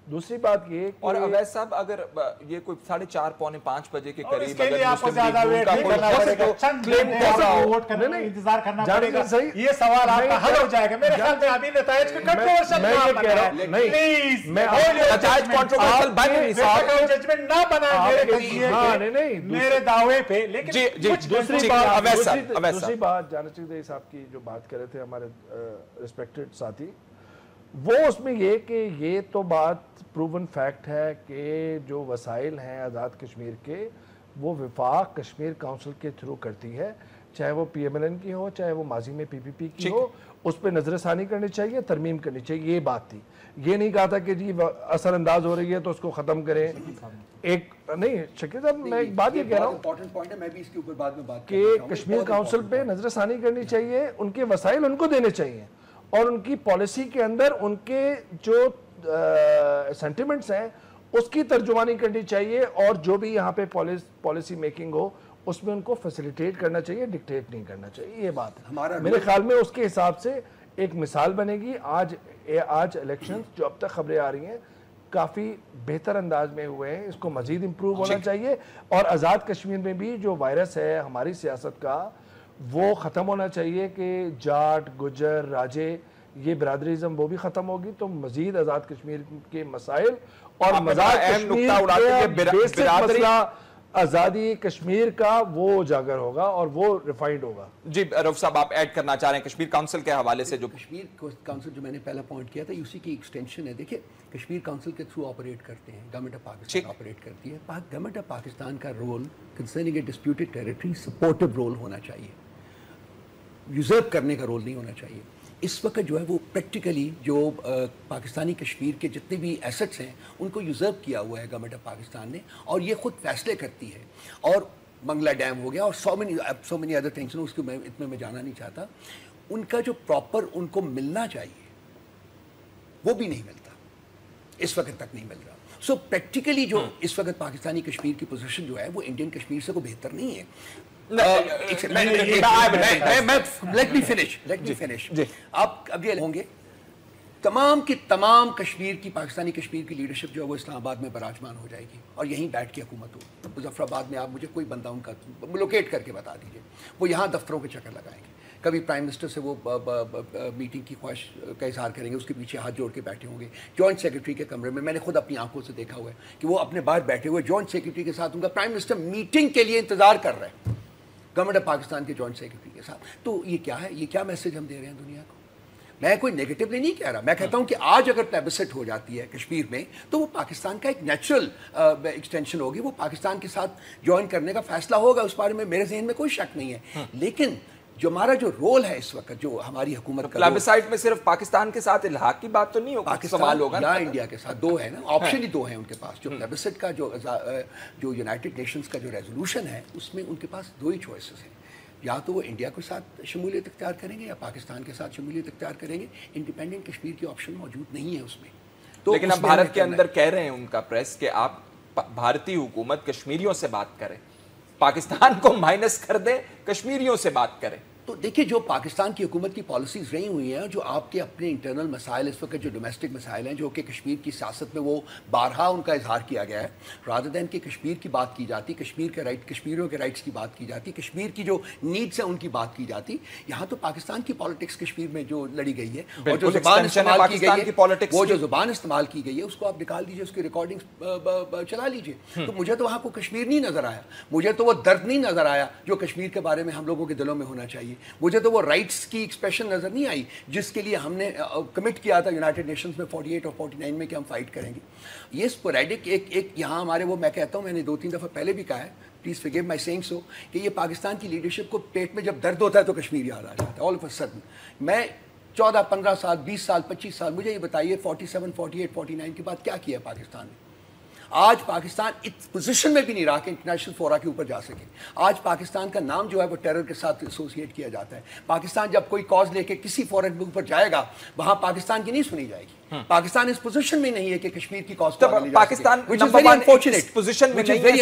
دوسری بات یہ اور اویس صاحب اگر یہ کوئی ساڑھے چار پونے پانچ بجے کے قریب اس کے لیے آپ کو زیادہ ویٹ نہیں کرنا پڑے گا، چند گھنٹے ووٹ کرنے میں انتظار کرنا پڑے گا، یہ سوال آپ کا حل ہو جائے گا. میرے خیال میں ابھی نتائج کو کنٹروورشل نہ بنائیں پلیز، نتائج کنٹروورشل بن ججمنٹ نہ بنائیں میرے قضیے میرے دعوے پہ. لیکن دوسری بات دوسری بات جانب چودھری صاحب کی جو بات کر رہے تھے ہمارے ریسپیکٹڈ ساتھی، وہ اس میں یہ کہ یہ تو بات پروون فیکٹ ہے کہ جو وسائل ہیں آزاد کشمیر کے وہ وفاق کشمیر کونسل کے تھرو کرتی ہے، چاہے وہ پی ایم ایل این کی ہو چاہے وہ ماضی میں پی پی پی کی ہو، اس پہ نظر ثانی کرنی چاہیے، ترمیم کرنی چاہیے. یہ بات تھی، یہ نہیں کہا تھا کہ جی اثر انداز ہو رہی ہے تو اس کو ختم کریں. ایک نہیں شکیل صاحب میں ایک بات یہ کہہ رہا ہوں کہ کشمیر کونسل پہ نظر ثانی کرنی چاہیے، ان کے وسائل ان کو دینے چاہیے اور ان کی پالیسی کے اندر ان کے جو سینٹیمنٹس ہیں اس کی ترجمانی کرنی چاہیے، اور جو بھی یہاں پہ پالیسی میکنگ ہو اس میں ان کو فیسیلیٹیٹ کرنا چاہیے، ڈکٹیٹ نہیں کرنا چاہیے. یہ بات ہے میرے خیال میں اس کے حساب سے ایک مثال بنے گی. آج آج الیکشنز جو اب تک خبریں آ رہی ہیں کافی بہتر انداز میں ہوئے ہیں، اس کو مزید امپروو ہونا چاہیے. اور آزاد کشمیر میں بھی جو وائرس ہے ہماری سیاست کا وہ ختم ہونا چاہیے کہ جاٹ گجر راجے یہ برادریزم وہ بھی ختم ہوگی تو مزید آزاد کشمیر کے مسائل اور آزاد کشمیر کا بیسک مسئلہ آزادی کشمیر کا وہ اجاگر ہوگا اور وہ ریفائنڈ ہوگا. جی رؤف صاحب آپ ایڈ کرنا چاہ رہے ہیں کشمیر کونسل کے حوالے سے؟ جو کشمیر کونسل جو میں نے پہلا پوائنٹ کیا تھا اسی کی ایکسٹینشن ہے. دیکھیں کشمیر کونسل کے تھرو آپریٹ کرتے ہیں، گورنمنٹ آف پاکستان آپریٹ کرتی ہے. گورنمنٹ آف پاکستان کا role concerning a disputed territory supportive role ہونا چاہیے، یوزرو کرنے کا رول نہیں ہونا چاہیے. اس وقت جو ہے وہ پریکٹیکلی جو پاکستانی کشمیر کے جتنے بھی ایسٹس ہیں ان کو یوزرو کیا ہوا ہے گورنمنٹ آف پاکستان نے، اور یہ خود فیصلے کرتی ہے. اور منگلا ڈیم ہو گیا اور so many so many other things, اس کو میں اتنے میں جانا نہیں چاہتا. ان کا جو پراپر ان کو ملنا چاہیے وہ بھی نہیں ملتا، اس وقت تک نہیں مل رہا. سو پریکٹیکلی جو اس وقت پاکستانی کشمیر کی پوزیشن جو ہے وہ انڈین کشمیر سے کوئی بہتر نہیں ہے. آپ اب یہ ہوں گے تمام کی تمام کشمیر کی پاکستانی کشمیر کی لیڈرشپ جو ہے وہ اسلام آباد میں براجمان ہو جائے گی اور یہیں بیٹھ کے حکومت ہو. مظفر آباد میں آپ مجھے کوئی بندہ ان کا لوکیٹ کر کے بتا دیجیے، وہ یہاں دفتروں کے چکر لگائیں گے. کبھی پرائم منسٹر سے وہ میٹنگ کی خواہش کا اظہار کریں گے، اس کے پیچھے ہاتھ جوڑ کے بیٹھے ہوں گے. جوائنٹ سیکرٹری کے کمرے میں میں نے خود اپنی آنکھوں سے دیکھا ہوا ہے کہ وہ اپنے باہر بیٹھے ہوئے جوائنٹ سیکرٹری کے ساتھ، ان کا پرائم منسٹر میٹنگ کے لیے انتظار کر رہے ہیں گورنمنٹ آف پاکستان کے جوائنٹ سیکرٹری کے ساتھ. تو یہ کیا ہے، یہ کیا میسج ہم دے رہے ہیں دنیا کو؟ میں کوئی نیگیٹیولی نہیں کہہ رہا، میں کہتا ہوں کہ آج اگر پلیبسٹ ہو جاتی ہے کشمیر میں تو وہ پاکستان کا ایک نیچرل ایکسٹینشن ہوگی، وہ پاکستان کے ساتھ جوائن کرنے کا فیصلہ ہوگا. اس بارے میں میرے ذہن میں کوئی شک نہیں ہے. لیکن جو ہمارا جو رول ہے اس وقت جو ہماری حکومت کا پلیبسائٹ میں صرف پاکستان کے ساتھ الحاق کی بات تو نہیں ہوگا، پاکستان یا انڈیا کے ساتھ دو ہے نا، آپشن ہی دو ہیں ان کے پاس. جو پلیبسائٹ کا جو جو یونائٹڈ نیشنز کا جو ریزولوشن ہے اس میں ان کے پاس دو ہی چوائسز ہیں، یا تو وہ انڈیا کے ساتھ شمولیت اختیار کریں گے یا پاکستان کے ساتھ شمولیت اختیار کریں گے. انڈیپینڈنٹ کشمیر کی آپشن موجود نہیں ہے اس میں. تو لیکن اب بھارت کے اندر کہہ رہے ہیں ان کا پریس کہ آپ بھارتی حکومت کشمیریوں سے بات کریں، پاکستان کو مائنس کر دیں، کشمیریوں سے بات کریں. تو دیکھیں جو پاکستان کی حکومت کی پالیسیز رہی ہوئی ہیں، جو آپ کے اپنے انٹرنل مسائل اس وقت جو ڈومیسٹک مسائل ہیں جو کہ کشمیر کی سیاست میں وہ بارہا ان کا اظہار کیا گیا ہے، رادر دین کہ کشمیر کی بات کی جاتی، کشمیر کے رائٹ کشمیریوں کے رائٹس کی بات کی جاتی، کشمیر کی جو نیڈس ہیں ان کی بات کی جاتی. یہاں تو پاکستان کی پالیٹکس کشمیر میں جو لڑی گئی ہے اور جو زبان استعمال کی گئی ہے، وہ جو زبان استعمال کی گئی ہے اس کو آپ نکال دیجیے، اس کی ریکارڈنگ چلا لیجیے. تو مجھے تو وہاں کو کشمیر نہیں نظر آیا، مجھے تو وہ درد نہیں نظر آیا جو کشمیر کے بارے میں ہم لوگوں کے دلوں میں ہونا چاہیے. مجھے تو وہ رائٹس کی ایکسپریشن نظر نہیں آئی جس کے لیے ہم نے کمٹ کیا تھا یونائٹڈ نیشنز میں فورٹی ایٹ اور فورٹی نائن میں کہ ہم فائٹ کریں گے. یہ اسپوریڈک ایک ایک یہاں ہمارے وہ میں کہتا ہوں، میں نے دو تین دفعہ پہلے بھی کہا ہے، please forgive my saying so, کہ یہ پاکستان کی لیڈرشپ کو پیٹ میں جب درد ہوتا ہے تو کشمیر یاد آ جاتا ہے آل آف اے سڈن. میں چودہ پندرہ سال بیس سال پچیس سال مجھے یہ بتائیے forty seven forty eight forty nine کے بعد کیا کیا پاکستان نے؟ آج پاکستان اس پوزیشن میں بھی نہیں رہا کہ انٹرنیشنل فورا کے اوپر جا سکے. آج پاکستان کا نام جو ہے وہ ٹیرر کے ساتھ ایسوسیٹ کیا جاتا ہے. پاکستان جب کوئی کاز لے کے کسی فورن ملک پر جائے گا وہاں پاکستان کی نہیں سنی جائے گی. پاکستان اس پوزیشن میں نہیں ہے کہ کشمیر کی کاز پاکستان پوزیشن میں نہیں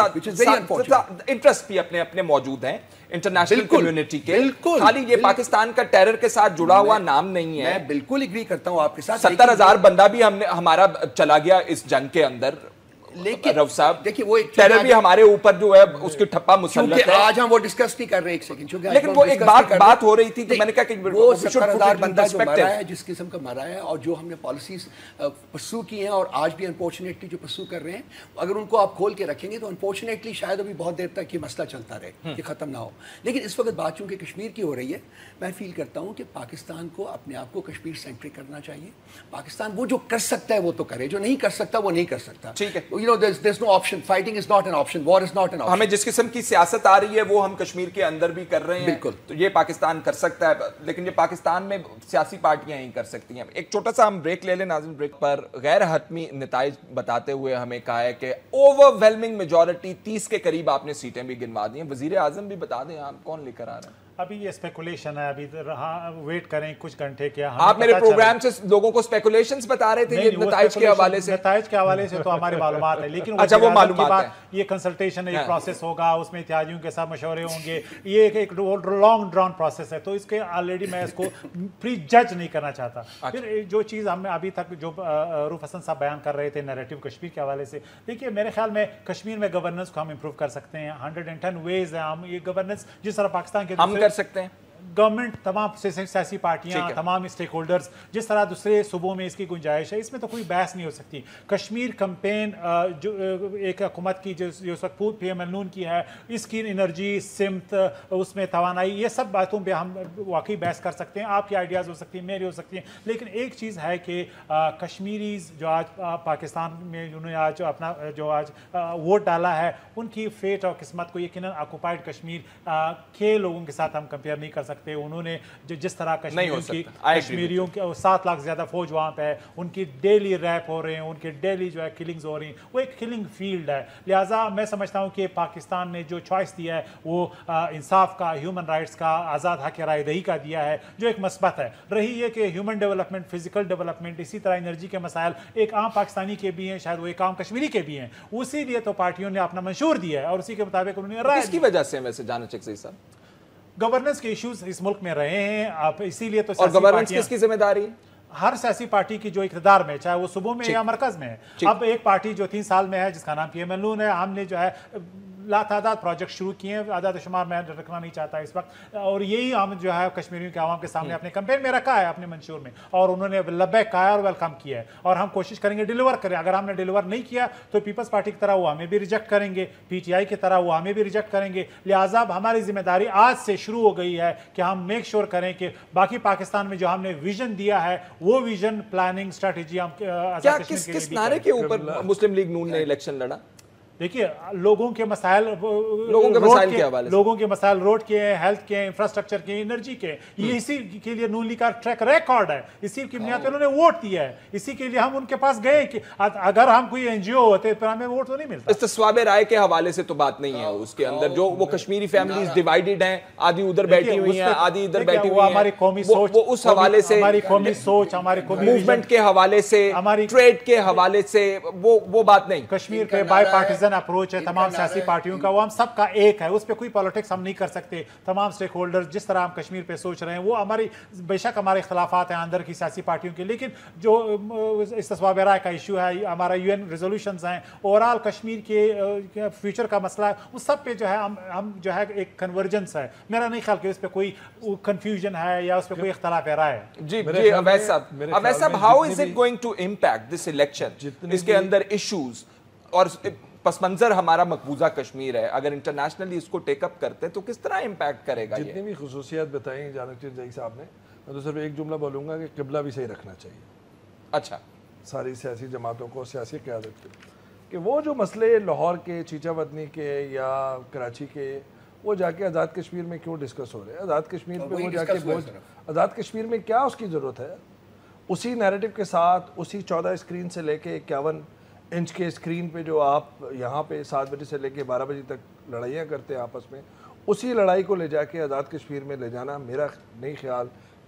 ہے، انٹرسٹ بھی اپنے اپنے موجود ہیں انٹرنیشنل کمیونٹی کے، خالی یہ پاکستان کا ٹیرر کے ساتھ جڑا ہوا نام نہیں ہے۔ میں بالکل اگری کرتا ہوں آپ کے ساتھ، ستر ہزار بندہ بھی ہم نے ہمارا چلا گیا اس جنگ کے اندر، لیکن رف صاحب دیکھیے وہ ٹیرر بھی ہمارے اوپر جو ہے اس کی ٹھپا مسلط ہے، آج ہم وہ ڈسکس نہیں کر رہے ایک سیکنڈ، لیکن وہ ایک بات بات ہو رہی تھی کہ میں نے کہا کہ وہ ستر ہزار بندہ جو مرا ہے، جس قسم کا مرا ہے، اور جو ہم نے پالیسیز پرسو کی ہیں اور آج بھی انفارچونیٹلی جو پرسو کر رہے ہیں، اگر ان کو آپ کھول کے رکھیں گے تو انفارچونیٹلی شاید ابھی بہت دیر تک یہ مسئلہ چلتا رہے، یہ ختم نہ ہو۔ لیکن اس وقت بات چونکہ کشمیر کی ہو رہی ہے، میں فیل کرتا ہوں کہ پاکستان کو اپنے آپ کو کشمیر سینٹرک کرنا چاہیے۔ پاکستان وہ جو کر سکتا ہے وہ تو کرے، جو نہیں کر سکتا وہ نہیں کر سکتا۔ ٹھیک ہے، you know there is no option, fighting is not an option, war is not an option. ہمیں جس قسم کی سیاست آ رہی ہے وہ ہم کشمیر کے اندر بھی کر رہے ہیں، بالکل، تو یہ پاکستان کر سکتا ہے، لیکن یہ پاکستان میں سیاسی پارٹیاں ہی کر سکتی ہیں۔ ایک چھوٹا سا ہم بریک لے لیں ناظرین، بریک پر غیر حتمی نتائج بتاتے ہوئے ہمیں کہا ہے کہ اوور ویلمنگ میجورٹی تیس کے قریب آپ نے سیٹیں بھی گنوا دی ہیں، وزیر اعظم بھی بتا دیں آپ کون لے کر آ رہے ہیں؟ ابھی یہ اسپیکولیشن ہے، ابھی ویٹ کریں کچھ گھنٹے کیا۔ آپ میرے پروگرام سے لوگوں کو اسپیکولیشنز بتا رہے تھے یہ نتائج کے حوالے سے؟ نتائج کے حوالے سے تو ہماری معلومات ہے، لیکن اچھا وہ معلومات ہے، یہ کنسلٹیشن ہے، یہ پروسیس ہوگا، اس میں اتحادیوں کے ساتھ مشورے ہوں گے، یہ ایک لانگ ڈراؤن پروسیس ہے، تو اس کے آلریڈی میں اس کو پری جج نہیں کرنا چاہتا۔ پھر جو چیز ہم نے ابھی تک جو روف حسن صاحب بیان کر رہے تھے نیریٹو کشمیر کے حوالے سے، دیکھیے میرے خیال میں کشمیر میں گورننس کو ہم امپروو کر سکتے ہیں، ہنڈریڈ اینڈ ٹین ویز ہیں ہم یہ گورننس جس طرح پاکستان کے ہم کر سکتے ہیں۔ گورنمنٹ، تمام سیاسی پارٹیاں، تمام اسٹیک ہولڈرز، جس طرح دوسرے صوبوں میں اس کی گنجائش ہے، اس میں تو کوئی بحث نہیں ہو سکتی۔ کشمیر کمپین جو ایک حکومت کی جو اس وقت پی ایم النون کی ہے، اس کی انرجی، سمت، اس میں توانائی، یہ سب باتوں پہ ہم واقعی بحث کر سکتے ہیں، آپ کی آئیڈیاز ہو سکتی ہیں، میری ہو سکتی ہیں، لیکن ایک چیز ہے کہ کشمیریز جو آج پاکستان میں انہوں نے آج اپنا جو آج ووٹ ڈالا ہے، ان کی فیٹ اور قسمت کو یقیناً آکوپائڈ کشمیر کے لوگوں کے ساتھ ہم کمپیئر نہیں کر سکتے۔ انہوں نے جس طرح کشمیریوں کی کشمیریوں کی سات لاکھ زیادہ فوج وہاں پہ ہے، ان کی ڈیلی ریپ ہو رہے ہیں، ان کی ڈیلی جو ہے کلنگز ہو رہی ہیں، وہ ایک کلنگ فیلڈ ہے۔ لہٰذا میں سمجھتا ہوں کہ پاکستان نے جو چوائس دیا ہے وہ انصاف کا، ہیومن رائٹس کا، آزاد حق رائے دہی کا دیا ہے، جو ایک مثبت ہے۔ رہی یہ کہ ہیومن ڈیولپمنٹ، فزیکل ڈیولپمنٹ، اسی طرح انرجی کے مسائل ایک عام پاکستانی کے بھی ہیں، شاید وہ ایک عام کشمیری کے بھی ہیں، اسی لیے تو پارٹیوں نے اپنا منشور دیا ہے اور اسی کے مطابق انہوں نے رائے۔ کس کی وجہ سے ویسے جانا چاہیے صاحب؟ گورننس کے ایشوز اس ملک میں رہے ہیں، آپ اسی لیے تو اور گورننس کس کی ذمہ داری ہے؟ ہر سیاسی پارٹی کی جو اقتدار میں، چاہے وہ صوبوں میں یا مرکز میں ہے۔ اب ایک پارٹی جو تین سال میں ہے جس کا نام پی ایم النون ہے، ہم نے جو ہے لاتعداد پروجیکٹ شروع کیے ہیں، اعداد و شمار میں رکھنا نہیں چاہتا اس وقت، اور یہی ہم جو ہے کشمیریوں کے عوام کے سامنے اپنے کمپین میں رکھا ہے، اپنے منشور میں، اور انہوں نے لبیک کہا ہے اور ویلکم کیا ہے، اور ہم کوشش کریں گے ڈیلیور کریں۔ اگر ہم نے ڈیلیور نہیں کیا تو پیپلز پارٹی کی طرح وہ ہمیں بھی ریجیکٹ کریں گے، پی ٹی آئی کی طرح وہ ہمیں بھی ریجیکٹ کریں گے۔ لہٰذا ہماری ذمہ داری آج سے شروع ہو گئی ہے کہ ہم میک شور کریں کہ باقی پاکستان میں جو ہم نے ویژن دیا ہے وہ ویژن، پلاننگ، اسٹریٹجی ہم کیا کس کس نعرے کے اوپر مسلم لیگ نون نے الیکشن لڑا؟ دیکھیے لوگوں کے مسائل، لوگوں کے مسائل کے حوالے سے، لوگوں کے مسائل روڈ کے ہیں، ہیلتھ کے ہیں، انفراسٹرکچر کے ہیں، انرجی کے، یہ اسی کے لیے نون لیگ کا ٹریک ریکارڈ ہے، اسی کی بنیاد پہ انہوں نے ووٹ دیا ہے، اسی کے لیے ہم ان کے پاس گئے کہ اگر ہم کوئی این جی او ہوتے تو ہمیں ووٹ تو نہیں ملتا۔ استصواب رائے کے حوالے سے تو بات نہیں ہے اس کے اندر، جو وہ کشمیری فیملیز ڈیوائیڈڈ ہیں، آدھی ادھر بیٹھی ہوئی ہیں، آدھی ادھر بیٹھی ہوئی ہیں، ہماری قومی سوچ، وہ اس حوالے سے، ہماری قومی سوچ، ہماری قومی موومنٹ کے حوالے سے، ہماری ٹریڈ کے حوالے سے وہ وہ بات نہیں۔ کشمیر پہ بائی پارٹیزن اپروچ ہے تمام سیاسی پارٹیوں کا، وہ ہم سب کا ایک ہے، اس پہ کوئی پالیٹکس ہم نہیں کر سکتے۔ تمام سٹیک ہولڈر جس طرح ہم کشمیر پہ سوچ رہے ہیں، وہ ہماری بے شک ہمارے اختلافات ہیں اندر کی سیاسی پارٹیوں کے، لیکن جو استصواب رائے کا ایشو ہے، ہمارا یو این ریزولوشنز ہیں، اوورآل کشمیر کے فیوچر کا مسئلہ ہے، اس سب پہ جو ہے ہم ہم جو ہے ایک کنورجنس ہے۔ میرا نہیں خیال کہ اس پہ کوئی کنفیوژن ہے یا اس پہ کوئی اختلاف رائے ہے۔ جی جی Owais sahib, Owais sahib, how is it going to impact this election? اس کے اندر ایشوز اور پس منظر ہمارا مقبوضہ کشمیر ہے، اگر انٹرنیشنلی اس کو ٹیک اپ کرتے تو کس طرح امپیکٹ کرے گا؟ جتنی بھی خصوصیات بتائیں جانب جائی صاحب نے، میں تو صرف ایک جملہ بولوں گا کہ قبلہ بھی صحیح رکھنا چاہیے۔ اچھا، ساری سیاسی جماعتوں کو، سیاسی قیادت کو، کہ وہ جو مسئلے لاہور کے، چیچا ودنی کے یا کراچی کے، وہ جا کے آزاد کشمیر میں کیوں ڈسکس ہو رہے ہیں؟ آزاد کشمیر پہ وہ جا کے آزاد کشمیر میں کیا اس کی ضرورت ہے؟ اسی نیریٹو کے ساتھ، اسی چودہ اسکرین سے لے کے اکیاون انچ کے اسکرین پہ جو آپ یہاں پہ سات بجے سے لے کے بارہ بجے تک لڑائیاں کرتے ہیں آپس میں، اسی لڑائی کو لے جا کے آزاد کشمیر میں لے جانا، میرا نہیں خیال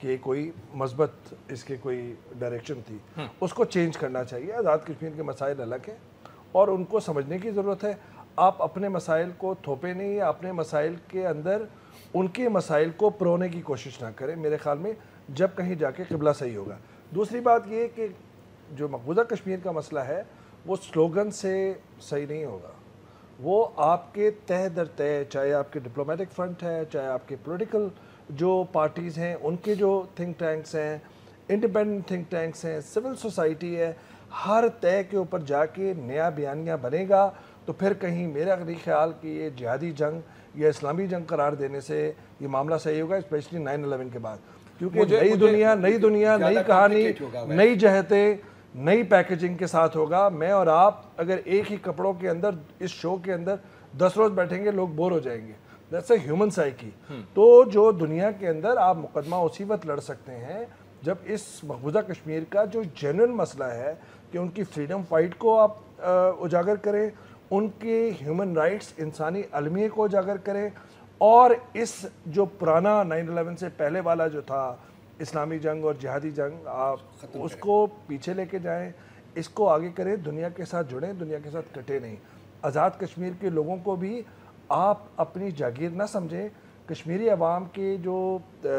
کہ کوئی مثبت اس کے کوئی ڈائریکشن تھی, اس کو چینج کرنا چاہیے. آزاد کشمیر کے مسائل الگ ہیں اور ان کو سمجھنے کی ضرورت ہے. آپ اپنے مسائل کو تھوپے نہیں, یا اپنے مسائل کے اندر ان کے مسائل کو پرونے کی کوشش نہ کریں. میرے خیال میں جب کہیں جا کے قبلہ صحیح ہوگا. دوسری بات یہ کہ جو مقبوضہ کشمیر کا مسئلہ ہے وہ سلوگن سے صحیح نہیں ہوگا, وہ آپ کے تہ در تہ, چاہے آپ کے ڈپلومیٹک فرنٹ ہے, چاہے آپ کے پولیٹیکل جو پارٹیز ہیں, ان کے جو تھنک ٹینکس ہیں, انڈیپینڈنٹ تھنک ٹینکس ہیں, سول سوسائٹی ہے, ہر تہ کے اوپر جا کے نیا بیانیہ بنے گا تو پھر کہیں میرا خیال کہ یہ جہادی جنگ یا اسلامی جنگ قرار دینے سے یہ معاملہ صحیح ہوگا, اسپیشلی نائن الیون کے بعد. کیونکہ نئی دنیا نئی دنیا نئی کہانی, نئی جہتیں, نئی پیکیجنگ کے ساتھ ہوگا. میں اور آپ اگر ایک ہی کپڑوں کے اندر اس شو کے اندر دس روز بیٹھیں گے, لوگ بور ہو جائیں گے. That's a human psyche. تو جو دنیا کے اندر آپ مقدمہ اسی وقت لڑ سکتے ہیں جب اس مقبوضہ کشمیر کا جو جینوئن مسئلہ ہے کہ ان کی فریڈم فائٹ کو آپ اجاگر کریں, ان کے ہیومن رائٹس, انسانی المیے کو اجاگر کریں, اور اس جو پرانا نائن الیون سے پہلے والا جو تھا اسلامی جنگ اور جہادی جنگ, آپ اس کو پیچھے لے کے جائیں, اس کو آگے کریں, دنیا کے ساتھ جڑیں, دنیا کے ساتھ کٹے نہیں. آزاد کشمیر کے لوگوں کو بھی آپ اپنی جاگیر نہ سمجھیں. کشمیری عوام کے جو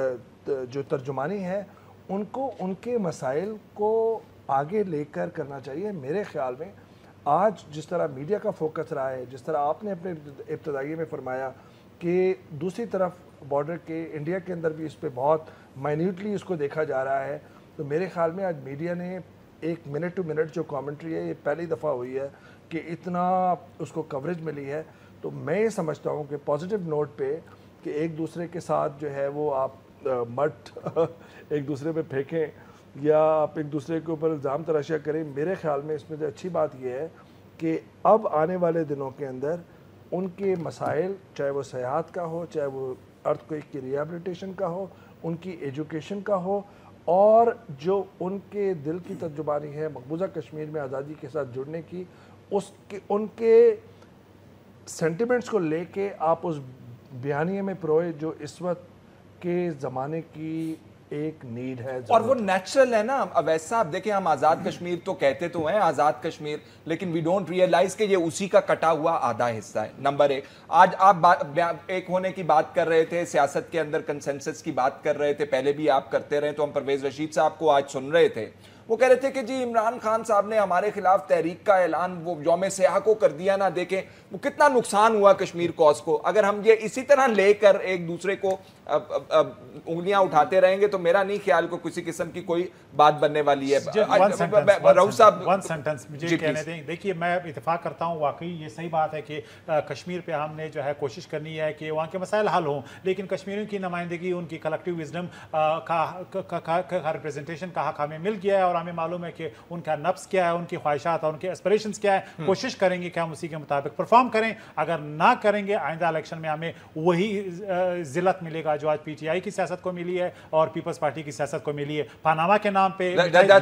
جو ترجمانی ہے ان کو ان کے مسائل کو آگے لے کر کرنا چاہیے. میرے خیال میں آج جس طرح میڈیا کا فوکس رہا ہے, جس طرح آپ نے اپنے ابتدائی میں فرمایا کہ دوسری طرف بارڈر کے انڈیا کے اندر بھی اس پہ بہت مائنیوٹلی اس کو دیکھا جا رہا ہے, تو میرے خیال میں آج میڈیا نے ایک منٹ ٹو منٹ جو کامنٹری ہے یہ پہلی دفعہ ہوئی ہے کہ اتنا اس کو کوریج ملی ہے. تو میں یہ سمجھتا ہوں کہ پازیٹیو نوٹ پہ کہ ایک دوسرے کے ساتھ جو ہے وہ آپ مٹ ایک دوسرے پہ پھینکیں یا آپ ایک دوسرے کے اوپر الزام تراشیاں کریں. میرے خیال میں اس میں جو اچھی بات یہ ہے کہ اب آنے والے دنوں کے اندر ان کے مسائل, چاہے وہ سیاحت کا ہو, چاہے وہ ارتھ کوئک کی ریہیبلیٹیشن کا ہو, ان کی ایجوکیشن کا ہو, اور جو ان کے دل کی ترجمانی ہے مقبوضہ کشمیر میں آزادی کے ساتھ جڑنے کی, اس کے ان کے سینٹیمنٹس کو لے کے آپ اس بیانیے میں پروئے جو اس وقت کے زمانے کی ایک نیڈ ہے, اور وہ نیچرل ہے نا. اب ایسا آپ دیکھیں, ہم آزاد کشمیر تو کہتے تو ہیں آزاد کشمیر, لیکن وی ڈونٹ ریئلائز کہ یہ اسی کا کٹا ہوا آدھا حصہ ہے. نمبر ایک, آج آپ ایک ہونے کی بات کر رہے تھے, سیاست کے اندر کنسنسس کی بات کر رہے تھے, پہلے بھی آپ کرتے رہے, تو ہم پرویز رشید صاحب کو آج سن رہے تھے, وہ کہہ رہے تھے کہ جی عمران خان صاحب نے ہمارے خلاف تحریک کا اعلان وہ یوم سیاہ کو کر دیا نا, دیکھیں وہ کتنا نقصان ہوا کشمیر کوز کو. اگر ہم یہ اسی طرح لے کر ایک دوسرے کو انگلیاں اٹھاتے رہیں گے تو میرا نہیں خیال کو کسی قسم کی کوئی بات بننے والی ہے. رؤف صاحب ون سینٹنس مجھے کہنے دیں. دیکھیے میں اتفاق کرتا ہوں, واقعی یہ صحیح بات ہے کہ کشمیر پہ ہم نے جو ہے کوشش کرنی ہے کہ وہاں کے مسائل حل ہوں, لیکن کشمیریوں کی نمائندگی, ان کی کلیکٹیو وزڈم کا ریپرزنٹیشن کا حق ہمیں مل گیا ہے, اور ہمیں معلوم ہے کہ ان کا نفس کیا ہے, ان کی خواہشات اور ان کے ایسپریشنز کیا ہے. کوشش کریں گے کہ ہم اسی کے مطابق پرفارم کریں. اگر نہ کریں گے آئندہ الیکشن میں ہمیں وہی ذلت ملے گا جو آج پی ٹی آئی کی سیاست کو ملی ہے اور پیپلز پارٹی کی سیاست کو ملی ہے. پاناما کے نام پہ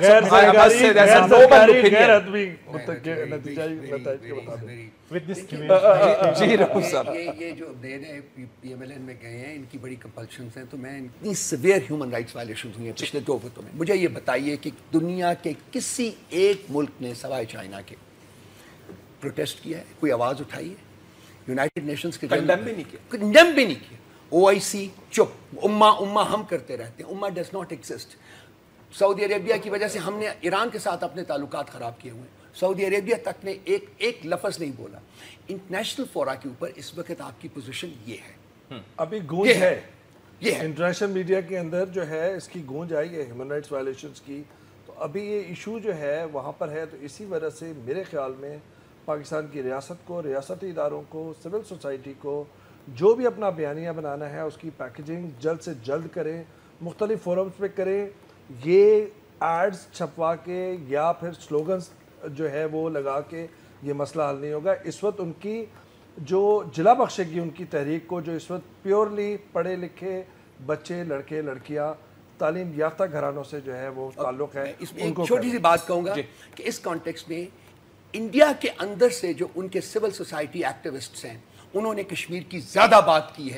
یہ جو نئے نئے پی ایم ایل این میں گئے ہیں, ان کی بڑی کمپلشنز ہیں, تو میں اتنی سیویئر ہیومن رائٹس وائلیشنز ہوئی ہیں پچھلے دو ہفتوں میں. مجھے یہ بتائیے کہ دنیا کے کسی ایک ملک نے سوائے چائنا کے پروٹیسٹ کیا ہے, کوئی آواز اٹھائی ہے؟ یونائٹڈ نیشنز کے کنڈم بھی نہیں کیا, کنڈم بھی نہیں کیا. او آئی سی چپ, امہ امہ ہم کرتے رہتے ہیں, امہ does not exist. Saudi Arabia کی وجہ سے ہم نے ایران کے ساتھ اپنے تعلقات خراب کیے ہوئے ہیں. سعودی عربیہ تک نے ایک ایک لفظ نہیں بولا. انٹرنیشنل فورا کے اوپر اس وقت آپ کی پوزیشن یہ ہے, ابھی گونج ہے, یہ انٹرنیشنل میڈیا کے اندر جو ہے اس کی گونج آئی ہے ہیومن رائٹس وائلیشنز کی. تو ابھی یہ ایشو جو ہے وہاں پر ہے, تو اسی وجہ سے میرے خیال میں پاکستان کی ریاست کو, ریاستی اداروں کو, سول سوسائٹی کو جو بھی اپنا بیانیہ بنانا ہے اس کی پیکیجنگ جلد سے جلد کریں, مختلف فورمز پہ کریں. یہ ایڈز چھپوا کے یا پھر سلوگنز جو ہے وہ لگا کے یہ مسئلہ حل نہیں ہوگا. اس وقت ان کی جو جلا بخشے گی ان کی تحریک کو, جو اس وقت پیورلی پڑھے لکھے بچے, لڑکے لڑکیاں, تعلیم یافتہ گھرانوں سے جو ہے وہ تعلق ہے, اس میں ایک چھوٹی سی بات کہوں گا کہ اس کانٹیکسٹ میں انڈیا کے اندر سے جو ان کے سول سوسائٹی ایکٹیوسٹس ہیں انہوں نے کشمیر کی زیادہ بات کی ہے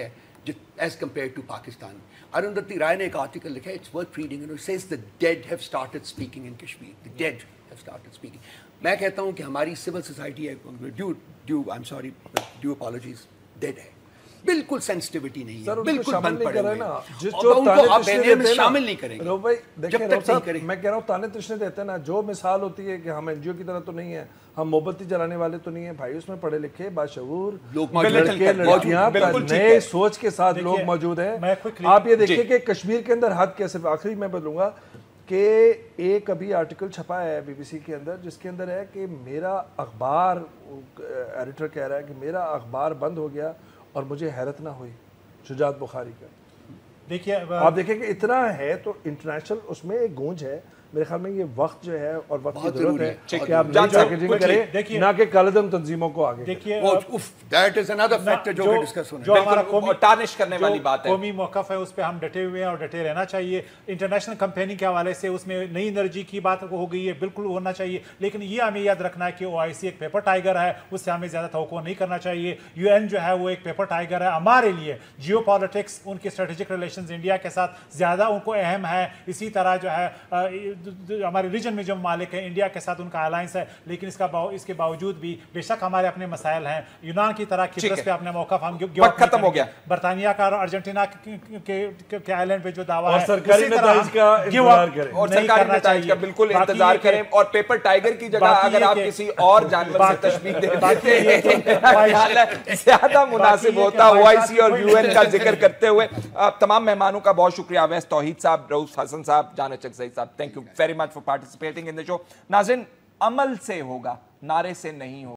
as compared to Pakistan. Arundhati Rai ने एक आर्टिकल लिखा है, it's worth reading, and it says the dead have started speaking in Kashmir. The dead have started speaking. मैं कहता हूँ कि हमारी सिविल सोसाइटी है, due due I am sorry due apologies, dead है, बिल्कुल सेंसिटिविटी नहीं है, बिल्कुल बंद पड़े हुए हैं, जिस जो ताने तशने में शामिल नहीं करेंगे। रो भाई देखिए रो साहब, मैं कह रहा हूँ ताने तशने देते हैं ना, जो मिसाल होती है कि हम एनजीओ की तरह तो नहीं है, हम मोमबत्ती जलाने वाले तो नहीं है भाई, उसमें पढ़े लिखे बाशऊर लड़के लड़कियां नए सोच के साथ लोग मौजूद हैं। आप ये देखिए कि कश्मीर के अंदर हद कैसे, आखिरी मैं बोलूँगा कि एक अभी आर्टिकल छपा है बीबीसी के अंदर जिसके अंदर है कि मेरा अखबार, एडिटर कह रहा है कि मेरा अखबार बंद हो गया और मुझे हैरत ना हुई, शुजात बुखारी का। देखिए आप देखिए कि इतना है तो इंटरनेशनल उसमें एक गूंज है। मेरे ख्याल में ये वक्त जो है और वक्त की जरूरत है कि आप नई पैकेजिंग करें, ना कि कालेदम तंजीमों को आगे। देखिए दैट इज अनदर फैक्टर जो डिस्कस होना है, जो हमारा कौमी टार्निश करने वाली बात है, कौमी मौक़िफ़ है, उस पे हम डटे हुए हैं और डटे रहना चाहिए। इंटरनेशनल कैंपेनिंग के हवाले से उसमें नई एनर्जी की बात हो गई है, बिल्कुल होना चाहिए, लेकिन ये हमें याद रखना है कि ओ आई सी एक पेपर टाइगर है, उससे हमें ज़्यादा तवक्को नहीं करना चाहिए। यू एन जो है वो एक पेपर टाइगर है हमारे लिए, जियो पॉलिटिक्स, उनके स्ट्रेटेजिक रिलेशंस इंडिया के साथ ज़्यादा उनको अहम है। इसी तरह जो है हमारे रीजन में जो मालिक है इंडिया के साथ उनका अलायंस है, लेकिन इसका बाव, इसके बावजूद भी बेशक हमारे अपने मसाइल हैं। यूनान की तरह किप्रस पे अपने मौक़िफ़ हम खत्म हो गया, बर्तानिया का और अर्जेंटीना के आइलैंड पे जो दावा है सरकारी नताइज का इंतजार करें और सरकारी नताइज का बिल्कुल इंतजार करें, और पेपर टाइगर की जगह अगर आप किसी और जानवर से तशबीह देते हैं ज्यादा मुनासिब होता। ओआईसी और यूएन का जिक्र करते हुए तमाम मेहमानों का बहुत शुक्रिया, अवैस तौहीद साहब, रऊफ हसन साहब, Jan Chakzai sahib, thank you very much for participating in the show. नाज़रीन, अमल से होगा, नारे से नहीं होगा।